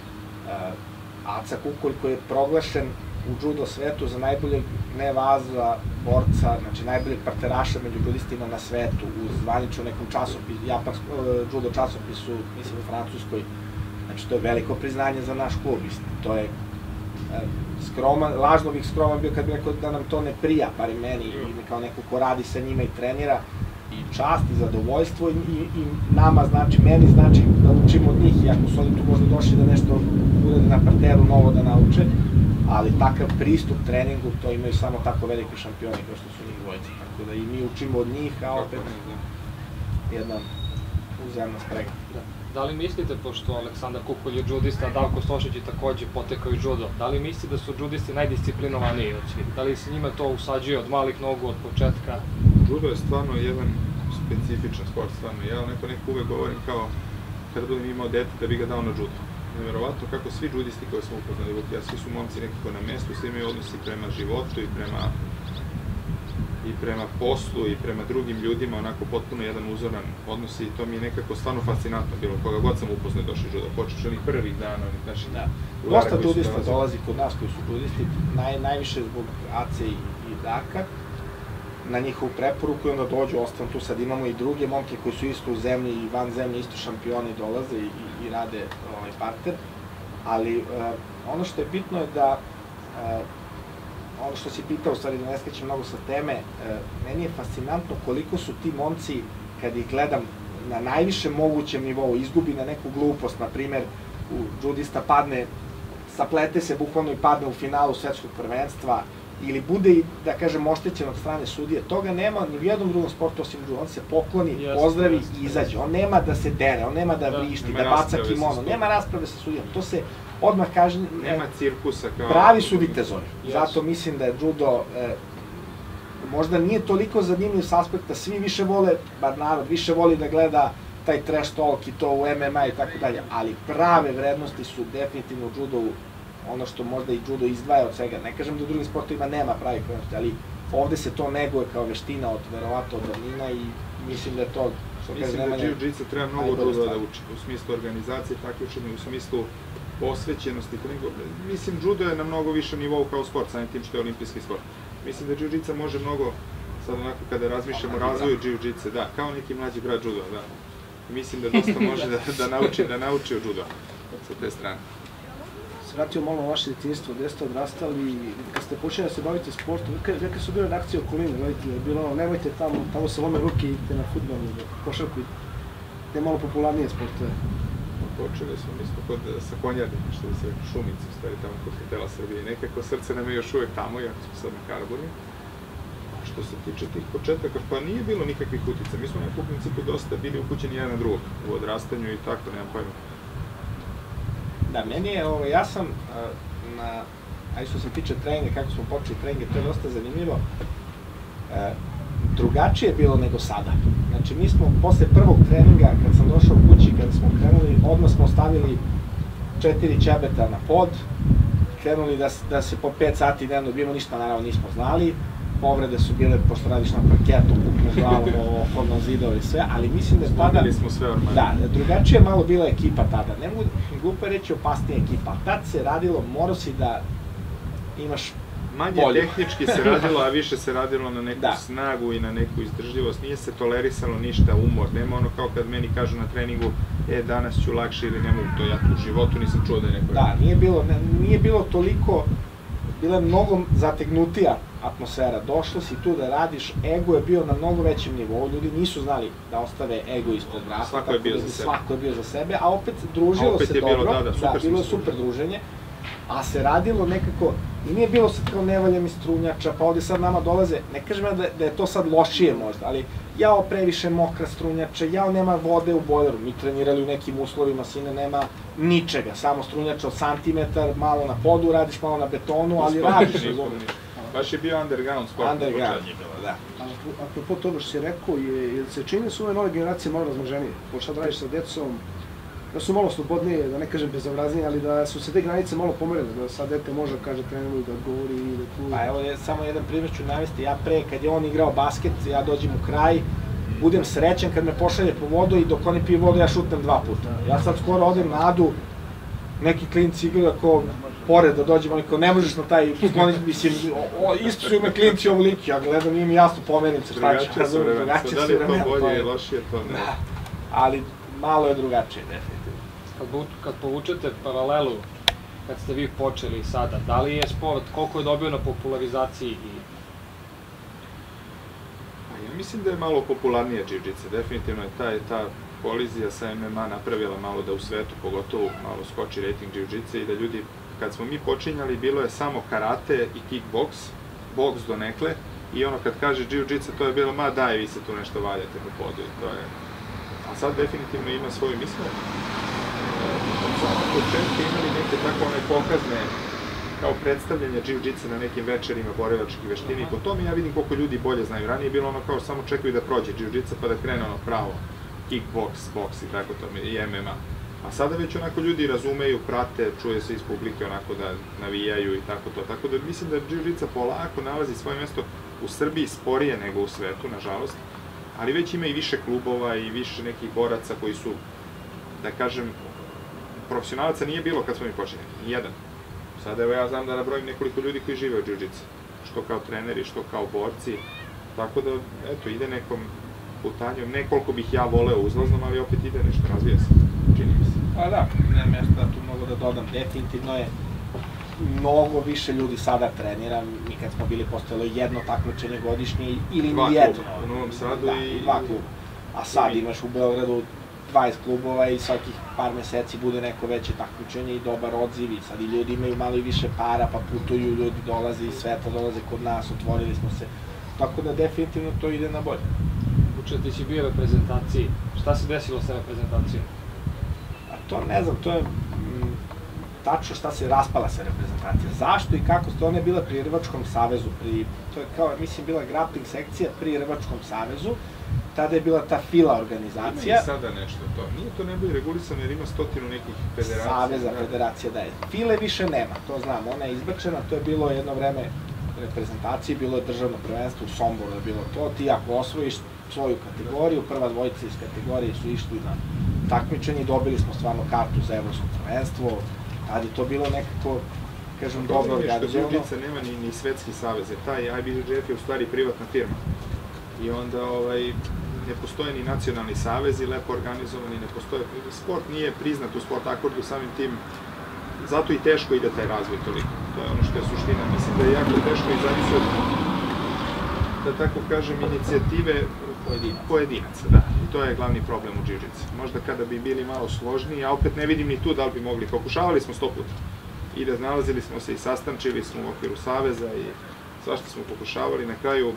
Speaker 2: Aca Kukolj koji je proglašen u judo svetu za najboljeg nevaza borca, znači najboljeg parteraša među judistima na svetu, u zvaničnom nekom časopisu, japanskom judo časopisu, mislim u Francuskoj. Znači to je veliko priznanje za naš klub, to je skroman, lažno bih skroman bio kad bih rekao da nam to ne prija, bar i meni, i kao neko ko radi sa njima i trenira, i čast i zadovoljstvo i, i nama znači, meni znači da učimo od njih, iako su oni tu možda došli da nešto urade na parteru novo da nauče, ali takav pristup treningu, to imaju samo tako veliki šampioni kao što su njih dvojice, tako da i mi učimo od njih, a opet jedna uzajamna sprega.
Speaker 1: Da li mislite, pošto Aleksandar Kukolj je judista, a Darko Stošić je takođe potekao iz judo, da li mislite da su judisti najdisciplinovaniji od svih? Da li se njima to usađuje od malih nogu, od početka?
Speaker 3: Judo je stvarno jedan specifičan sport, stvarno. Ja neko neko uvek govorim kao kada budem imao dete da bi ga dao na judo. Nevjerovatno kako svi judisti koje smo upoznali, ja, svi su momci nekako na mestu, svi imaju odnosi prema životu i prema i prema poslu i prema drugim ljudima, onako potpuno jedan uzoran odnos i to mi je nekako stvarno fascinantno bilo, koga god sam upoznao došli judo, počeš onih prvih dana, onih naših
Speaker 2: da.
Speaker 3: drugara
Speaker 2: Dosta
Speaker 3: koji su
Speaker 2: judista
Speaker 3: dolazili.
Speaker 2: dolazi kod nas koji su judisti, naj, najviše zbog A C i, i Daka, na njihovu preporuku i onda dođu, ostanu tu, sad imamo i druge momke koji su isto u zemlji i van zemlje, isto šampioni dolaze i, i, i rade ovaj parter, ali uh, ono što je bitno je da uh, ono što si pitao, u stvari da ne skrećem mnogo sa teme, uh, meni je fascinantno koliko su ti momci, kad ih gledam na najvišem mogućem nivou, izgubi na neku glupost, na primer, u judista padne, saplete se bukvalno i padne u finalu svetskog prvenstva, ili bude i, da kažem, oštećen od strane sudije, toga nema ni u jednom drugom sportu osim judo, on se pokloni, yes, pozdravi yes, i izađe, on nema da se dere, on nema da, da vrišti, da baca kimono, nema rasprave sa sudijom, to se odmah kaže...
Speaker 3: Nema cirkusa kao...
Speaker 2: Pravi su vitezovi,
Speaker 3: yes.
Speaker 2: Zato mislim da je judo, e, možda nije toliko zanimljiv s aspekta, svi više vole, bar narod, više voli da gleda taj trash talk i to u M M A i tako dalje, ali prave vrednosti su definitivno u judovu, ono što možda i judo izdvaja od svega. Ne kažem da u drugim sportovima nema pravih vrednosti, ali ovde se to neguje kao veština od, verovatno, od davnina i mislim da je to...
Speaker 3: Mislim da jiu-jitsu treba mnogo judo da uči, u smislu organizacije, takmičenja, u smislu posvećenosti. Mislim, judo je na mnogo više nivou kao sport, samim tim što je olimpijski sport. Mislim da jiu-jitsu može mnogo, sad onako kada razmišljamo o razvoju jiu-jitsu, da, kao neki mlađi brat judo, da. Mislim da dosta može da, da nauči, da nauči od judo sa te strane.
Speaker 4: Se vratio malo na vaše djetinjstvo, gde ste odrastali i kad ste počeli da se bavite sportom, neke su bile reakcije okoline, roditelji, je bilo, nemojte tamo, tamo se lome ruke, idite na fudbal, košarku, te malo popularnije sportove.
Speaker 3: Počeli smo, mi smo kod, sa Konjarnika, što se Šumici, u stvari tamo kod hotela Srbije. Nekako srce nam je još uvek tamo, jako smo sad na Karaburju. A što se tiče tih početaka, pa nije bilo nikakvih utica. Mi smo nekako u principu dosta bili upućeni jedan na drugog, u odrastanju i tako, nemam pojma.
Speaker 2: Da, meni je, ovo, ja sam na, a što se tiče treninga, kako smo počeli treninge, to je dosta zanimljivo. E, drugačije je bilo nego sada. Znači, mi smo posle prvog treninga, kad sam došao u kući, kada smo krenuli, odmah smo stavili četiri ćebeta na pod, krenuli da, da se po pet sati dnevno bijemo, ništa naravno nismo znali, povrede su bile, pošto radiš na parketu, puknu glavom, okolno zidove i sve, ali mislim da je tada...
Speaker 3: Slomili smo sve ormane.
Speaker 2: Da, drugačije je malo bila ekipa tada, ne mogu glupo reći opasnija ekipa, tad se radilo, morao si da imaš
Speaker 3: manje
Speaker 2: bolju.
Speaker 3: Tehnički se radilo, a više se radilo na neku
Speaker 2: da. snagu
Speaker 3: i na neku izdržljivost, nije se tolerisalo ništa, umor, nema ono kao kad meni kažu na treningu, e, danas ću lakše ili ne mogu to, ja u životu nisam čuo da je neko...
Speaker 2: Da, nije bilo, ne, nije bilo toliko, bila je mnogo zategnutija atmosfera, došlo si tu da radiš, ego je bio na mnogo većem nivou, ljudi nisu znali da ostave ego ispred vrata,
Speaker 3: svako je bio
Speaker 2: da
Speaker 3: za sebe.
Speaker 2: Svako je bio za sebe, a opet družilo
Speaker 3: opet
Speaker 2: se
Speaker 3: je
Speaker 2: dobro,
Speaker 3: bilo, da, da, super
Speaker 2: da, bilo je super druženje, a se radilo nekako, i nije bilo sad kao nevalja mi strunjača, pa ovde sad nama dolaze, ne kažem ja da, da je to sad lošije možda, ali jao previše mokra strunjača, jao nema vode u bojleru, mi trenirali u nekim uslovima, sine, nema ničega, samo strunjača od santimetar, malo na podu radiš, malo na betonu, ali radiš.
Speaker 3: Baš je bio underground sport.
Speaker 2: Underground, da.
Speaker 4: Apropo toga što si rekao, je, se čini da su ove nove generacije malo razmoženije, pošto sad radiš sa decom, da su malo slobodnije, da ne kažem bezobraznije, ali da su se te granice malo pomerene, da sad dete može da kaže treneru da odgovori i da tu...
Speaker 2: Pa evo, je, samo jedan primjer ću navesti, ja pre, kad je on igrao basket, ja dođem u kraj, budem srećan kad me pošalje po vodu i dok oni piju vodu, ja šutnem dva puta. Ja sad skoro odem na Adu, neki klinci igraju ako pored da dođem, oni kao ne možeš na taj skloniti, mislim, isto su me klinci ovoliki, ja gledam, nije mi jasno, pomerim se, šta ću,
Speaker 3: drugačije su vremena, da li je to bolje ili lošije, to ne.
Speaker 2: Da, ali malo je drugačije, definitivno.
Speaker 5: Kad, kad povučete paralelu, kad ste vi počeli sada, da li je sport, koliko je dobio na popularizaciji i...
Speaker 3: Ja mislim da je malo popularnije jiu-jitsu, definitivno je ta, ta kolizija sa M M A napravila malo da u svetu, pogotovo malo skoči rating jiu-jitsu i da ljudi, kad smo mi počinjali, bilo je samo karate i kickboks, boks donekle, i ono kad kaže jiu-jitsu, to je bilo, ma daj, vi se tu nešto valjate po podu i to je... A sad definitivno ima svoju, mi smo od samog početka imali neke tako one pokazne kao predstavljanje jiu-jitsu na nekim večerima borilačkih veština i po tome ja vidim koliko ljudi bolje znaju. Ranije je bilo ono kao samo čekaju da prođe jiu-jitsu pa da krene ono pravo kickboks, boks i tako to, i M M A. A sada već onako ljudi razumeju, prate, čuje se iz publike onako da navijaju i tako to. Tako da mislim da jiu-jitsu polako nalazi svoje mesto u Srbiji sporije nego u svetu, nažalost. Ali već ima i više klubova i više nekih boraca koji su, da kažem, profesionalaca nije bilo kad smo mi počeli, nijedan. Sada evo ja znam da nabrojim nekoliko ljudi koji žive od jiu-jitsu, što kao treneri, što kao borci. Tako da, eto, ide nekom putanjom, ne koliko bih ja voleo uzlaznom, ali opet ide nešto, razvija se, čini mi se.
Speaker 6: Pa da, nemam ja šta tu mogu da dodam, definitivno je mnogo više ljudi sada trenira, mi kad smo bili postojalo jedno takmičenje godišnje ili
Speaker 3: Dva
Speaker 6: nijedno.
Speaker 3: kluba, u Novom Sadu
Speaker 6: Da,
Speaker 3: i...
Speaker 6: dva kluba. A sad imaš u Beogradu dvadeset klubova i svakih par meseci bude neko veće takmičenje i dobar odziv i sad i ljudi imaju malo i više para pa putuju, ljudi dolaze iz sveta, dolaze kod nas, otvorili smo se. Tako da definitivno to ide na bolje.
Speaker 5: Vučetić je bio u reprezentaciji. Šta se desilo sa reprezentacijom?
Speaker 6: A to ne znam, to je m, tačno šta se raspala sa reprezentacija. Zašto i kako ste, ona je bila pri Rvačkom savezu, pri, to je kao, mislim, bila grappling sekcija pri Rvačkom savezu, tada je bila ta fila organizacija.
Speaker 3: Ima i sada nešto to. Nije to ne bi regulisano jer ima stotinu nekih federacija.
Speaker 6: Saveza, federacija, da je. File više nema, to znam, ona je izbrčena, to je bilo jedno vreme reprezentacije, bilo je državno prvenstvo u Somboru, je bilo to, ti ako osvojiš svoju kategoriju, prva dvojica iz kategorije su išli na takmičenje i dobili smo stvarno kartu za evropsko prvenstvo, tada je to bilo nekako, kažem, dobro organizovano.
Speaker 3: Jiu-jitsu nema ni, ni svetski savez, jer taj I B J J F je u stvari privatna firma. I onda ovaj, ne postoje ni nacionalni savezi, lepo organizovani, ne postoje, sport nije priznat u sport akordu, samim tim, zato i teško ide taj razvoj toliko. To je ono što je suština. Mislim da je jako teško i zavisi od, da tako kažem, inicijative
Speaker 6: Pojedinaca.
Speaker 3: pojedinaca, da. I to je glavni problem u jiu-jitsu. Možda kada bi bili malo složniji, a opet ne vidim ni tu da li bi mogli. Pokušavali smo sto puta. I da nalazili smo se i sastančili smo u okviru saveza i svašta smo pokušavali. Na kraju,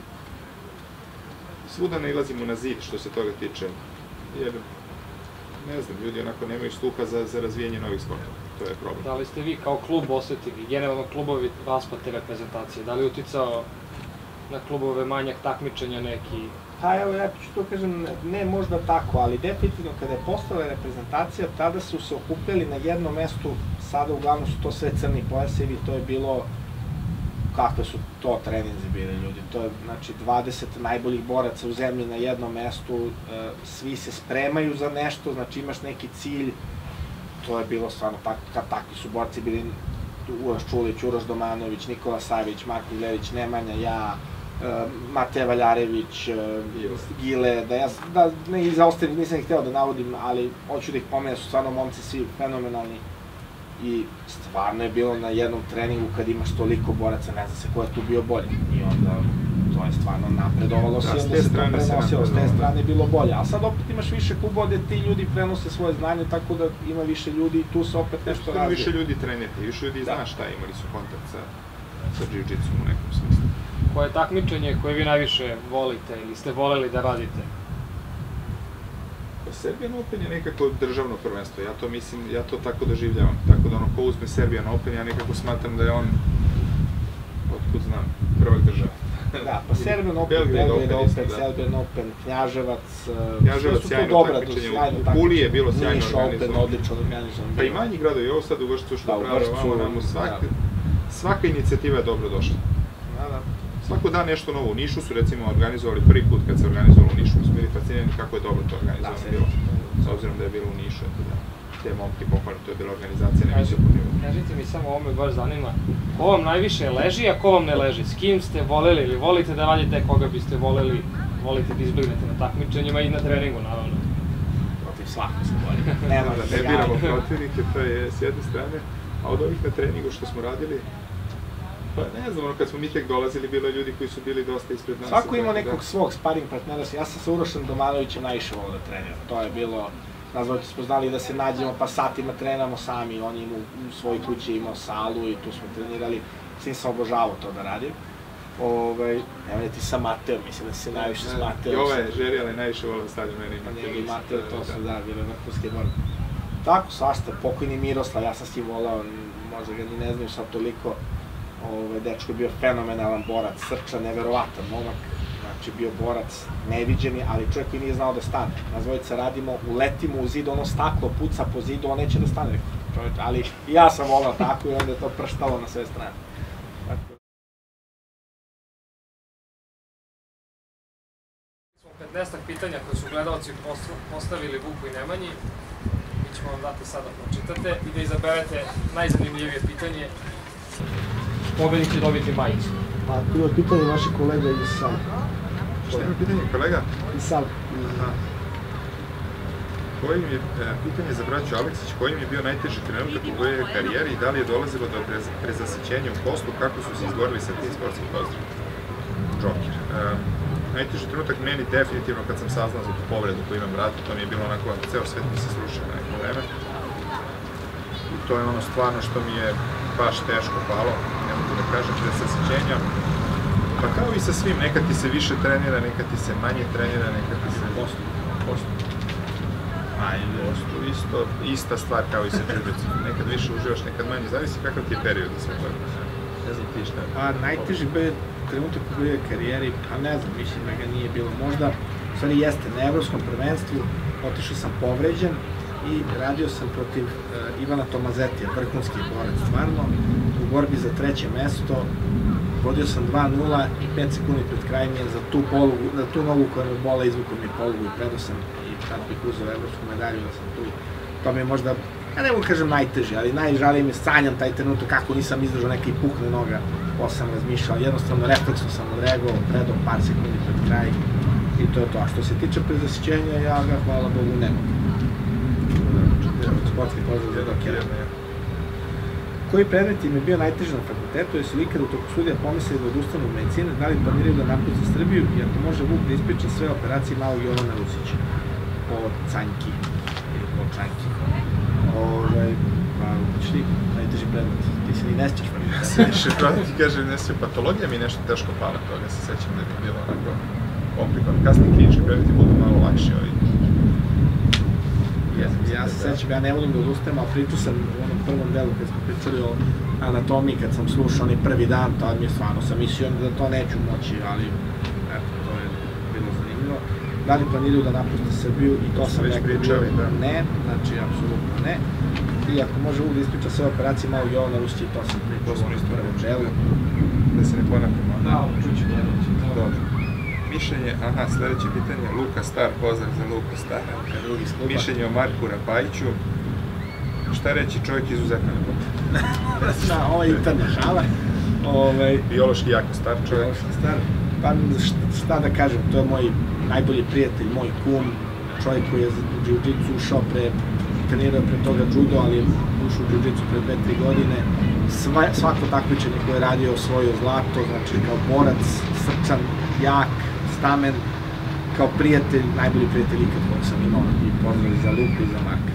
Speaker 3: svuda nailazimo na zid što se toga tiče. Jer, ne znam, ljudi onako nemaju sluha za, za razvijanje novih sportova. To je problem.
Speaker 5: Da li ste vi kao klub osetili, generalno klubovi raspad te reprezentacije? Da li je uticao na klubove manjak takmičenja neki?
Speaker 6: Pa evo, ja ću to kažem, ne možda tako, ali definitivno kada je postala reprezentacija, tada su se okupljali na jednom mestu, sada uglavnom su to sve crni pojasevi, to je bilo, kakve su to treninzi bili ljudi, to je znači dvadeset najboljih boraca u zemlji na jednom mestu, svi se spremaju za nešto, znači imaš neki cilj, to je bilo stvarno, kad takvi su borci bili Uroš Čulić, Uroš Domanović, Nikola Savić, Marko Gledić, Nemanja, ja, Mateja Valjarević, Gile, da ja da, ne izaostavim, nisam ih hteo da navodim, ali hoću da ih pomenem, su stvarno momci svi fenomenalni i stvarno je bilo na jednom treningu kad imaš toliko boraca, ne zna se ko je tu bio bolji i onda to je stvarno napredovalo se i onda se to prenosilo, s te strane je bilo bolje, a sad opet imaš više klubova gde ti ljudi prenose svoje znanje, tako da ima više ljudi i tu se opet nešto razvije.
Speaker 3: Više ljudi trenirati, više ljudi zna šta, imali su kontakt sa, sa jiu-jitsu u nekom smislu.
Speaker 5: Koje je takmičenje koje vi najviše volite ili ste voleli da radite?
Speaker 3: Pa Serbian Open je nekako državno prvenstvo, ja to mislim, ja to tako doživljavam. Tako da ono ko uzme Serbian Open, ja nekako smatram da je on, otkud znam, prvak država.
Speaker 6: Da, pa Serbian Open, Belgrade Open, Serbian Open, Knjaževac,
Speaker 3: Knjaževac, sjajno takmičenje, u Puli je bilo sjajno organizovano.
Speaker 6: Niš Open, odlično organizovano.
Speaker 3: Pa i manji gradovi, ovo sad u Vršcu što prave ovamo namo, svaka inicijativa je dobro došla. Svako dan nešto novo. U Nišu su recimo organizovali prvi put kad se organizovalo u Nišu, smo bili fascinirani kako je dobro to organizovano bilo. S obzirom da je bilo u Nišu, eto da te momke pohvalim, to je bila organizacija na visokom nivou.
Speaker 5: Kažite mi samo, ovo me baš zanima, ko vam najviše leži, a ko vam ne leži? S kim ste voleli ili volite da radite, koga biste voleli, volite da izbjegnete na takmičenjima i na treningu, naravno?
Speaker 6: Protiv svako se voli. Nema
Speaker 3: da ne biramo protivnike, to je s jedne strane, a od ovih na treningu što smo radili, pa ne znam, ono kad smo mi tek dolazili, bilo je ljudi koji su bili dosta ispred nas.
Speaker 6: Svako ima nekog svog sparing partnera, ja sam sa Urošem Domanovićem najviše volio da treniram, to je bilo, nazvati smo znali da se nađemo pa satima trenamo sami, on ima u svojoj kući imao salu i tu smo trenirali, svim sam obožavao to da radim. Ove, evo ti sa Mateom, mislim da se najviše s Mateom.
Speaker 3: I ova je Žerijala i najviše volio stavlja mene i Mateo.
Speaker 6: I Mateo, to su da, bile vrhunske borbe. Tako, svašta, pokojni Miroslav, ja sam s njim volao, možda ga ni ne znam sad toliko. Ove, dečko je bio fenomenalan borac, srčan, neverovatan momak, znači bio borac neviđeni, ali čovjek koji nije znao da stane. Nas dvojica radimo, uletimo u zid, ono staklo puca po zidu, on neće da stane, čovječ, ali i ja sam volao tako i onda je to prštalo na sve strane.
Speaker 5: petnaestak pitanja koje su gledalci postavili Vuku i Nemanji, mi ćemo vam dati sada pročitate i da izaberete najzanimljivije pitanje. Pobednik će dobiti majicu.
Speaker 6: A tu je pitanje naše kolega iz Sal.
Speaker 3: Šta ima pitanje kolega?
Speaker 6: Iz Sal.
Speaker 3: Kojim je, pitanje za braću Aleksić, kojim je bio najteži trenutak u tvojoj karijeri i da li je dolazilo do prezasićenja u poslu, kako su se izborili sa tim sportskim pozdravom? Joker. Najteži trenutak meni definitivno kad sam saznao za tu povredu koju imam vratu, to mi je bilo onako, ceo svet mi se srušio na neko vreme. I to je ono stvarno što mi je baš teško palo, ne mogu da kažem, prezasićenja. Pa kao i sa svim, nekad ti se više trenira, nekad ti se manje trenira, nekad ti se...
Speaker 6: Postu. Postu.
Speaker 3: Postu, isto, ista stvar kao i sa džudžicom. Nekad više uživaš, nekad manje, zavisi kakav ti je period da sve toga. Ne znam ti šta.
Speaker 6: A najteži bio trenutak u svojoj karijeri, pa ne znam, mislim da ga nije bilo. Možda, u stvari jeste, na evropskom prvenstvu otišao sam povređen i radio sam protiv uh, Ivana Tomazetija, vrhunski borac, stvarno, u borbi za treće mesto. Vodio sam dva nula i pet sekundi pred krajem je za tu polugu, za tu nogu koja me bola, izvukao mi polugu i predao sam i tad bih uzeo evropsku medalju da sam tu. To mi je možda, ja ne mogu kažem najteži, ali najžalije mi sanjam taj trenutak kako nisam izdržao neka i pukne noga, ko sam razmišljao, jednostavno refleksno sam odreagovao, predao par sekundi pred kraj i to je to. A što se tiče prezasićenja, ja ga, hvala Bogu, nemam. Sportski pozdrav za dokera. Koji predmet im je bio najteži na fakultetu, jesu li ikada u toku studija pomislili da odustanu od medicine, da li planiraju da napuste Srbiju, jer to može Vuk da ispriča sve operacije malog Jovana Rusića po Canjki ili po Čanki. Ove, pa, uči ti, najteži predmet, ti se ni ne sjećaš fakultetu.
Speaker 3: Se više, pravo ti kaže, ne sjećam, patologija mi je nešto teško pala toga, se sećam da bi bilo onako komplikovan. Kasnije klinički predmeti budu malo lakši ovi.
Speaker 6: Ja se sećam, ja ne volim da odustajem, ali pričao sam u onom prvom delu kad smo pričali o anatomiji, kad sam slušao onaj prvi dan, tad mi je stvarno sam mislio da to neću moći, ali eto, to je bilo zanimljivo. Da li planiraju da napuste Srbiju i to sam rekao bio ne, znači apsolutno ne. I ako može uvijek da ispriča sve operacije malo Jovana Rusića i to sam pričao u onom prvom delu.
Speaker 3: Da se ne ponavljamo.
Speaker 5: Da, čuću jedno.
Speaker 3: Dobro. Mišljenje, aha, sledeće pitanje, Luka Star, pozdrav za Luka Star. Mišljenje o Marku Rapajiću. Šta reći, čovjek izuzetno ljubav.
Speaker 6: Da, ovo je interna šala.
Speaker 3: Biološki jako star čovjek.
Speaker 6: Biološki star. Pa šta da kažem, to je moj najbolji prijatelj, moj kum, čovjek koji je u džiu-džitsu ušao pre, trenirao pre toga judo, ali je ušao u džiu-džitsu pre dve tri godine. Svako takmičenje koje je radio osvojio zlato, znači kao borac, srčan, jak, stamen, kao prijatelj, najbolji prijatelj ikad kojeg sam imao i pozdrav za Luku i za Marka.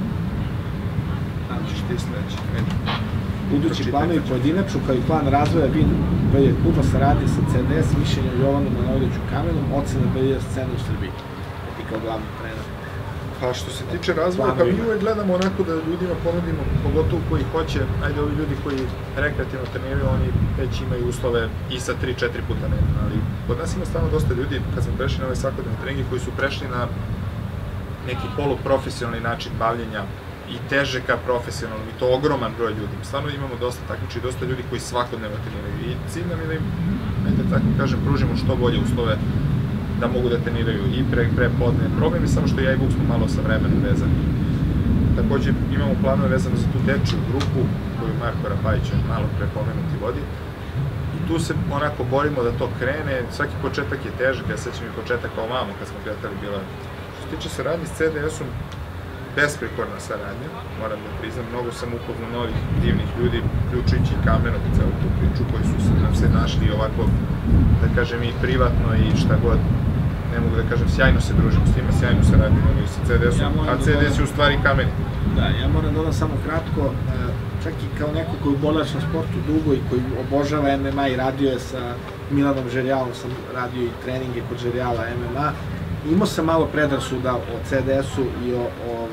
Speaker 3: Znači ti sledeći.
Speaker 6: Budući planovi pojedinačno, kao i plan razvoja B J kluba saradnje sa C D S, mišljenje o Jovanu Manojliću Kamenom, ocena B J scene u Srbiji. Ti kao glavni trener.
Speaker 3: Pa što se tiče razvoja, pa mi uvek gledamo onako da ljudima ponudimo, pogotovo koji hoće, ajde ovi ljudi koji rekreativno treniraju, oni već imaju uslove i sa tri četiri puta ne, ali kod nas ima stvarno dosta ljudi, kad smo prešli na ove svakodnevne treninge, koji su prešli na neki poluprofesionalni način bavljenja i teže ka profesionalnom, i to ogroman broj ljudi. Stvarno imamo dosta takmičara i dosta ljudi koji svakodnevno treniraju i cilj nam je da im, ajde tako kažem, pružimo što bolje uslove da mogu da treniraju i pre, pre podne. Problem je samo što ja i Vuk smo malo sa vremenom vezani. Takođe imamo planove vezano za tu dečju grupu koju Marko Rapajić malo pre pomenuti vodi. I tu se onako borimo da to krene. Svaki početak je težak, ja sećam i početak kao mamo kad smo kretali bila. Što se tiče saradnje s C D S-om, besprekorna saradnja, moram da priznam. Mnogo sam upoznao novih divnih ljudi, uključujući i Kamenom i celu tu priču koji su nam se našli ovako, da kažem, i privatno i šta god. Ne mogu da kažem, sjajno se družimo s njima, sjajno se radimo i sa C D S-om, a C D S je u stvari Kamen.
Speaker 6: Da, ja moram da dodam samo kratko, čak i kao neko koji bolač na sportu dugo i koji obožava M M A i radio je sa Milanom Žerjalom, sam radio i treninge kod Žerjala M M A. Imao sam malo predrasuda o C D S-u i o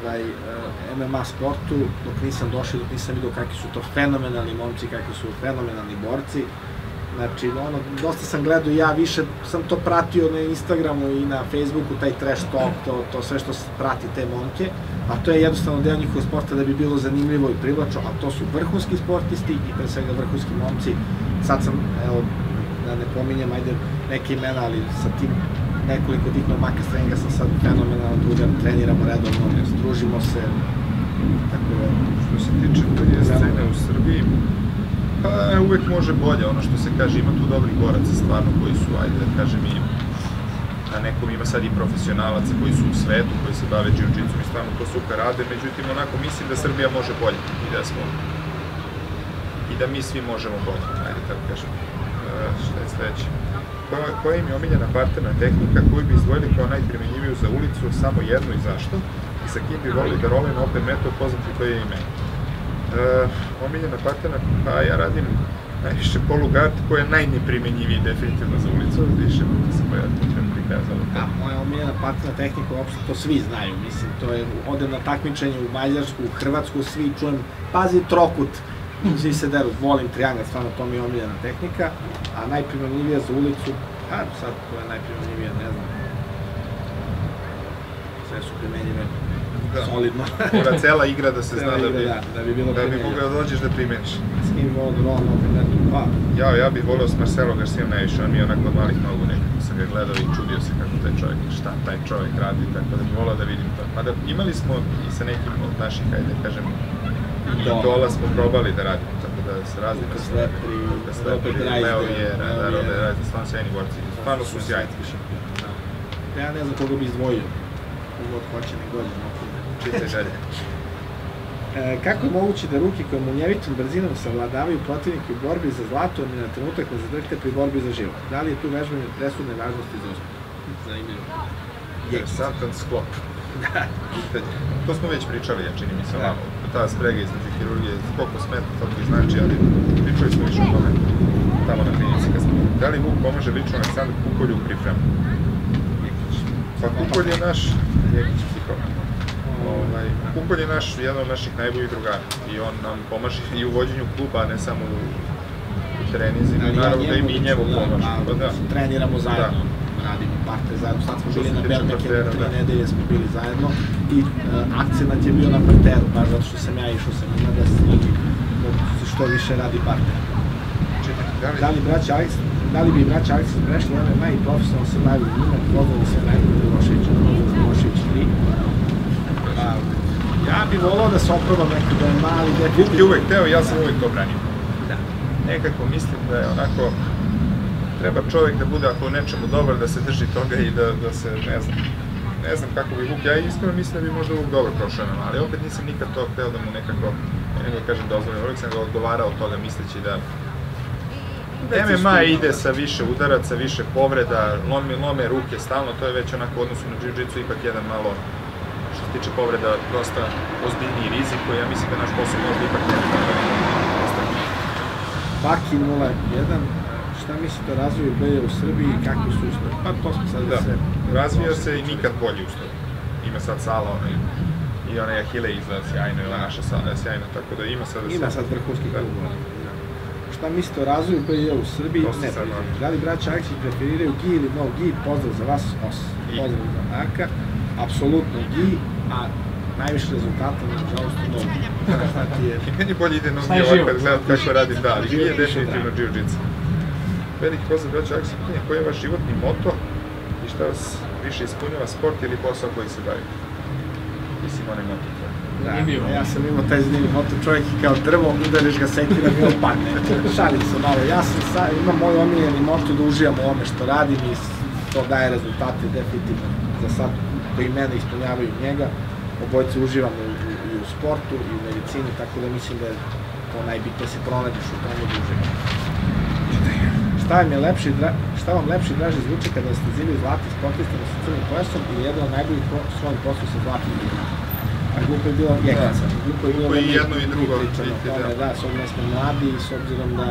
Speaker 6: M M A sportu, dok nisam došao, dok nisam vidio kakvi su to fenomenalni momci, kakvi su fenomenalni borci. Znači, ono, dosta sam gledao i ja više sam to pratio na Instagramu i na Facebooku, taj trash talk, to, to sve što prati te momke, a to je jednostavno deo njihovog sporta da bi bilo zanimljivo i privlačno, a to su vrhunski sportisti i pre svega vrhunski momci. Sad sam, evo, da ne pominjem, ajde, neke imena, ali sa tim nekoliko tih momaka s treninga sam sad fenomenalan drugar, treniramo redovno, družimo se, tako da...
Speaker 3: Što se tiče te scene u Srbiji, pa uvek može bolje, ono što se kaže, ima tu dobrih boraca stvarno koji su, ajde da kažem i na nekom ima sad i profesionalaca koji su u svetu, koji se bave jiu-jitsu i stvarno to super rade, međutim onako mislim da Srbija može bolje i da smo i da mi svi možemo bolje, ajde tako kažem. E, šta je sledeće? Koja, koja im je omiljena parterna tehnika koju bi izdvojili kao najprimenjiviju za ulicu, samo jednu i zašto? I sa kim bi volili da rolimo open metod poznati koje je ime? Uh, omiljena parterna, pa ja radim najviše polugard koji je najneprimenjiviji definitivno za ulicu, više puta sam ja to treba prikazalo.
Speaker 6: Da, moja omiljena parterna tehnika, uopšte to svi znaju, mislim, to je, odem na takmičenje u Mađarsku, u Hrvatsku, svi čujem, pazi trokut, svi se deru, volim triangat, stvarno to mi je omiljena tehnika, a najprimenjivija za ulicu, a sad to je najprimenjivija, ne znam, sve su primenjive.
Speaker 3: Da.
Speaker 6: Solidno.
Speaker 3: Mora cela igra da se zna da bi,
Speaker 6: da, da bi, bilo
Speaker 3: da bi mogao dođeš da primeniš.
Speaker 6: S kim bi volao da rolam opet netu? Pa.
Speaker 3: Ja, ja bih volao s Marcelo Garcijom najviše, on mi je onako od malih nogu nekako sam ga gledao i čudio se kako taj čovjek, šta taj čovjek radi, tako da bih volao da vidim to. Mada imali smo i sa nekim od naših, ajde da kažem, idola smo probali da radimo, tako da se razlika
Speaker 6: se Slepri,
Speaker 3: Slepri, Leo Vieira, da, Robert Reis, stvarno sjajni borci, stvarno su sjajni.
Speaker 6: Ja ne znam koga bi izdvojio, kogod hoće nek dođe na okruge.
Speaker 3: Čitaj želje.
Speaker 6: E, kako je moguće da ruke koje munjevitom brzinom savladavaju protivnike u borbi za zlato, ni na trenutak ne zadrhte pri borbi za život? Da li je tu vežbanje presudne važnosti za uspeh? Zanimljivo.
Speaker 3: Interesantan sklop. To smo već pričali, ja čini mi se ovamo. Ta sprega između hirurgije, koliko smeta, toliko i znači, ali pričali smo više o tome tamo na klinici kad smo. Da li Vuk pomaže lično Aleksandru Kukolju u pripremu? Pa Kukolj je naš, Jekić psiholog. Ovaj, Kukolj je naš, jedan od naših najboljih drugara i on nam pomaže i u vođenju kluba, a ne samo u, u treninzima, i naravno da i mi njemu pomažemo.
Speaker 6: Da, da. Treniramo zajedno, da. Radimo parte zajedno, sad smo bili na Belmekenu, tri nedelje smo bili zajedno i uh, akcenat je bio na parteru, baš zato što sam ja išao sa njima da se što više radi parter. Da li braća Alex, da li bi braća Alex prešli M M A i profesionalno se bavili njima, pozvali se Najbolj Miloševića, Pozdrav Milošević tri. Ja bih volao da se oprobam neko da je mali, da je...
Speaker 3: Vuk je uvek teo, ja sam uvek to branio. Da. Nekako mislim da je onako, treba čovjek da bude ako u nečemu dobar, da se drži toga i da, da se, ne znam, ne znam kako bi Vuk, ja iskreno mislim da bi možda Vuk dobro prošao M M A, ali opet nisam nikad to hteo da mu nekako, ne nego kažem dozvoljeno, uvijek sam ga odgovarao od toga misleći da M M A ide sa više udaraca, više povreda, lome, lome ruke stalno, to je već onako u odnosu na jiu-jitsu ipak jedan malo, što se tiče povreda, dosta ozbiljniji rizik koji ja mislim da naš posao možda ipak ne treba ostaviti.
Speaker 6: Baki nula jedan, šta mislite o razvoju B J u Srbiji i kakvi su uslovi? Pa to smo sad
Speaker 3: da,
Speaker 6: sve...
Speaker 3: razvija se i nikad bolji uslovi. Ima sad Sala, onaj, i onaj Ahile izgleda sjajno, i ova naša Sala je sjajna, tako da ima sad...
Speaker 6: Ima sad vrhunski klub. Šta mislite o razvoju B J u Srbiji? Ne, da li braća Aleksić preferiraju Gi ili no Gi? Pozdrav za vas, os. Pozdrav za Marka. Apsolutno Gi, a najviše rezultata, nažalost, u nogu.
Speaker 3: Meni bolje ide no Gi ovako kad gledam kako radim, da, ali Gi je definitivno jiu-jitsu. Veliki pozdrav braća Aleksić, pitanje koji je vaš životni moto i šta vas više ispunjava, sport ili posao koji se bavi? Mislim, onaj moto tvoj.
Speaker 6: Da, ja sam imao taj zanimljiv moto, čovjek je kao drvo, udariš ga sekirom i on padne. Šalim se malo, ja sam sad, imam moj omiljeni moto da uživam u ovome što radim i to daje rezultate definitivno za sad koji mene ispunjavaju njega. Obojci uživamo i, i, i u sportu i u medicini, tako da mislim da je to najbitnije se pronađeš u tome da uživam. Šta vam je lepši, šta vam lepši draži zvuče kada ste zili zlatni sportista sa crnim pojasom ili jedan od najboljih svojim poslu sa zlatnim ljudima? A grupa je bila Jekica. Grupa je bila
Speaker 3: i jedno i drugo.
Speaker 6: Da, s obzirom da smo mladi i s obzirom da...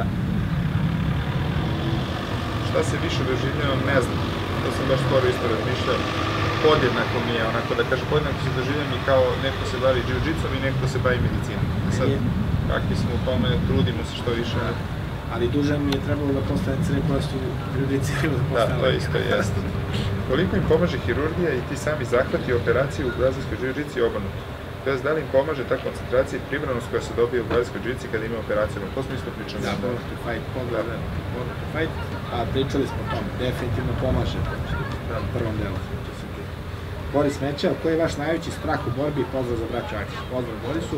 Speaker 3: Šta se više doživljavam, ne znam. To sam baš skoro isto razmišljao. Podjednako mi je, onako da kažem, podjednako se doživljam i kao neko se bavi jiu-jitsom i neko se bavi medicinom. Sad, kakvi smo u tome, trudimo se što više
Speaker 6: ali duže mi je trebalo da postane crni pojas u jiu-jitsu da postane.
Speaker 3: Da, to isto jeste. Koliko im pomaže hirurgija i ti sami zahvati operaciji u brazilskoj jiu-jitsu i obrnuto? To jest, da li im pomaže ta koncentracija i pribranost koja se dobije u brazilskoj jiu-jitsu kada ima operaciju? To smo isto pričali.
Speaker 6: Da, born to fight, pogled, born to fight, a pričali smo o tom, definitivno pomaže u prvom delu. Boris Mećev, koji je vaš najveći strah u borbi i pozdrav za braću Akić? Pozdrav Borisu.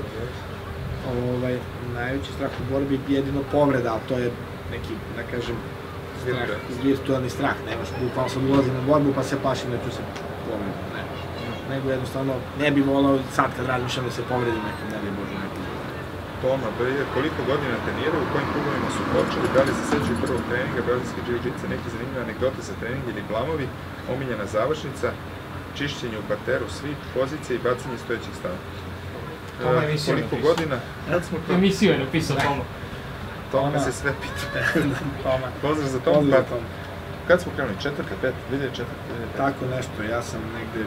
Speaker 6: Ovaj, najveći strah u borbi je jedino povreda, ali to je neki, da kažem, strah, virtualni strah. Nemaš, bukvalno sam ulazim u borbu pa se plašim da ću se povrediti. Ne. Nego jednostavno ne bi volao sad kad razmišljam da se povredim nekom, ne bi Bože nekom.
Speaker 3: Toma, koliko godina treniraju, u kojim klubovima su počeli, da li se sećaju prvog treninga brazilske jiu-jitsu, neki zanimljive anegdote za trening ili blamovi, omiljena završnica, čišćenje u parteru svih pozicija i bacanje stojećih stava.
Speaker 5: Toma emisiju
Speaker 3: koliko godina?
Speaker 5: Emisiju je napisao Toma.
Speaker 3: Toma se sve pita. Pozdrav za Toma. Kad smo krenuli? Četvrte, pet, dve hiljade četvrte, dve hiljade pete?
Speaker 6: Tako nešto, ja sam negde...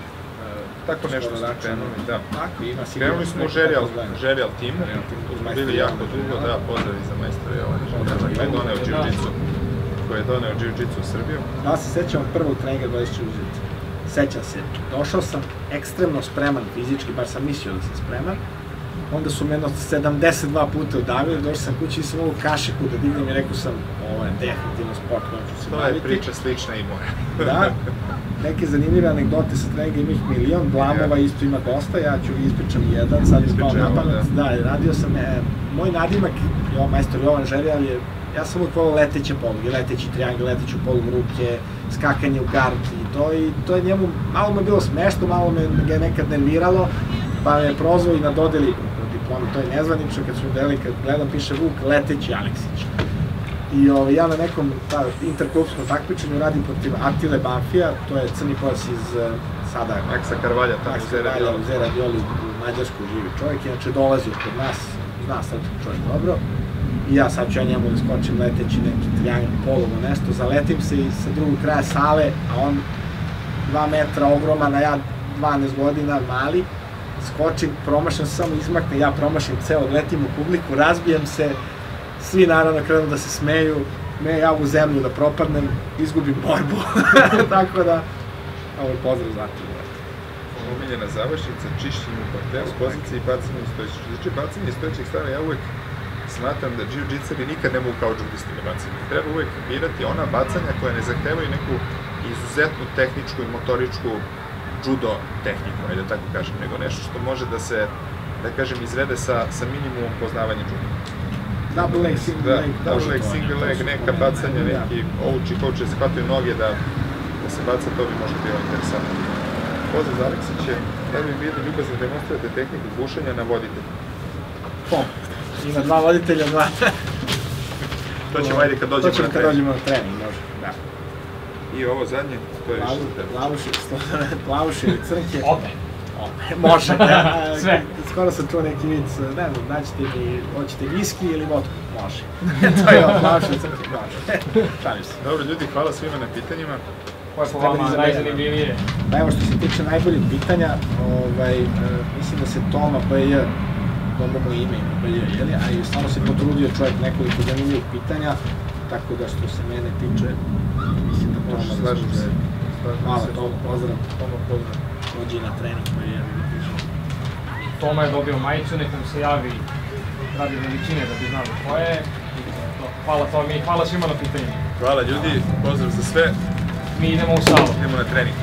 Speaker 3: Tako nešto smo krenuli, da.
Speaker 6: Tako, ima sigurno...
Speaker 3: Krenuli smo u Žerijal timu, bili jako dugo, da, pozdravi za majstora Jovana Žerijala, koji je doneo jiu-jitsu, koji je doneo jiu-jitsu u Srbiju.
Speaker 6: Da se sećam prvog treninga dvadeset jiu-jitsu. Sećam se, došao sam ekstremno spreman fizički, bar sam mislio da sam spreman, onda su me jedno sedamdeset dva puta udavili, došao sam kući i sam ovu kašiku da dignem i rekao sam, ovo je definitivno sport kojom ću se baviti.
Speaker 3: To je priča slična i moja.
Speaker 6: Da, neke zanimljive anegdote sa treninga ima ih milion, blamova isto ima dosta, ja ću ispričam jedan, sad je spao na pamet, da, radio sam, moj nadimak, majstor Jovan Žerijal je, ja sam uvijek volao leteće poluge, leteći triangel, leteću polugu ruke, skakanje u gard i to, i to je njemu, malo me bilo smešno, malo me ga je nekad nerviralo, pa me je prozvao i na dodeli diplomi, to je nezvanično, kad smo deli, kad gledam, piše Vuk Leteći Aleksić. I o, ja na nekom interklubskom takmičenju radim protiv Attile Banfija, to je crni pojas iz sada...
Speaker 3: Aksa Karvalja, tamo u Zeradiolu.
Speaker 6: U Zeradiolu, u Mađarsku živi čovjek, inače dolazi kod nas, zna srpski čovjek dobro. I ja sad ću ja njemu da skočim leteći neki triangel, polugu, nešto, zaletim se i sa drugog kraja sale, a on dva metra ogroman, a ja dvanaest godina, mali, skočim, promašam se, samo izmakne, ja promašim ceo, letim u publiku, razbijem se, svi naravno krenu da se smeju, me ja u zemlju da propadnem, izgubim borbu, tako da, ovo je pozdrav za to.
Speaker 3: Omiljena završnica, čišćenje u parteru, pozicije i bacanje iz stojećih. Znači, bacanje iz stojećih stava, ja uvek smatram da jiu-jitseri nikad ne mogu kao judisti ne bacati. Treba uvek birati ona bacanja koja ne zahtevaju neku izuzetnu tehničku i motoričku judo tehniku, ajde da tako kažem, nego nešto što može da se, da kažem, izvede sa, sa minimumom poznavanja judo.
Speaker 6: Double leg, single leg.
Speaker 3: Double leg, single leg, neka bacanja, neki ovuči, koče, se hvataju noge da, da se baca, to bi možda bilo interesantno. Pozdrav za Aleksiće, da bi bili ljubazno demonstrujete tehniku bušenja na voditelju.
Speaker 6: Pom. Ima dva voditelja, dva.
Speaker 3: To ćemo ajde kad dođemo na trening. To ćemo
Speaker 6: kad dođemo na trening, može, da.
Speaker 3: I ovo zadnje, to je više tebe.
Speaker 6: Plavuše ili crnke.
Speaker 5: Obe.
Speaker 6: Obe, može.
Speaker 5: Sve.
Speaker 6: Skoro sam čuo neki vic, ne znam, daćete mi, hoćete viski ili vodku? Može. To je ovo, plavuše ili crnke, može. Šalim se.
Speaker 3: Dobro, ljudi, hvala svima na pitanjima.
Speaker 5: Ovo je po vama najzanimljivije.
Speaker 6: Pa evo što se tiče najboljih pitanja, mislim da se Toma B J, dobro mu ime ima B J, jeli, a i stvarno se potrudio čovjek nekoliko zanimljivih pitanja, tako da što se mene tiče, mislim da Toma
Speaker 3: slažem se.
Speaker 6: Hvala Toma, pozdrav. Toma, pozdrav. Dođi na trening B J, vidiš.
Speaker 5: Toma je dobio majicu, nekom se javi radi veličine da bi znali ko je. Hvala Tomi i hvala svima na pitanjima.
Speaker 3: Hvala ljudi, pozdrav za sve.
Speaker 5: Mi idemo u salu.
Speaker 3: Idemo na trening.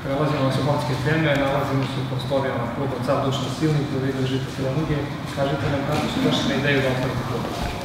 Speaker 5: Prelazimo na sportske teme, nalazimo se u prostorijama kluba Car Dušan Silnik, da vi držite treninge. Kažite nam kako su došli na ideju da otvorite klub.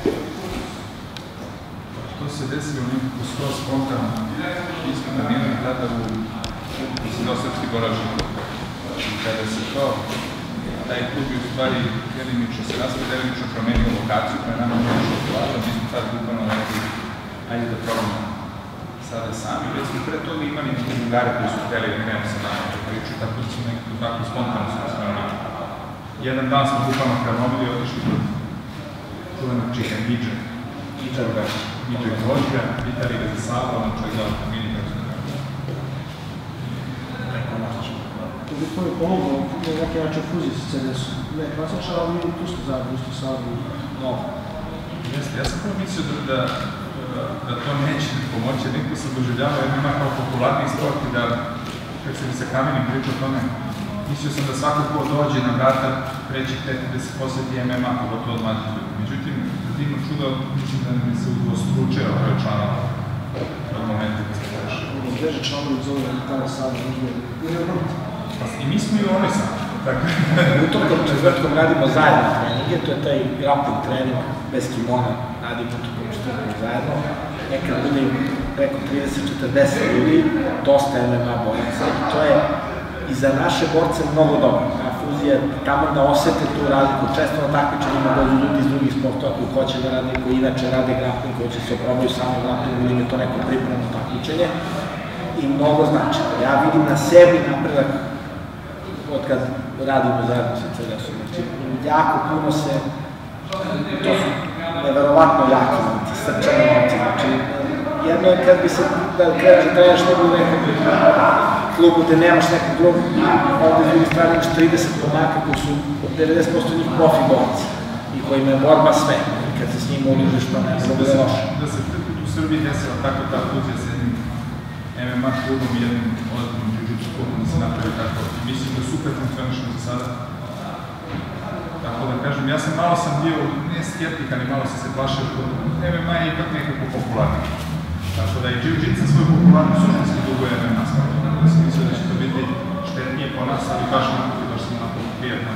Speaker 3: To se desilo nekako skoro spontano. Ispod na Milan tada u Sidosrpski boražni klub. Kada se to, taj klub je u stvari delimično se raspred, delimično promenio lokaciju, koja je nama nije što odgovarala. Mi smo tad bukvalno rekli, ajde da probamo sada sami. Već smo pre toga imali neke drugare koji su hteli da krenu sa nama tu priču, tako da smo nekako tako spontano smo smenili. Jedan dan smo bukvalno krenovili i otišli kod čuvenog čika Midže. Midže Gvožđa, pitali ga za Savo, ono čovjek dao po mini kako smo gledali.
Speaker 4: To bi tvoj pomogao na neki način fuziji sa C D S-om. Ne klasičan, ali mi tu ste zajedno, isto Savo i novo.
Speaker 3: Jeste, ja sam prvo mislio da da to neće pomoći, nekako sam doživljavao M M A kao popularni sport i da, kako se mi sa Kamenim pričao o tome, mislio sam da svako ko dođe na vrata preći hteti da se posveti M M A, pogotovo od mladih ljudi. Međutim, za divno čudo, mislim da mi se udvostručio broj članova od momenta kada smo prešli.
Speaker 4: Izveže članovi iz ove tamo sada,
Speaker 3: I mi smo i oni sad.
Speaker 6: Utorkom, četvrtkom radimo zajedno treninge, to je taj grappling trening bez kimona, radimo utorkom četvrtkom zajedno. Nekad bude preko trideset do četrdeset ljudi, dosta M M A boraca i to je i za naše borce mnogo dobro. Fuzija tamo da osete tu razliku, često na takmičenjima dođu ljudi iz drugih sportova koji hoće da rade, koji inače rade grappling, koji će se oprobaju samo grappling, vidim je to neko pripremno takmičenje i mnogo značajno. Ja vidim na sebi napredak od kad radimo zajedno sa C D S-om. Znači, jako puno se, to su neverovatno jaki momci, srčani momci. Znači, jedno je kad bi se, da kreneš da trenaš nekog u nekom klubu gde nemaš nekog drugog, ovde s druge strane imaš trideset pomaka koji su devedeset posto njih profi borci i kojima je borba sve. I kad se s njima udružiš, to ne može da loše.
Speaker 3: Da se u Srbiji desila tako ta fuzija s jednim M M A klubom i jednim ozbiljnim jiu-jitsu klubom da se napravi tako. Mislim da super funkcionišemo za sada. Tako da kažem, ja sam malo sam bio, ne skeptik, ali malo sam se plašio, M M A je ipak nekako popularni. Tako da i jiu-jitsu svoju popularnu suštinski dugo je M M A sporta. Da sam mislio da će to biti štetnije po nas, ali baš nekako baš sam napao prijatno.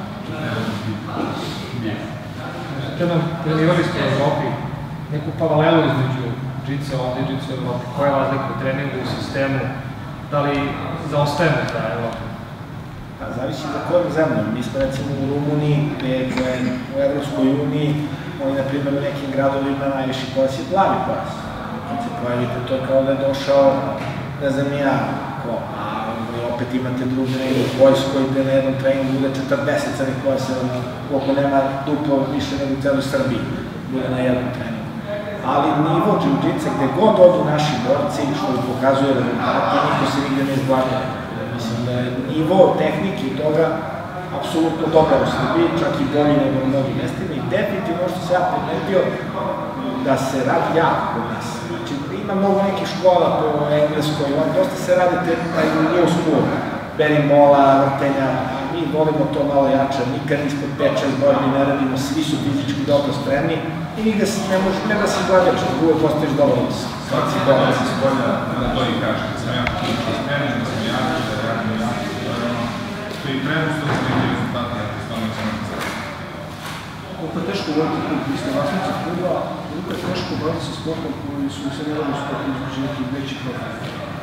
Speaker 5: Kada trenirali ste u Evropi, neku paralelu između jiu-jitsa ovdje i jiu-jitsa u Evropi, koja je razlika u treningu, u sistemu, da li zaostajemo za Evropu?
Speaker 6: Pa zavisi za kojom zemljom. Mi smo recimo u Rumuniji, u Evropskoj uniji, oni na primjer u nekim gradovima najviši pojas je plavi pojas. Kad se pojavite, to je kao da je došao, ne znam ja, ko, a opet imate druge negdje u Poljskoj gde na jednom treningu bude četrdeset crnih pojasa, koliko nema duplo više nego u celoj Srbiji, bude na jednom treningu. Ali nivo jiu-jitsa, gde god odu naši borci, što pokazuje rezultate, niko se nigde ne izglavlja. Mislim da je nivo tehnike i toga apsolutno dobar u Srbiji, čak i bolji nego u mnogim mestima i definitivno što se ja primetio da se radi jako kod nas. Znači, ima mnogo nekih škola po Engleskoj, dosta se radi taj new school, berimbola, vrtenja, a mi volimo to malo jače, nikad ispod pet šest godina ne radimo, svi su fizički dobro spremni i nigde se ne može, ne da se gledaš, uvek postojiš dobro od se.
Speaker 3: Svaki se dobro da se spolja, da to i kaže, da smo jako spremni, da smo jaki, da radimo jaki, to je i preduslov za neki rezultati, ako stvarno se ne znam.
Speaker 4: Koliko je teško voditi klub, vi ste vlasnici kluba, koliko je teško voditi sa sportom koji su se ne radi sportom između nekih većih profila?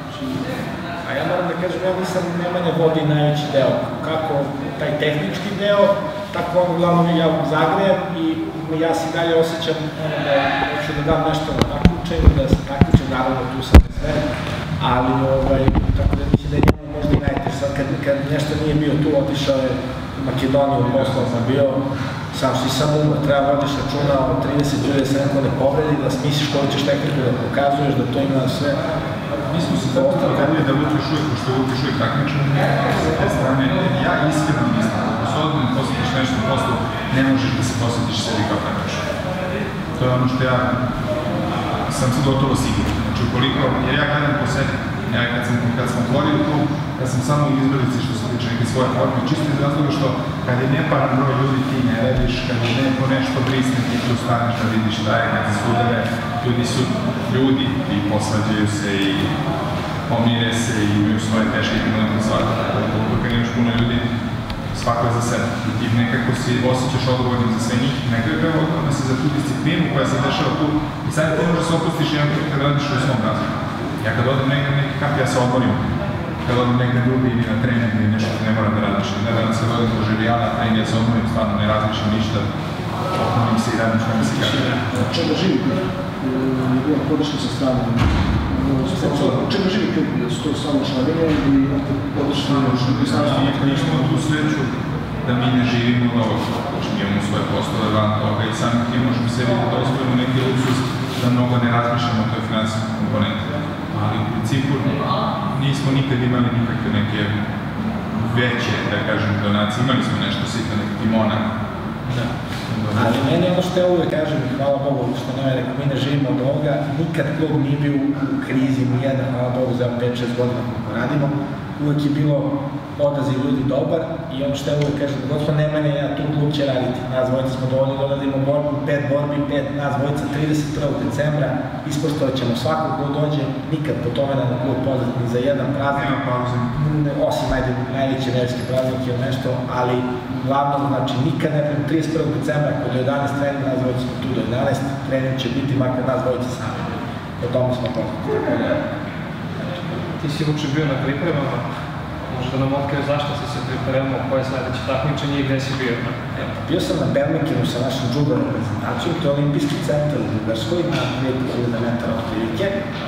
Speaker 6: A ja moram da kažem, ja nisam Nemanja vodi najveći deo. Kako taj tehnički deo, tako on uglavnom ja zagrejem i ja se dalje osjećam da hoću da dam nešto na takmičenju, da se takmičem, naravno tu sam sve, ali tako da mislim da je njemu možda i najtež. Sad kad nešto nije bio tu, otišao je u Makedoniju, u Poslovna bio, sam si sam umno, treba vodiš računa o trideset ljudi da se neko ne povredi, da smisliš koju ćeš tehniku da pokazuješ, da to ima sve.
Speaker 3: Mi smo se tako odredili da Luka još uvijek, pošto je Luka još uvijek takmičan, s te strane, ja iskreno mislim, ako se odmah posjetiš nešto u poslu, ne možeš da se posjetiš sebi kao takmičan. To je ono što ja sam se gotovo siguran. Znači, ukoliko, jer ja gledam po sebi, ja kad sam, kad sam otvorio tu, ja sam samo u izgledaci što se tiče neke svoje forme, čisto iz razloga što kad je neparan broj ljudi ti ne radiš, kad je neko nešto brisne ti tu staneš da vidiš šta je, kad se sudare, ljudi su ljudi i posvađaju se i pomire se i imaju svoje teške trenutne svake. Kad imaš puno ljudi, svako je za sebe. I ti nekako si osjećaš odgovornim za sve njih. Nekako je treba odgovorno se za tu disciplinu koja se dešava tu. I sad ti možeš se opustiš jedan put kad radiš u svom razlogu. Ja kad odem negdje neki kamp, ja se odmorim. Kad odem negdje drugi ili na trening ili nešto ne moram da radiš. Ne danas kad odem do žerijala na trening, ja se odmorim, stvarno ne različam ništa. Odmorim se i radim što mi se kaže.
Speaker 4: Čega živi klub? Je bila podrška sa strane? Čega živi klub? Su to samo šarenje ili podrška?
Speaker 3: Mi imamo tu sreću da mi ne živimo od ovoga. Znači mi imamo svoje poslove van toga i samim tim možemo sebi da dozvolimo neki luksus da mnogo ne razmišljamo o toj finansijskoj komponenti. Ali u principu nismo nikad imali nikakve neke veće, da kažem, donacije. Imali smo nešto sitno, neki timona.
Speaker 6: Da. Ali meni ono što ja uvijek kažem, hvala Bogu, što ne rekao, mi ne živimo od ovoga, nikad klub nije bio u krizi, nijedan, hvala Bogu, za pet šest godina kako radimo. Uvijek je bilo odaziv ljudi dobar i ono što ja uvijek kažem, gospod Nemanja, ja tu klub će raditi. Nas dvojica smo dovoljni da odradimo borbu, pet borbi, pet, nas dvojica trideset prvog decembra, ispoštovat ćemo svakog ko dođe, nikad po tome da na klub pozvat ni za jedan praznik, osim ajde najveće nedeljske praznike ili nešto, ali uglavnom, znači nikad ne prema trideset prvog decembra, ako do jedanaest trening, nas dvojica smo tu do jedanaest, trening će biti makar nas dvojica sami. Po tome smo poznati.
Speaker 5: Ti si uče bio na pripremama, možda nam otkrio zašto si se pripremao, koje je sledeće takmičenje i gde si bio?
Speaker 6: Bio sam na Belmekinu sa našom judo reprezentacijom, to je olimpijski centar u Bugarskoj, na dve hiljade metara od prilike.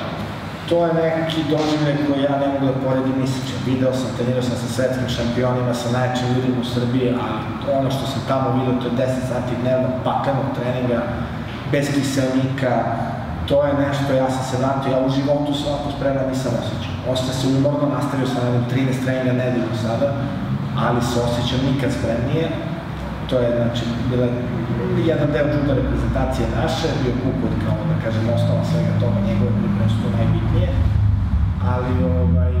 Speaker 6: To je neki doživljaj koji ja ne mogu da poredim ni sa čim. Video sam, trenirao sam sa svetskim šampionima, sa najjačim ljudima u Srbiji, ali ono što sam tamo video, to je deset sati dnevno paklenog treninga, bez kiselnika. To je nešto, ja sam se vratio, ja u životu se ovako spremno nisam osjećao. Osjećam se umorno, nastavio sam na trinaest treninga nedeljno sada, ali se osjećam nikad spremnije. To je, znači, bila jedan deo judo reprezentacije naše, bio Kukod kao, da kažem, osnova svega toga, njegove pripreme su to najbitnije. Ali, ovaj,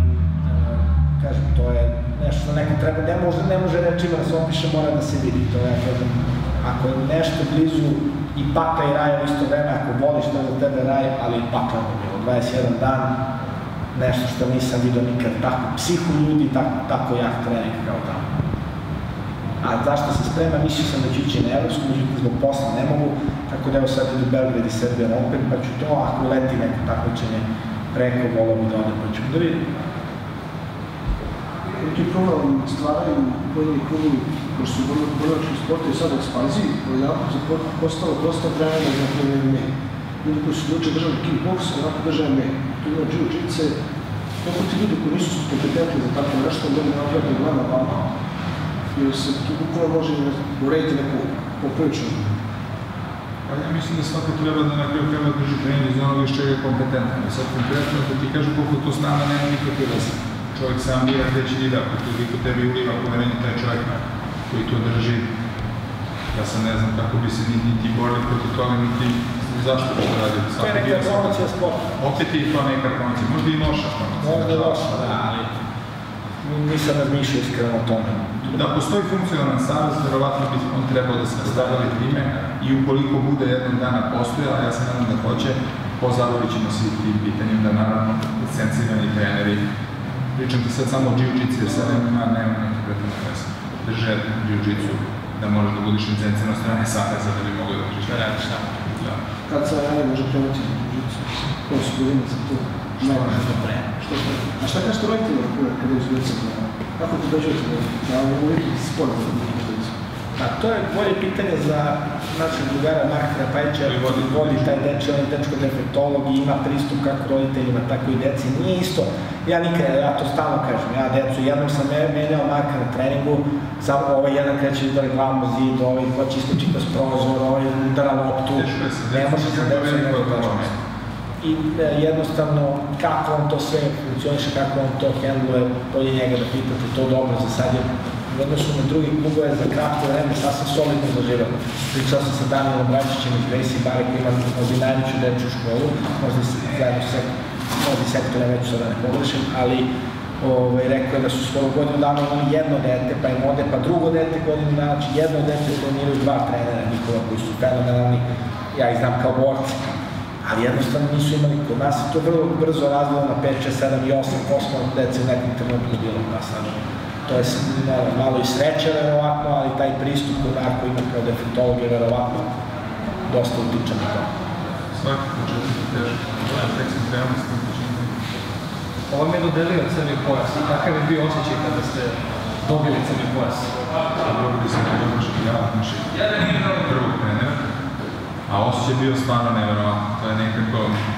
Speaker 6: kažem, to je nešto što neko treba, ne može, ne može rečima da se opiše, mora da se vidi. To je, kažem, ako je nešto blizu i pakla i raja u isto vreme, ako voliš to za tebe raj, ali i pakla je bilo. dvadeset jedan dan, nešto što nisam vidio nikad, tako psihu ljudi, tako, tako jak trening kao tamo. A zašto se sprema, mislio sam da ću ići na Evropsku, međutim zbog posla ne mogu, tako da evo sad idu Belgrad i Serbia opet, pa ću to, ako leti neko takmičenje preko, volao bi da odem, pa ćemo da vidim.
Speaker 4: Ti program stvaraju pojedini klubi koji su borilački sporta i sad u ekspanziji, jako se postalo dosta vremena za M M A. Ljudi koji su doče držali kickboks, onako drže M M A. Tu ima jiu-jitsu, kako ti ljudi koji nisu kompetentni za tako nešto, da ne napraviti gleda vama, jer se tu bukvalno može urediti neku popriličnu.
Speaker 3: Pa ja mislim da svako treba da na kraju kreva drži trening iz onoga iz čega je kompetentan. Sad konkretno da ti kažu koliko to s nama nema nikakve veze. Čovjek sam bira gde će ide, ako toliko tebi uliva poverenje taj čovjek koji to drži. Ja sam ne znam kako bi se niti borili protiv toga, niti zašto bi to radio.
Speaker 6: To je neka promocija sporta.
Speaker 3: Opet je to neka promocija, možda i loša promocija.
Speaker 6: Možda je loša, da, ali nisam razmišljao iskreno o tome.
Speaker 3: Da postoji funkcionalan savez, verovatno bi on trebao da se nastavili time i ukoliko bude jednog dana postojala, ja se nadam da hoće, pozabavit ćemo se i tim pitanjem da naravno licencirani treneri. Pričam ti sad samo o jiu-jitsu, jer sad nema neke pretredne veze. Drže jiu-jitsu, da možeš da budiš licencen od strane saveza da bi mogli da držiš.
Speaker 6: Da radiš tamo.
Speaker 4: Kad se radi može krenuti na jiu-jitsu? Koji su godina za to?
Speaker 6: Što nešto pre.
Speaker 4: Što pre? A šta kažete roditelji kada je djeca gledala? Kako ti dođete da uvijek sport za djeca?
Speaker 6: A to je bolje pitanje za našeg drugara Marka Rapajića, koji vodi taj deči, on je dečko defektolog i ima pristup kako roditeljima, tako i deci. Nije isto. Ja nikad, ja to stalno kažem, ja decu, jednom sam menjao Marka na treningu, samo ovaj jedan kreće udara glavom u zid, ovaj hoće iskoči kroz prozor, ovaj udara loptu, ne može se decu nekako tačno. I jednostavno, kako on to sve funkcioniše, kako on to handluje, to je njega da pitate, to dobro za sad je u odnosu na drugi klubove za kratko vreme sasvim solidno zaživjelo. Pričao sam sa Danielom Bračićem iz Gracie Bare koji ima možda i najveću dečju školu, možda i zajedno možda i sektore već sada ne pogrešim, ali ovaj, rekao je da su skoro godinu dana imali jedno dete, pa im ode, pa drugo dete godinu dana, znači jedno dete treniraju dva trenera njihova koji su fenomenalni, ja ih znam kao borci. ali jednostavno nisu imali, kod nas je to vrlo brzo razvilo na pet, šest, sedam i osam posto dece u nekom trenutku bilo kod nas. To je malo i sreća verovatno, ali taj pristup kod Marko ima kao defektolog je verovatno dosta utičan na to.
Speaker 3: Svakako četiri teško, tek sam krenuo s tim počinjenjem.
Speaker 5: Ovo mi je dodelio crni pojas. Kakav je bio osjećaj kada ste dobili crni pojas?
Speaker 3: Dobili smo to dobro šampionat našeg prvog trenera, a osjećaj je bio stvarno neverovatno. To je nekako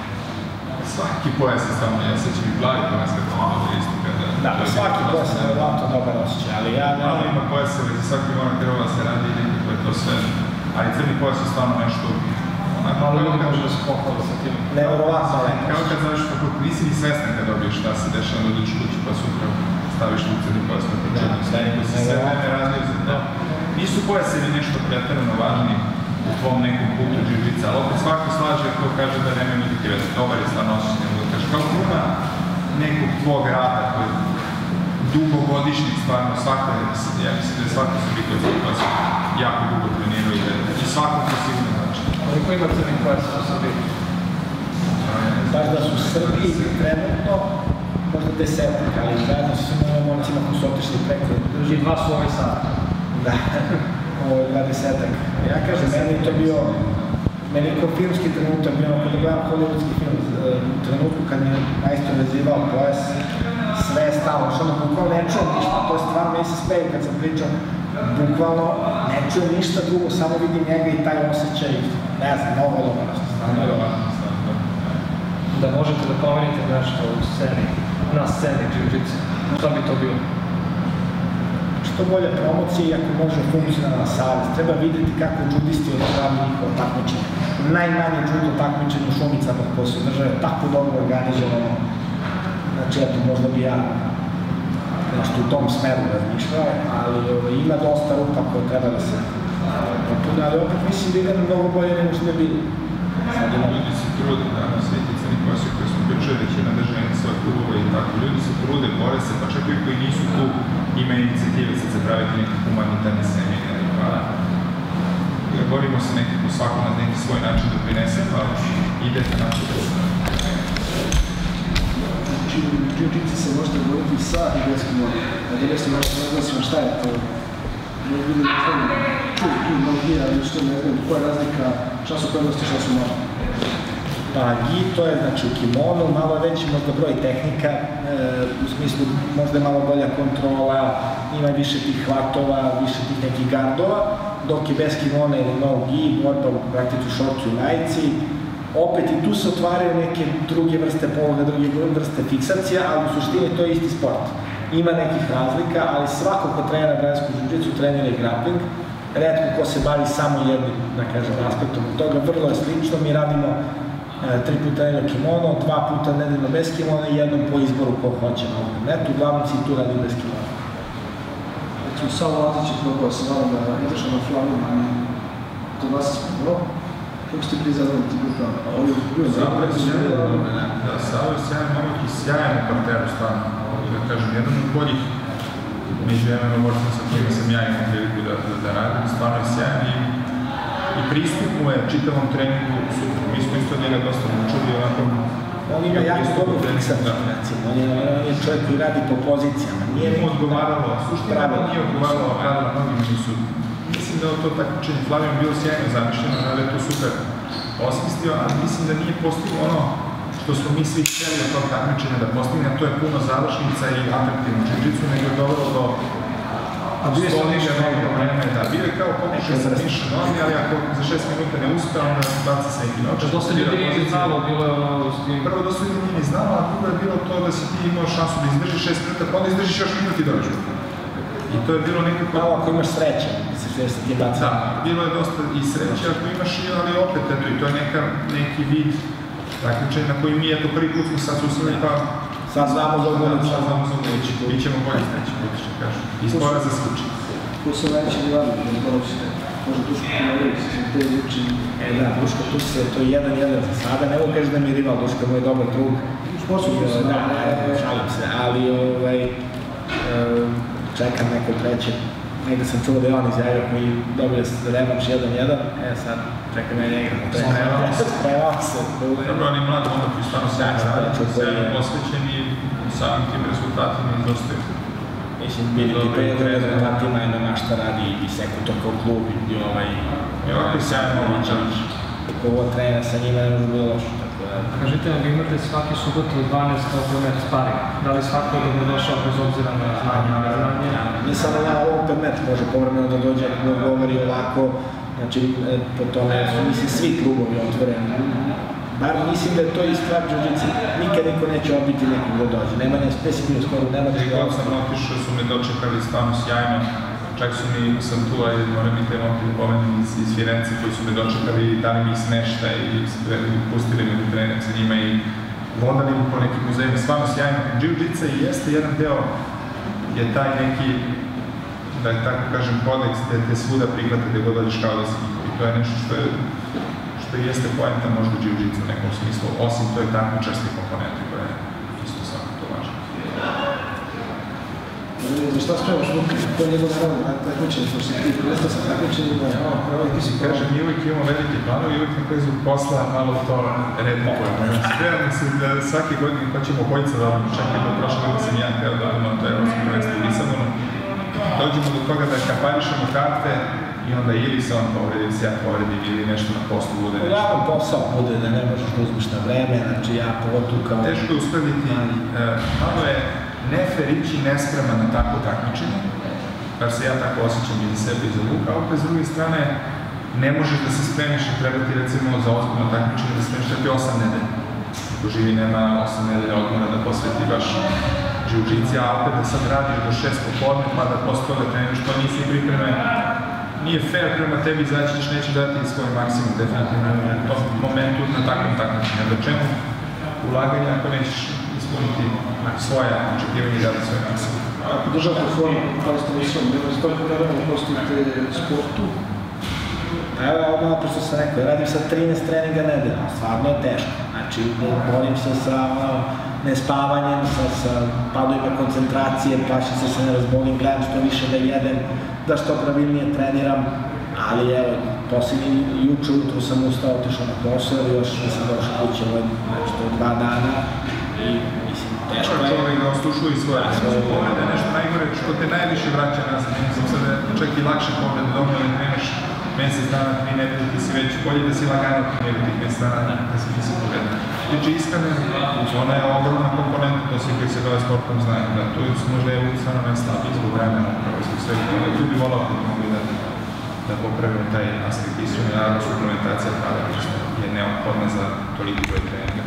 Speaker 3: svaki pojas je stvarno, ja sećam i plavi pojas kad smo dobili isto kada...
Speaker 6: Da, svaki pojas je verovatno dobar osjećaj, ali ja...
Speaker 3: Ali ima pojaseve, za svaki mora krvova se radi i nekako je to sve... Ali crni pojas je stvarno nešto...
Speaker 5: Malo ljudi može da se pohvala sa tim.
Speaker 6: Neverovatno lepo.
Speaker 3: Kao kad završiš fakultet, nisi ni svestan kad dobiješ šta se dešava, da dođeš kući pa sutra staviš u crni pojas na početku. Neko si sve vreme razliju za to. Nisu pojasevi nešto pretjerano važni u tvom nekom putu džiu-džica, ali opet svako slaže ko kaže da nema nikakve veze. Dobar je stvarno osjećaj, nego da kaže kao kruna nekog tvog rada koji je dugogodišnjih stvarno, svako je, ja mislim da je svako se biti od crni pojas jako dugo trenirao i svako to sigurno znači.
Speaker 5: Koliko ima crnih pojasa u Srbiji?
Speaker 6: Baš da su u Srbiji trenutno možda desetak, ali zajedno su svima ovim momcima koji su otišli preko...
Speaker 5: I dva su ovaj sad.
Speaker 6: Da, ovo je dvadesetak. Ja kažem, meni je to bio, meni je kao filmski trenutak, bio kada gledam hollywoodski film, u trenutku kad mi je majstor vezivao pojas, sve je stalo, što ono bukvalno ne čujem ništa, to je stvarno, meni se smeju kad sam pričao, bukvalno ne čujem ništa drugo, samo vidim njega i taj osjećaj, ne znam, mnogo je dobro, stvarno je dobro.
Speaker 5: Da možete da pomenite nešto u sceni, na sceni džiu-džica, šta bi to bilo?
Speaker 6: Što bolje promocije i ako može funkcionalna savez. Treba vidjeti kako džudisti održavaju njihovo takmičenje. Najmanje džudo takmičenje u Šumicama koje su države tako dobro organizovano. Znači, eto, možda bi ja nešto u tom smeru razmišljao, ali ima dosta rupa koje treba da se popune, ali opet mislim da idemo mnogo bolje nego što je bilo.
Speaker 3: Ljudi se trude danas, svi ti crni pojasi koji smo pričali, većina državnih svoje klubove i tako. Ljudi se trude, bore se, pa čak i koji nisu tu, ima inicijative sad se praviti neki humanitarni seminari, pa borimo se nekako svako na neki svoj način da prinese, pa idete na to.
Speaker 4: Znači, u džiu-džici se možete govoriti sa idejskim odom, a da nešto možete razglasimo šta je to? Ne vidim da znam, čuj, tu malo gdje, ali što ne znam, koja je razlika, šta su prednosti, šta su malo?
Speaker 6: Pa, gi to je znači u kimonu, malo veći možda broj tehnika, e, u smislu možda je malo bolja kontrola, ima više tih hvatova, više tih nekih gardova, dok je bez kimona ili no gi, borba u praktiču šorcu i majici. Opet i tu se otvaraju neke druge vrste pologa, druge vrste fiksacija, ali u suštini to je isti sport. Ima nekih razlika, ali svako ko trenira brazilsku džiu-džicu trenira i grappling. Retko ko se bavi samo jednim, da kažem, aspektom od toga, vrlo je slično. Mi radimo e, tri puta nedeljno kimono, dva puta nedeljno bez kimona i jednom po izboru ko hoće na internetu. Uglavnom se i tu radi bez kimona.
Speaker 4: Znači, u Savo Laziću probao se vama da izašao na flamu i kod vas je spomeno. Kako ste bili zadovoljni ti grupa?
Speaker 3: Savo je sjajan, da, Savo je sjajan momak i sjajan u parteru stvarno. Da kažem, jedan od boljih među M M A borcima sa kojima sam ja imao priliku da, da, da radim, stvarno je sjajan i, i pristup mu je čitavom treningu super. Mi smo isto od njega dosta učuli onako...
Speaker 6: On ima jako dobru fiksaciju, recimo. On je, on je čovjek koji radi po pozicijama.
Speaker 3: Nije mu odgovaralo, suština nije odgovaralo pravila, mnogima nisu. Mislim da je to takmičenje Flavijom bilo sjajno zamišljeno, da je to super osmislio, ali mislim da nije postiglo ono što smo mi svi htjeli od tog takmičenja da postigne, to je puno završnica i atraktivno džiu-džicu, nego je dovelo do stolniga novih problema. Da, bio je kao pokušaj sa više novi, ali ako za šest minuta ne uspe, onda baci se neki noć.
Speaker 5: Dosta ljudi nije znalo, bilo je ono...
Speaker 3: Prvo, dosta ljudi nije ni znalo, a drugo je bilo to da si ti imao šansu da izdržiš šest minuta, pa onda izdržiš još minut i dođu. I to je bilo nekako...
Speaker 6: Malo ako imaš sreće, se se ti baci.
Speaker 3: Da, bilo je dosta i sreće ako imaš, ali opet, eto, i to je neka, neki vid takmičenja na koji mi, eto, prvi put smo sad susreli, pa...
Speaker 6: Sad znamo za ubudući.
Speaker 3: Sad znamo za ubudući, bit ćemo bolji sledeći put, što kažu. I spora za slučaj.
Speaker 4: Ko su najveći rivali, da dođete? Može Duško Kumalović, te uči...
Speaker 6: E da, Duško tu se, to je jedan jedan za sada, ne mogu kaži da mi je rival, Duško je moj dobar drug.
Speaker 4: U sportu se...
Speaker 6: Da, da, šalim se, ali ovaj... Čekam neko treće negde sam čuo da je on izjavio koji dobio revanš jedan jedan, e sad čeka me njega, spremao se.
Speaker 3: Dobro, on je mlad onda koji stvarno sjajno posvećen i samim tim rezultatima izostaju.
Speaker 6: Mislim, bili ti pre rezultatima i na šta radi i Sekutor kao klub i ovaj...
Speaker 3: I ovako je sjajno Ovićević.
Speaker 6: Ovo trenera sa njima ne može bilo lošo.
Speaker 5: Kažite nam, vi imate svaki subot u dvanaest open match sparing. Da li svako je dobrodošao bez obzira na znanje i neznanje?
Speaker 6: Ne samo na open match, može povremeno da dođe ako govori ovako, znači po tome mislim svi klubovi otvoreni. Bar mislim da je to i stvar jiu-jitsu. Nikad niko neće odbiti nekog da dođe. Nema ne specijalno skoro, nema da
Speaker 3: što... sam otišao, su me dočekali stvarno sjajno. Čak su mi, sam tu, a moram i te momke da pomenem iz, iz Firence koji su me dočekali i dali mi smešta i pustili me da trenem sa njima i vodali mi po nekim muzejima, stvarno sjajno. Jiu-jitsa i jeste jedan deo, je taj neki, da je tako kažem, kodeks gde te svuda prihvate gde god dođeš kao da si njihov. I to je nešto što je, što jeste poenta možda Jiu-jitsa u nekom smislu, osim to je takmičarske komponente koja je isto samo to važno.
Speaker 6: Za šta spremaš Vuka? Ko je njegov naravno takmičenje, što si ti prestao sa takmičenjem?
Speaker 3: Ti si kaže, mi uvijek imamo velike planove i uvijek na krezu posla malo to rednikujemo. Spremamo se da svake godine hoćemo obojica da odemo, čak i do prošle godine sam jedan teo da odemo, to je evropsko prvenstvo u Lisabonu. Dođemo do toga da kaparišemo karte i onda ili se on povredi, ili se ja povredim, ili nešto na poslu bude nešto.
Speaker 6: Uglavnom posao bude da ne možeš da uzmeš na vreme, znači ja pogotovo kao...
Speaker 3: Teško je uskladiti, malo je nefer ići nespreman na takvo takmičenje, bar se ja tako osjećam i za sebe i za Vuka, a opet s druge strane ne možeš da se spremiš i treba ti recimo za ozbiljno takmičenje da spremiš da ti osam nedelja. Ako živi nema osam nedelja odmora da posveti baš jiu-jitsu, a opet da sad radiš do šest popodne pa da posle toga treniraš, to nisi pripreme. Nije fair prema tebi, izaći ćeš, neće dati svoj maksimum definitivno u tom momentu na takvom takmičenju. Da čemu ulaganja ako nećeš ispuniti svoja očekivanja i dati svoj maksimum.
Speaker 4: Ako državate formu, kao ste mislom, da vas toliko naravno postojite sportu?
Speaker 6: Evo, ovo malo pošto sam rekao, ja radim sa trinaest treninga nedelja, stvarno je teško. Znači, borim se sa nespavanjem, sa, sa padovima koncentracije, plašim se se ne razbolim, gledam što više da jedem, da što pravilnije treniram, ali evo, posljednji juče ujutru sam ustao, otišao na posao i još nisam došao kuće ovo znači, dva dana i mislim, teško je.
Speaker 3: Čovjek da oslušuje svoje poglede, nešto najgore što te najviše vraća nazad. Mislim sad da čak i lakše poglede, dobro ne trenaš mesec dana, tri nedelje, ti si već bolje da si lagano nego tih mesec dana da si nisi pogledao. Tiče iskrene, ona je ogromna komponenta, to svi koji se bave sportom znaju, da tu su možda je uvijek stvarno najslabiji zbog vremena, upravo zbog svega toga. Tu bi volao da mogli da, da popravimo taj aspekt iskrene, naravno suplementacija tada je neophodna za toliki broj treninga.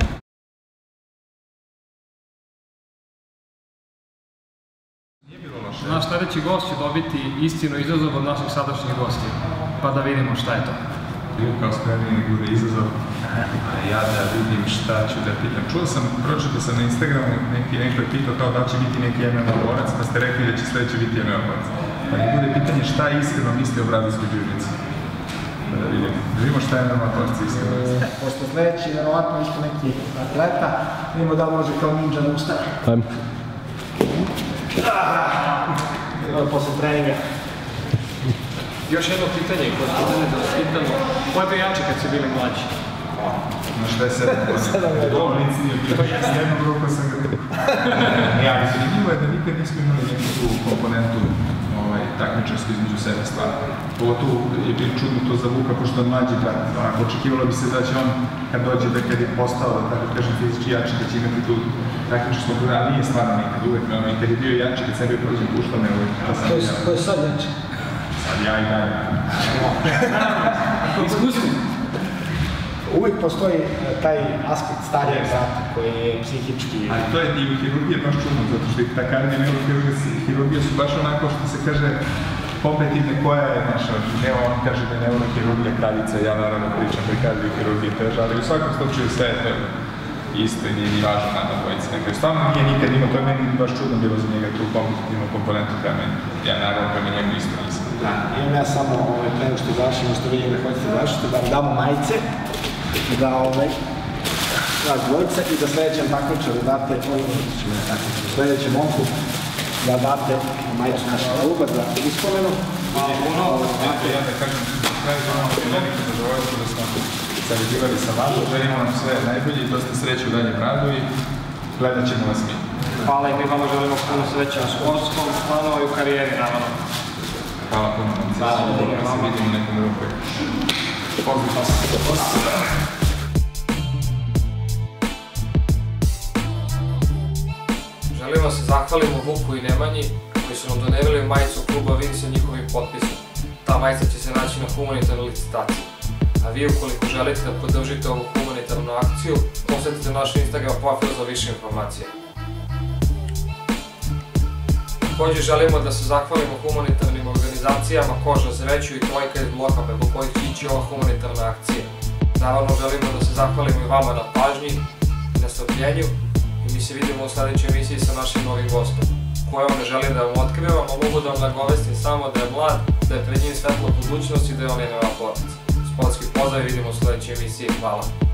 Speaker 5: Naš sledeći gost će dobiti istinu izazov od naših sadašnjih gostija, pa da vidimo šta je to.
Speaker 3: Luka spremio da bude izazov, a ja da vidim šta ću da pitam. Čuo sam, pročitao sam na Instagramu, neki neko je pitao kao da će biti neki em em a borac, pa ste rekli da će sledeći biti em em a borac. Pa mi bude pitanje šta iskreno misli o brazilskoj jiu-jitsu. Pa da vidimo, da vidimo šta je em em a borac iskreno misli.
Speaker 6: Pošto sledeći, verovatno isto neki atleta, vidimo da li može kao ninja da ustane.
Speaker 5: Ajmo.
Speaker 6: Posle treninga.
Speaker 5: Još jedno pitanje koje ste mene da vas pitamo. Ko je bio jači kad ste bili mlađi?
Speaker 3: Znaš šta je sedam godina? Ovo nic nije bilo. Jednom rukom sam ga... Ja, zanimljivo je da nikad nismo imali neku tu komponentu takmičarsko između sebe stvarno. Pogotovo je bilo čudno to za Vuka, pošto je mlađi brat. Onako, očekivalo bi se da će on, kad dođe, da kad je postao, da tako kažem, fizički jači, da će imati tu takmičarsko programa, ali nije stvarno nikad, uvek, ono, i kad je bio jači, kad sebi prođem puštao, ne uvek.
Speaker 6: Ko je sad jači?
Speaker 3: Sad ja i dalje.
Speaker 5: Iskustvo.
Speaker 6: Uvijek postoji taj aspekt starijeg brata koji je psihički...
Speaker 3: Ali to je i u hirurgiji baš čudno, zato što i takarnije neurohirurgije su baš onako što se kaže kompetitivne koja je naša, ne on kaže da je neurohirurgija kraljica, ja naravno pričam da je kardiohirurgija teža, ali u svakom slučaju sve je to isto i nije ni važno nama dvojice. Nekaj, stvarno nije nikad imao, to je meni baš čudno bilo za njega tu kompetitivnu komponentu koja meni, ja naravno prema njegu isto nisam.
Speaker 6: Da, imam ja samo ovaj, pre nego što završimo, što vidim da hoćete završiti, da vam damo majice, da ovaj, vas dvojica i da sledećem takmičaru date, sledećem momku da date majicu našeg kluba za ispomenu.
Speaker 3: Hvala puno. Ja da kažem, kraju za ono veliko zadovoljstvo da smo sarađivali sa vama. Želimo vam sve najbolje i dosta sreće u daljem radu i gledat ćemo vas mi.
Speaker 5: Hvala i mi vama želimo puno sreće na sportskom planu i u karijeri, naravno.
Speaker 3: Hvala puno. Hvala puno. Da se vidimo u nekom drugom projektu. Pozdrav.
Speaker 5: Želimo se zahvalimo Vuku i Nemanji koji su nam donevili majicu kluba Vin sa njihovim potpisom. Ta majica će se naći na humanitarnoj licitaciji. A vi ukoliko želite da podržite ovu humanitarnu akciju, posjetite naš Instagram profil za više informacije. Također želimo da se zahvalimo humanitarnim organizacijama Koža za veću i Trojka iz bloka preko kojih će ići ova humanitarna akcija. Naravno želimo da se zahvalimo i vama na pažnji i na strpljenju i mi se vidimo u sledećoj emisiji sa našim novim gostom. Ko evo ne želim da vam otkrivam, a mogu da vam nagovestim samo da je mlad, da je pred njim svetla budućnost i da je on jedna porodica. Sportski pozdrav i vidimo u sledećoj emisiji. Hvala.